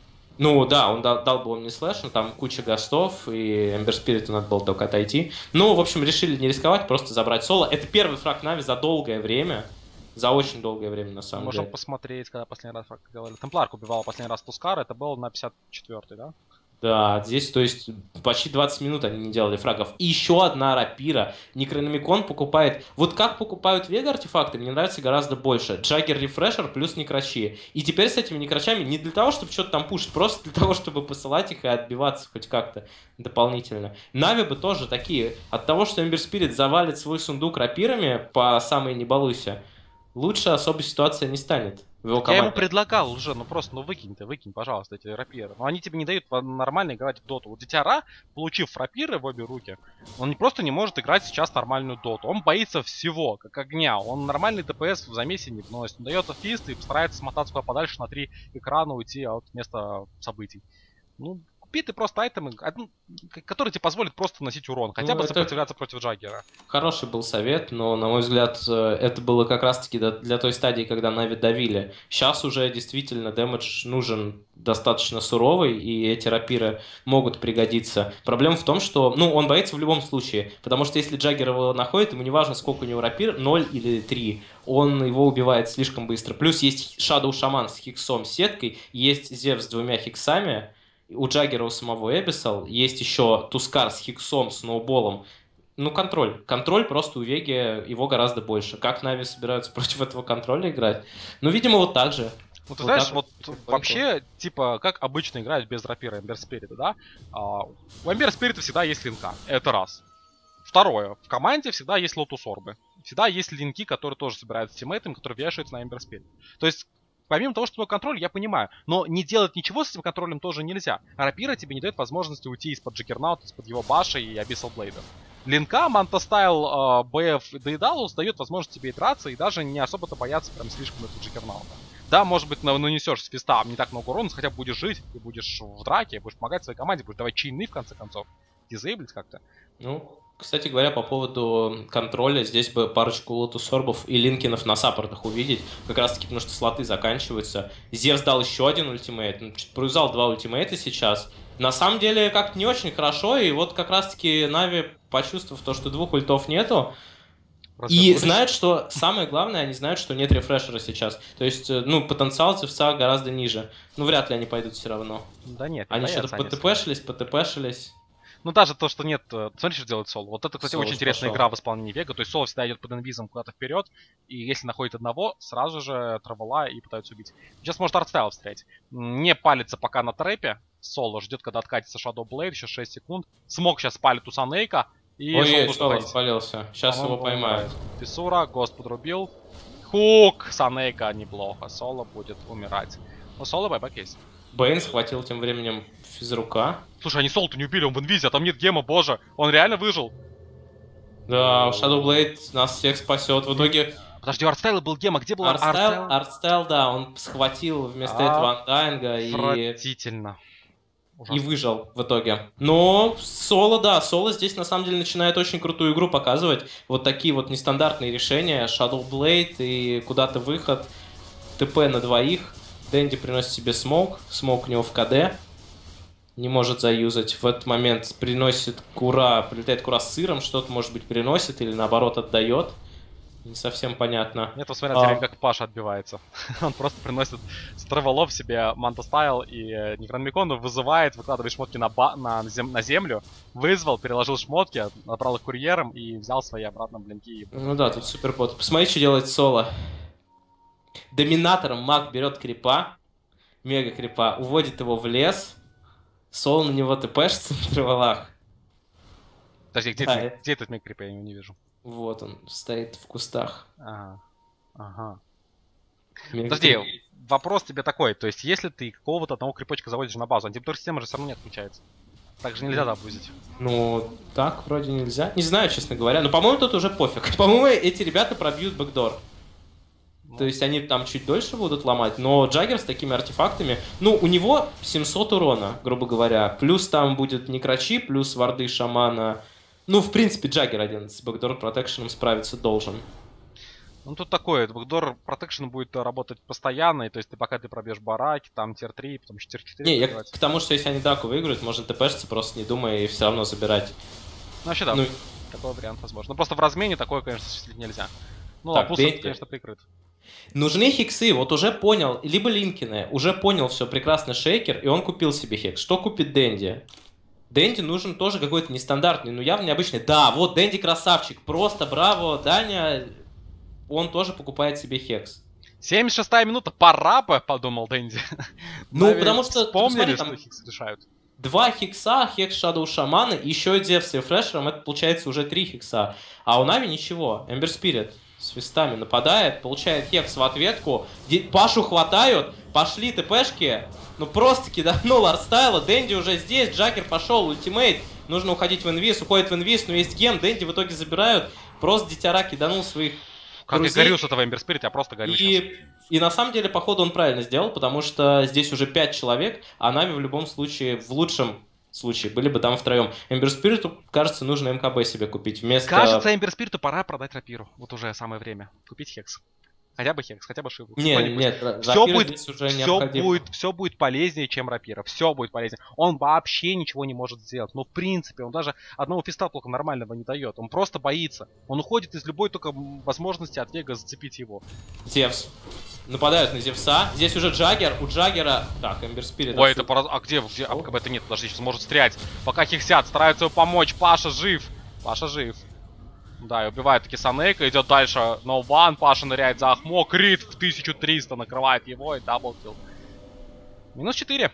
Ну да, он дал, дал бы Omni Slash, но там куча гастов, и Эмбер Спириту надо было только отойти. Ну, в общем, решили не рисковать, просто забрать Соло. Это первый фраг Нави за долгое время. За очень долгое время, на самом Можем деле. Можем посмотреть, когда последний раз фраг делали. Темпларк убивал последний раз Тускара, это было на пятьдесят четвёртый, да? Да, здесь, то есть, почти двадцать минут они не делали фрагов. И еще одна рапира. Некрономикон покупает... Вот как покупают Вега артефакты, мне нравится гораздо больше. Джаггер рефрешер плюс некрачи. И теперь с этими некрачами не для того, чтобы что-то там пушить, просто для того, чтобы посылать их и отбиваться хоть как-то дополнительно. Нави бы тоже такие. От того, что Эмбер Спирит завалит свой сундук рапирами по самой не балуйся, лучше особой ситуация не станет. Я ему предлагал уже, ну просто, ну выкинь ты, выкинь, пожалуйста, эти рапиры. Но они тебе не дают нормально играть в доту. Вот Дитяра, получив рапиры в обе руки, он не просто не может играть сейчас нормальную доту. Он боится всего, как огня. Он нормальный ДПС в замесе не вносит. Он дает фист и старается смотаться куда подальше на три экрана, уйти от места событий. Ну, купи ты просто айтемы, которые тебе позволят просто наносить урон. Хотя ну, бы сопротивляться против Джаггера. Хороший был совет, но, на мой взгляд, это было как раз-таки для той стадии, когда Нави давили. Сейчас уже действительно дэмэдж нужен достаточно суровый, и эти рапиры могут пригодиться. Проблема в том, что, ну, он боится в любом случае, потому что если Джаггер его находит, ему не важно, сколько у него рапир, ноль или три, он его убивает слишком быстро. Плюс есть Shadow Shaman с хиксом, сеткой, есть Зевс с двумя хиксами, у Джаггера у самого Эбисал, есть еще Тускар с хиксом, сноуболом. Ну, контроль. Контроль просто у Веги его гораздо больше. Как Нави собираются против этого контроля играть? Ну, видимо, вот так же. Ну, ты вот знаешь, вот вообще, типа, как обычно играть без рапира Эмбер Спирита, да? А, у Эмбер Спирита всегда есть линка. Это раз. Второе. В команде всегда есть лотус орбы. Всегда есть линки, которые тоже собираются с тиммейтами, которые вешаются на Эмбер Спирит. То есть, помимо того, что такое контроль, я понимаю. Но не делать ничего с этим контролем тоже нельзя. Рапира тебе не дает возможности уйти из-под Джаггернаута, из-под его баша и Abyssal Blade. Линка, Манта-стайл, БФ и Дейдалус дает возможность тебе играться и даже не особо-то бояться прям слишком этого Джаггернаута. Да, может быть, нанесешь с фиста не так много урона, но хотя бы будешь жить, и будешь в драке, будешь помогать своей команде, будешь давать чейны в конце концов. Дизейблить как-то. Ну, кстати говоря, по поводу контроля, здесь бы парочку лотус-орбов и линкинов на саппортах увидеть, как раз таки, потому что слоты заканчиваются. Зевс дал еще один ультимейт, ну, чуть проюзал два ультимейта сейчас. На самом деле, как-то не очень хорошо, и вот как раз таки Нави, почувствовав то, что двух ультов нету, и знают, что самое главное, они знают, что нет рефрешера сейчас. То есть, ну, потенциал Зевса гораздо ниже. Ну, вряд ли они пойдут все равно. Да нет, они что-то ПТПшились, ПТПшились. Ну, даже то, что нет... Смотри, что делает Соло. Вот это, кстати, Соло очень интересная пошел. Игра в исполнении Вега. То есть Соло всегда идет под инвизом куда-то вперед, и если находит одного, сразу же травела и пытаются убить. Сейчас может артстайл встретить. Не палится пока на трэпе. Соло ждет, когда откатится Shadow Blade, еще шесть секунд. Смог сейчас палит у Санейка. И ой, Соло спалился. Сейчас его поймают. Писура, Гост подрубил. Хук! Санейка неплохо. Соло будет умирать. Но Соло байбэк есть. Бэйн схватил тем временем физрука. Слушай, они Соло-то не убили, он в инвизе, а там нет гема, боже. Он реально выжил. Да, Shadow Blade нас всех спасет. В итоге... Подожди, у Артстайла был гем, а где был Артстайл? Артстайл, да, он схватил вместо а этого Андайнга и... Отвратительно. И выжил в итоге. Но Соло, да, Соло здесь на самом деле начинает очень крутую игру показывать. Вот такие вот нестандартные решения. Shadow Blade и куда-то выход. ТП на двоих. Дэнди приносит себе смоук. Смоук у него в КД. Не может заюзать. В этот момент приносит Кура, прилетает Кура с сыром, что-то, может быть, приносит или наоборот отдает. Не совсем понятно. Нет, посмотрите, а... как Паша отбивается. Он просто приносит с траволов себе Манта Стайл и Некрономикону, вызывает, выкладывает шмотки на, ба... на, зем... на землю, вызвал, переложил шмотки, набрал их курьером и взял свои обратно блинки. Ну да, тут супербот. Посмотри, что делает Соло. Доминатором маг берет крипа, мега крипа, уводит его в лес. Соло на него тпшится на траволах. Подожди, где, да, где этот мега крип? Я его не вижу. Вот он, стоит в кустах. Ага. Ага. Подожди, вопрос тебе такой. То есть, если ты какого-то одного крипочка заводишь на базу, антибутор-система же все равно не отключается. Так же нельзя забузить. Ну, так вроде нельзя. Не знаю, честно говоря. Но, по-моему, тут уже пофиг. По-моему, эти ребята пробьют бэкдор. Ну. То есть, они там чуть дольше будут ломать. Но Джаггер с такими артефактами... Ну, у него семьсот урона, грубо говоря. Плюс там будет Некрачи, плюс варды шамана... Ну, в принципе, Джаггер один с бэкдор протекшеном справиться должен. Ну, тут такое, бэкдор протекшн будет работать постоянно, и то есть ты пока ты пробьешь бараки, там тир три, потом еще тир четыре. Не, я к тому, что если они даку выиграют, можно тпшиться просто не думая и все равно забирать. Ну, вообще да, ну, такой вариант возможно. Ну, просто в размене такое, конечно, осуществить нельзя. Ну, так, Лапус, конечно, прикрыт. Нужны хиксы, вот уже понял, либо Линкины, уже понял все, прекрасно Шейкер, и он купил себе хекс. Что купит Дэнди? Дэнди нужен тоже какой-то нестандартный, но явно необычный. Да, вот Дэнди красавчик, просто браво, Даня, он тоже покупает себе хекс. семьдесят шестая минута, пора бы, подумал Дэнди. Ну, потому что, вспомнили, что хикс решают. Два хикса, хекс Shadow Шамана, и еще Дев с рефрешером, это получается уже три хикса. А у Нави ничего, Эмбер Спирит с фистами нападает, получает хекс в ответку, Пашу хватают, пошли ТПшки. Ну просто киданул артстайла, Дэнди уже здесь, Джаггер пошел, ультимейт, нужно уходить в инвиз, уходит в инвиз, но есть гем, Дэнди в итоге забирают, просто Дитяра киданул своих Как друзей. я горю с этого Эмбер Спирит, я просто горю и, сейчас. И на самом деле, походу, он правильно сделал, потому что здесь уже пять человек, а Нави в любом случае, в лучшем случае, были бы там втроем. Эмбер Спириту, кажется, нужно МКБ себе купить вместо... Кажется, Эмбер Спириту пора продать рапиру, вот уже самое время, купить хекс. Хотя бы хекс, хотя бы шиву. Нет, нет, все будет, уже все будет, все будет полезнее, чем рапира. Все будет полезнее. Он вообще ничего не может сделать. Но в принципе, он даже одного фиста только нормального не дает. Он просто боится. Он уходит из любой только возможности от Вега зацепить его. Зевс. Нападают на Зевса. Здесь уже Джаггер. У Джаггера... Так, Эмбер Спирит. Ой, это пора... А где? где? А КБ-то нет, подожди, сейчас может стрелять. Пока хексят, стараются ему помочь. Паша жив. Паша жив. Да, и убивает таки Санейка, идет дальше No One, Паша ныряет за Ахмо, крит в тысячу триста накрывает его и даблкил. Минус четыре.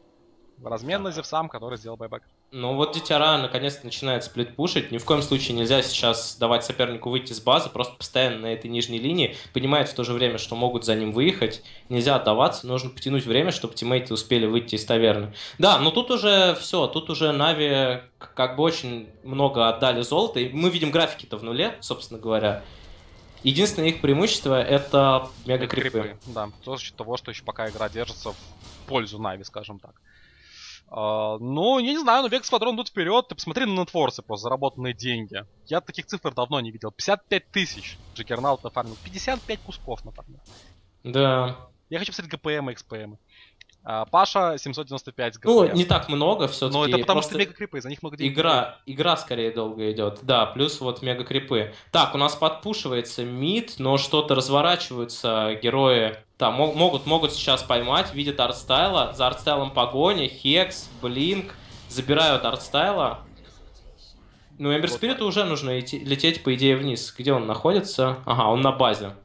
Размен на Зевсам, который сделал байбэк. Ну вот Дитяра наконец-то начинает сплит-пушить. Ни в коем случае нельзя сейчас давать сопернику выйти с базы, просто постоянно на этой нижней линии. Понимает в то же время, что могут за ним выехать. Нельзя отдаваться, нужно потянуть время, чтобы тиммейты успели выйти из таверны. Да, но тут уже все, тут уже Нави как бы очень много отдали золота. И мы видим графики-то в нуле, собственно говоря. Единственное их преимущество — это мега-крипы. Да, за счет того, что еще пока игра держится в пользу Нави, скажем так. Uh, ну, я не знаю, но Вег Сквадрон идут вперед. Ты посмотри на нетворсы, просто заработанные деньги. Я таких цифр давно не видел. пятьдесят пять тысяч Джиггернаут нафармил. пятьдесят пять кусков нафармил. Да. Я хочу посмотреть ГПМ и ХПМ. Uh, Паша семьсот девяносто пять ГПМ. Ну, не так много все-таки. Но это потому что мега-крипы, за них много денег. Игра, игра скорее долго идет. Да, плюс вот мега-крипы. Так, у нас подпушивается мид, но что-то разворачиваются герои. Да, могут, могут сейчас поймать, видят артстайла, за артстайлом погоня, хекс, блинк, забирают артстайла. Ну, Эмбер Спириту вот уже нужно идти, лететь, по идее, вниз. Где он находится? Ага, он на базе.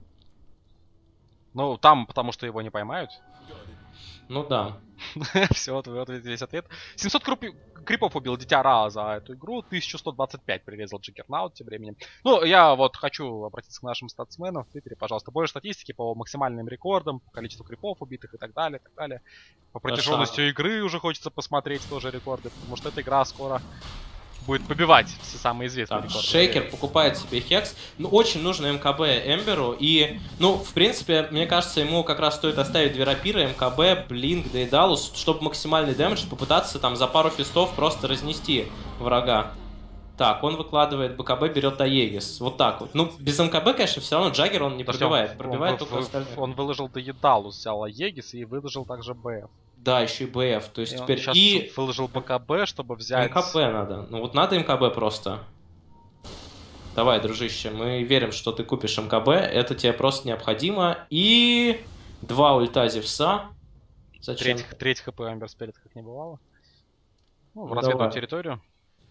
Ну, там, потому что его не поймают. Ну да. Все, вот, вот весь ответ. семьсот крупи... крипов убил Дитяра за эту игру, тысяча сто двадцать пять прирезал Джиггернаут тем временем. Ну, я вот хочу обратиться к нашим статсменам в Твиттере, пожалуйста. Больше статистики по максимальным рекордам, по количеству крипов убитых и так далее, и так далее. По протяженности игры уже хочется посмотреть тоже рекорды, потому что эта игра скоро будет побивать все самые известные так, рекорды. Шейкер покупает себе хекс. Ну, очень нужно МКБ Эмберу. И, ну, в принципе, мне кажется, ему как раз стоит оставить две рапиры, МКБ, Блинк, Дейдалус, чтобы максимальный дэмэдж попытаться там за пару фистов просто разнести врага. Так, он выкладывает БКБ, берет Аегис. Вот так вот. Ну, без МКБ, конечно, все равно Джаггер он не пробивает. Он, пробивает он, только он, остальные. Он выложил Дейдалус, взял Аегис и выложил также БФ. Да, еще и БФ. То есть И теперь сейчас и... выложил БКБ, чтобы взять... МКБ надо. Ну вот надо МКБ просто. Давай, дружище, мы верим, что ты купишь МКБ. Это тебе просто необходимо. И... Два ульта Зевса. Зачем? Треть, треть хп Амбер Спирит как не бывало. Ну, в Ну, разведную давай. территорию.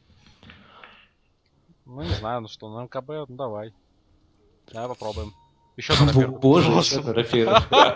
Ну, не знаю, ну что, на МКБ, ну давай. Давай попробуем. Еще на рапир. Боже, еще на рапир.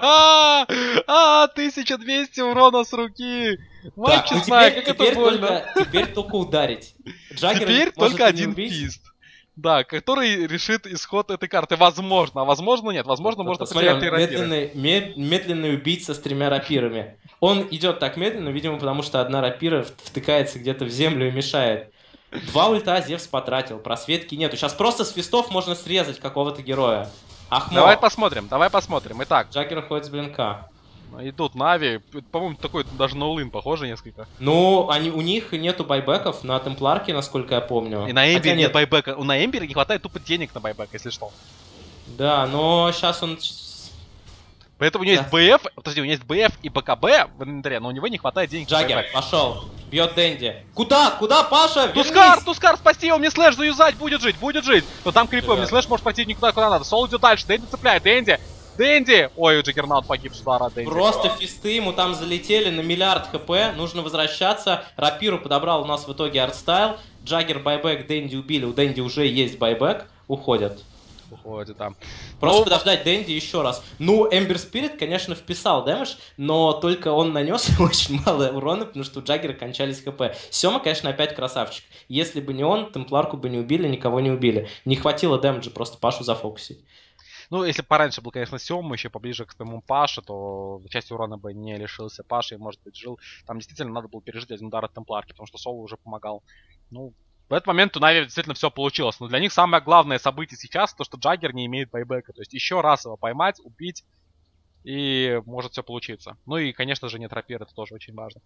А, тысяча двести урона с руки! Мальчик, Так, ну знаю, теперь, как теперь это больно. только, теперь только ударить. Джаггера Теперь может только и не один убить. фист. Да, который решит исход этой карты. Возможно, а возможно нет. Возможно, Вот, можно смотри, он потерять три рапиры. медленный, мед- медленный убийца с тремя рапирами. Он идет так медленно, видимо, потому что одна рапира втыкается где-то в землю и мешает. Два ульта Зевс потратил, просветки нету. Сейчас просто с фистов можно срезать какого-то героя. Ахмо. Давай посмотрим, давай посмотрим. Итак, Джаггер ходит с блинка. идут Нави. По-моему, такой даже на Улын похоже несколько. Ну, они, у них нету байбеков на Темпларке, насколько я помню. И на Хотя Эмбере нет нет. байбека. На Эмбере не хватает тупо денег на байбек, если что. Да, но сейчас он... Поэтому у него Да. есть БФ, подожди, у него есть БФ и БКБ в инвентаре, но у него не хватает денег на Джаггер, байбек. пошел. Бьет Дэнди. Куда? Куда, Паша? Тускар, Вернись! Тускар, спасти его, мне слэш заюзать, будет жить, будет жить. Но там крипы, Да. мне слэш может пойти никуда, куда надо. Сол идет дальше, Дэнди цепляет, Дэнди, Дэнди. Ой, Джаггернаут погиб с удара, Дэнди. Просто фисты ему там залетели на миллиард хп. Нужно возвращаться. Рапиру подобрал у нас в итоге артстайл. Джаггер байбек, Дэнди убили. У Дэнди уже есть байбек. Уходят. Уходит там. Просто Ну, подождать Дэнди еще раз. Ну, Эмбер Спирит, конечно, вписал дэмэдж, но только он нанес очень мало урона, потому что у Джаггера кончались хп. Сема, конечно, опять красавчик. Если бы не он, Темпларку бы не убили, никого не убили. Не хватило дэмэджа просто Пашу зафокусить. ну, если бы пораньше был, конечно, Сёма, еще поближе к тому Паше, то часть урона бы не лишился Паши, и, может быть, жил. Там действительно надо было пережить один удар от Темпларки, потому что Соло уже помогал. Ну, в этот момент у Нави действительно все получилось. Но для них самое главное событие сейчас, то, что Джаггер не имеет байбека. То есть еще раз его поймать, убить, и может все получиться. Ну и, конечно же, нет рапира, это тоже очень важно.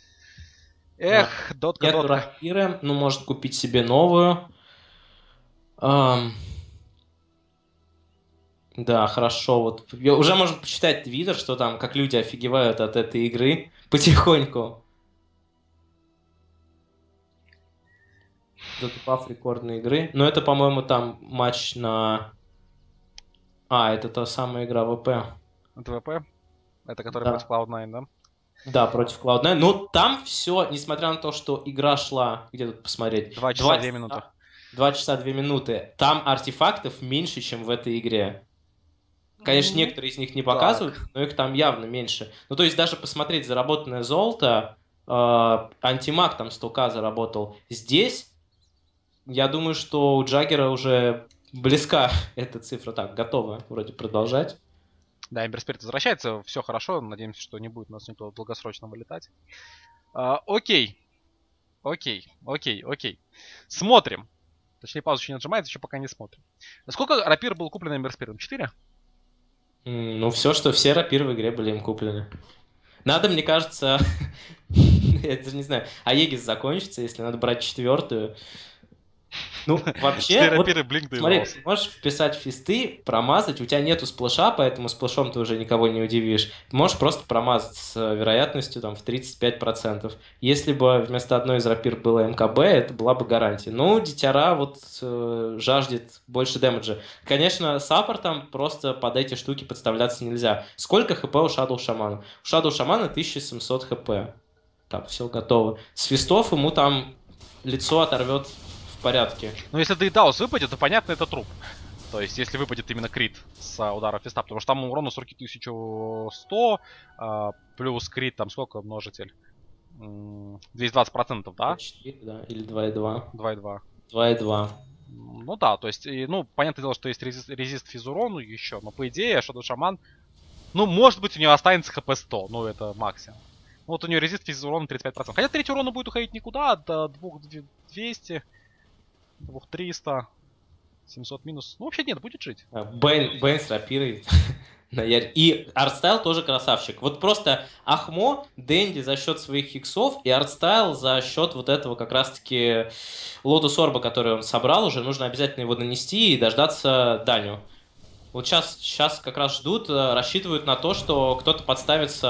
Эх, дотка, Нет дотка. рапиры, ну, может купить себе новую. Ам. Да, хорошо. Вот я- уже можно почитать твиттер, что там, как люди офигевают от этой игры потихоньку. Дотупав рекордной игры. Но это, по-моему, там матч на... А, это та самая игра ВП. ТВП? Это который Да. против клауд найн, да? Да, против клауд найн. Но там все, несмотря на то, что игра шла... Где тут посмотреть? Два часа, две минуты. Два часа, две минуты. Там артефактов меньше, чем в этой игре. Конечно, Ну, некоторые из них не показывают, но их там явно меньше. Ну, то есть даже посмотреть заработанное золото, э, антимаг там сто тысяч заработал. Здесь, я думаю, что у Джаггера уже близка эта цифра. Так, готова вроде продолжать. Да, Эмбер Спирит возвращается, все хорошо, надеемся, что не будет у нас никто долгосрочно вылетать. А, окей, окей, окей, окей. Смотрим. Точнее, пауза еще не нажимается, еще пока не смотрим. Сколько рапир был куплен Эмбер Спиритом? четыре? М, Ну, все, что все рапиры в игре были им куплены. Надо, мне кажется, я даже не знаю, Аегис закончится, если надо брать четвертую. Ну, Четыре вообще, вот рапиры, блинк, да и смотри, волос. можешь вписать фисты, промазать, у тебя нету сплэша, поэтому сплэшом ты уже никого не удивишь. Ты можешь просто промазать с э, вероятностью там в тридцать пять процентов. Если бы вместо одной из рапир было МКБ, это была бы гарантия. Ну, Дитяра вот э, жаждет больше дэмэджа. Конечно, саппортом просто под эти штуки подставляться нельзя. Сколько хп у Shadow Шамана? У Shadow Шамана тысяча семьсот хп. Так, все готово. С фистов ему там лицо оторвет в порядке. Ну, если Дейдаус выпадет, то понятно, это труп. То есть, если выпадет именно крит с а, удара фиста, потому что там урона с руки тысяча сто, а, плюс крит, там сколько множитель? М, двести двадцать процентов, да? четыре, да, или два и два. два и два. два и два. Ну да, то есть, и, ну, понятное дело, что есть резист, резист физурону еще, но по идее, Shadow Shaman, ну, может быть, у него останется хп сто, ну, это максимум. Ну, вот у него резист физурону тридцать пять процентов. Хотя третий урона будет уходить никуда, до двух двести, двух триста, семьсот минус. Ну, вообще нет, будет жить. А, Бэйн, Бэйн с рапирой. на Ярь. И артстайл тоже красавчик. Вот просто Ахмо, Дэнди за счет своих хиксов и артстайл за счет вот этого как раз-таки Лотус Орба, который он собрал уже. Нужно обязательно его нанести и дождаться Даню. Вот сейчас, сейчас как раз ждут, э, рассчитывают на то, что кто-то подставится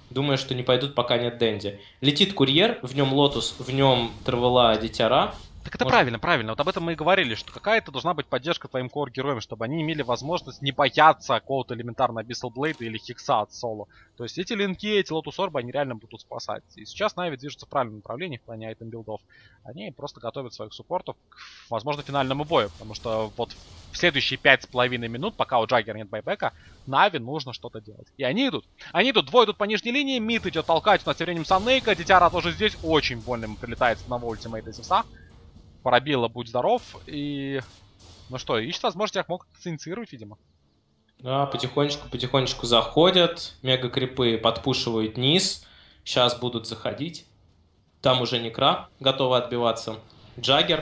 Думаю, что не пойдут, пока нет Дэнди. Летит курьер, в нем Лотус, в нем Тарвала, Дитяра. Так это Может... правильно, правильно. Вот об этом мы и говорили, что какая-то должна быть поддержка твоим кор-героям, чтобы они имели возможность не бояться какого-то элементарно Abyssal Blade или Хикса от соло. То есть эти линки, эти Lotus Orb, они реально будут спасать. И сейчас Нави движутся в правильном направлении в плане айтем билдов. Они просто готовят своих суппортов к, возможно, финальному бою. Потому что вот в следующие пять с половиной минут, пока у Джаггера нет байбека, Нави нужно что-то делать. И они идут. Они идут. Двое идут по нижней линии. Мид идет толкать. У нас тем временем Санейка. Дитяра тоже здесь. Очень больно ему прилетает с одного ультимейта Зевса. Пробило, будь здоров, и... Ну что, ищет возможность, их мог инициировать, видимо. Да, потихонечку-потихонечку заходят, мега-крипы подпушивают низ, сейчас будут заходить. Там уже Некра готова отбиваться. Джаггер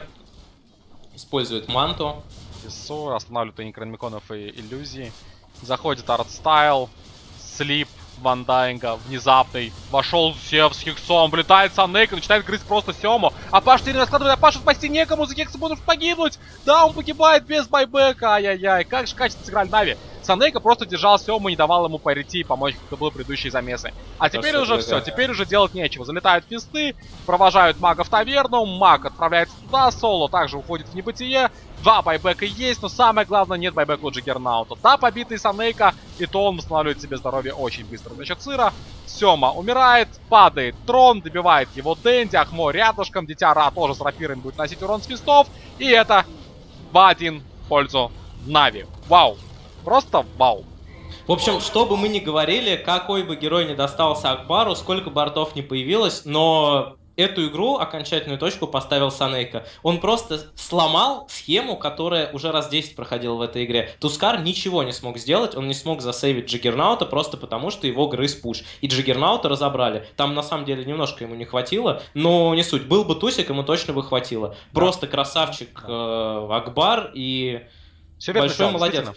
использует манту. Ису останавливает и Некрономиконов, и иллюзии. Заходит артстайл, слип Вандайнга, внезапный. Вошел Сев с Хексом, влетает Санейка, начинает грызть просто Сему. А Паш теперь раскладывает, а Пашу спасти некому, за Хекса будут погибнуть. Да, он погибает без байбека, ай-яй-яй. Как же качественно сыграли Нави. Санейка просто держал Сему, не давал ему пойти и помочь, как это было в предыдущие замесы. А теперь Хорошо, уже да, все, да. теперь уже делать нечего. Залетают фисты, провожают мага в таверну, маг отправляется туда, соло также уходит в небытие. Два байбека есть, но самое главное, нет байбека у Джиггернаута. Да, побитый Санейка, и то он восстанавливает себе здоровье очень быстро. Значит, Сыра, Сема умирает, падает трон, добивает его Дэнди, Ахмо рядышком, Дитяра тоже с рапирами будет носить урон с фистов. И это два один в пользу Нави. Вау. Просто вау. В общем, что бы мы ни говорили, какой бы герой не достался Акбару, сколько бортов не появилось, но эту игру, окончательную точку, поставил Санейка. Он просто сломал схему, которая уже раз десять проходила в этой игре. Тускар ничего не смог сделать, он не смог засейвить Джиггернаута просто потому, что его грыз пуш. И Джиггернаута разобрали. Там на самом деле немножко ему не хватило, но не суть. Был бы Тусик, ему точно бы хватило. Просто красавчик э, Акбар и Все верно большой сделал, молодец.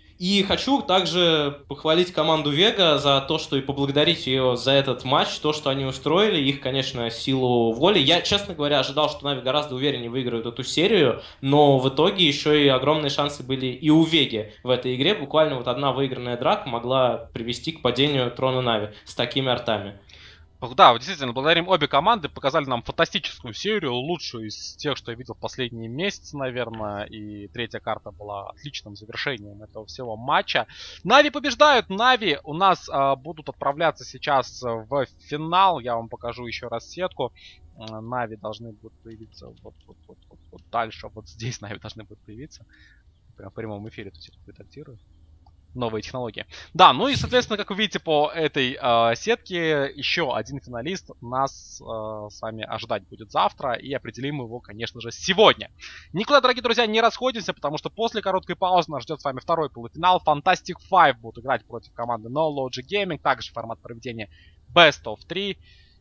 И хочу также похвалить команду Вега за то, что и поблагодарить ее за этот матч, то, что они устроили, их, конечно, силу воли. Я, честно говоря, ожидал, что Нави гораздо увереннее выиграют эту серию, но в итоге еще и огромные шансы были и у Веги в этой игре. Буквально вот одна выигранная драка могла привести к падению трона Нави с такими артами. Да, действительно, благодарим обе команды, показали нам фантастическую серию, лучшую из тех, что я видел в последние месяцы, наверное, и третья карта была отличным завершением этого всего матча. Нави побеждают, Нави у нас а, будут отправляться сейчас в финал, я вам покажу еще раз сетку. Нави должны будут появиться вот, вот, вот, вот, вот дальше, вот здесь Нави должны будут появиться. Прямо в прямом эфире эту сетку редактирую. Новые технологии. Да, ну и, соответственно, как вы видите по этой э, сетке, еще один финалист нас э, с вами ожидать будет завтра, и определим его, конечно же, сегодня. Никуда, дорогие друзья, не расходимся, потому что после короткой паузы нас ждет с вами второй полуфинал. Fantastic Five будут играть против команды No Logic Gaming, также формат проведения Best of три.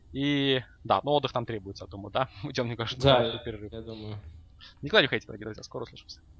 И, да, ну отдых там требуется, я думаю, да? Уйдем, мне кажется, да, перерыв. Я думаю. Никуда не уходите, дорогие друзья, скоро услышимся.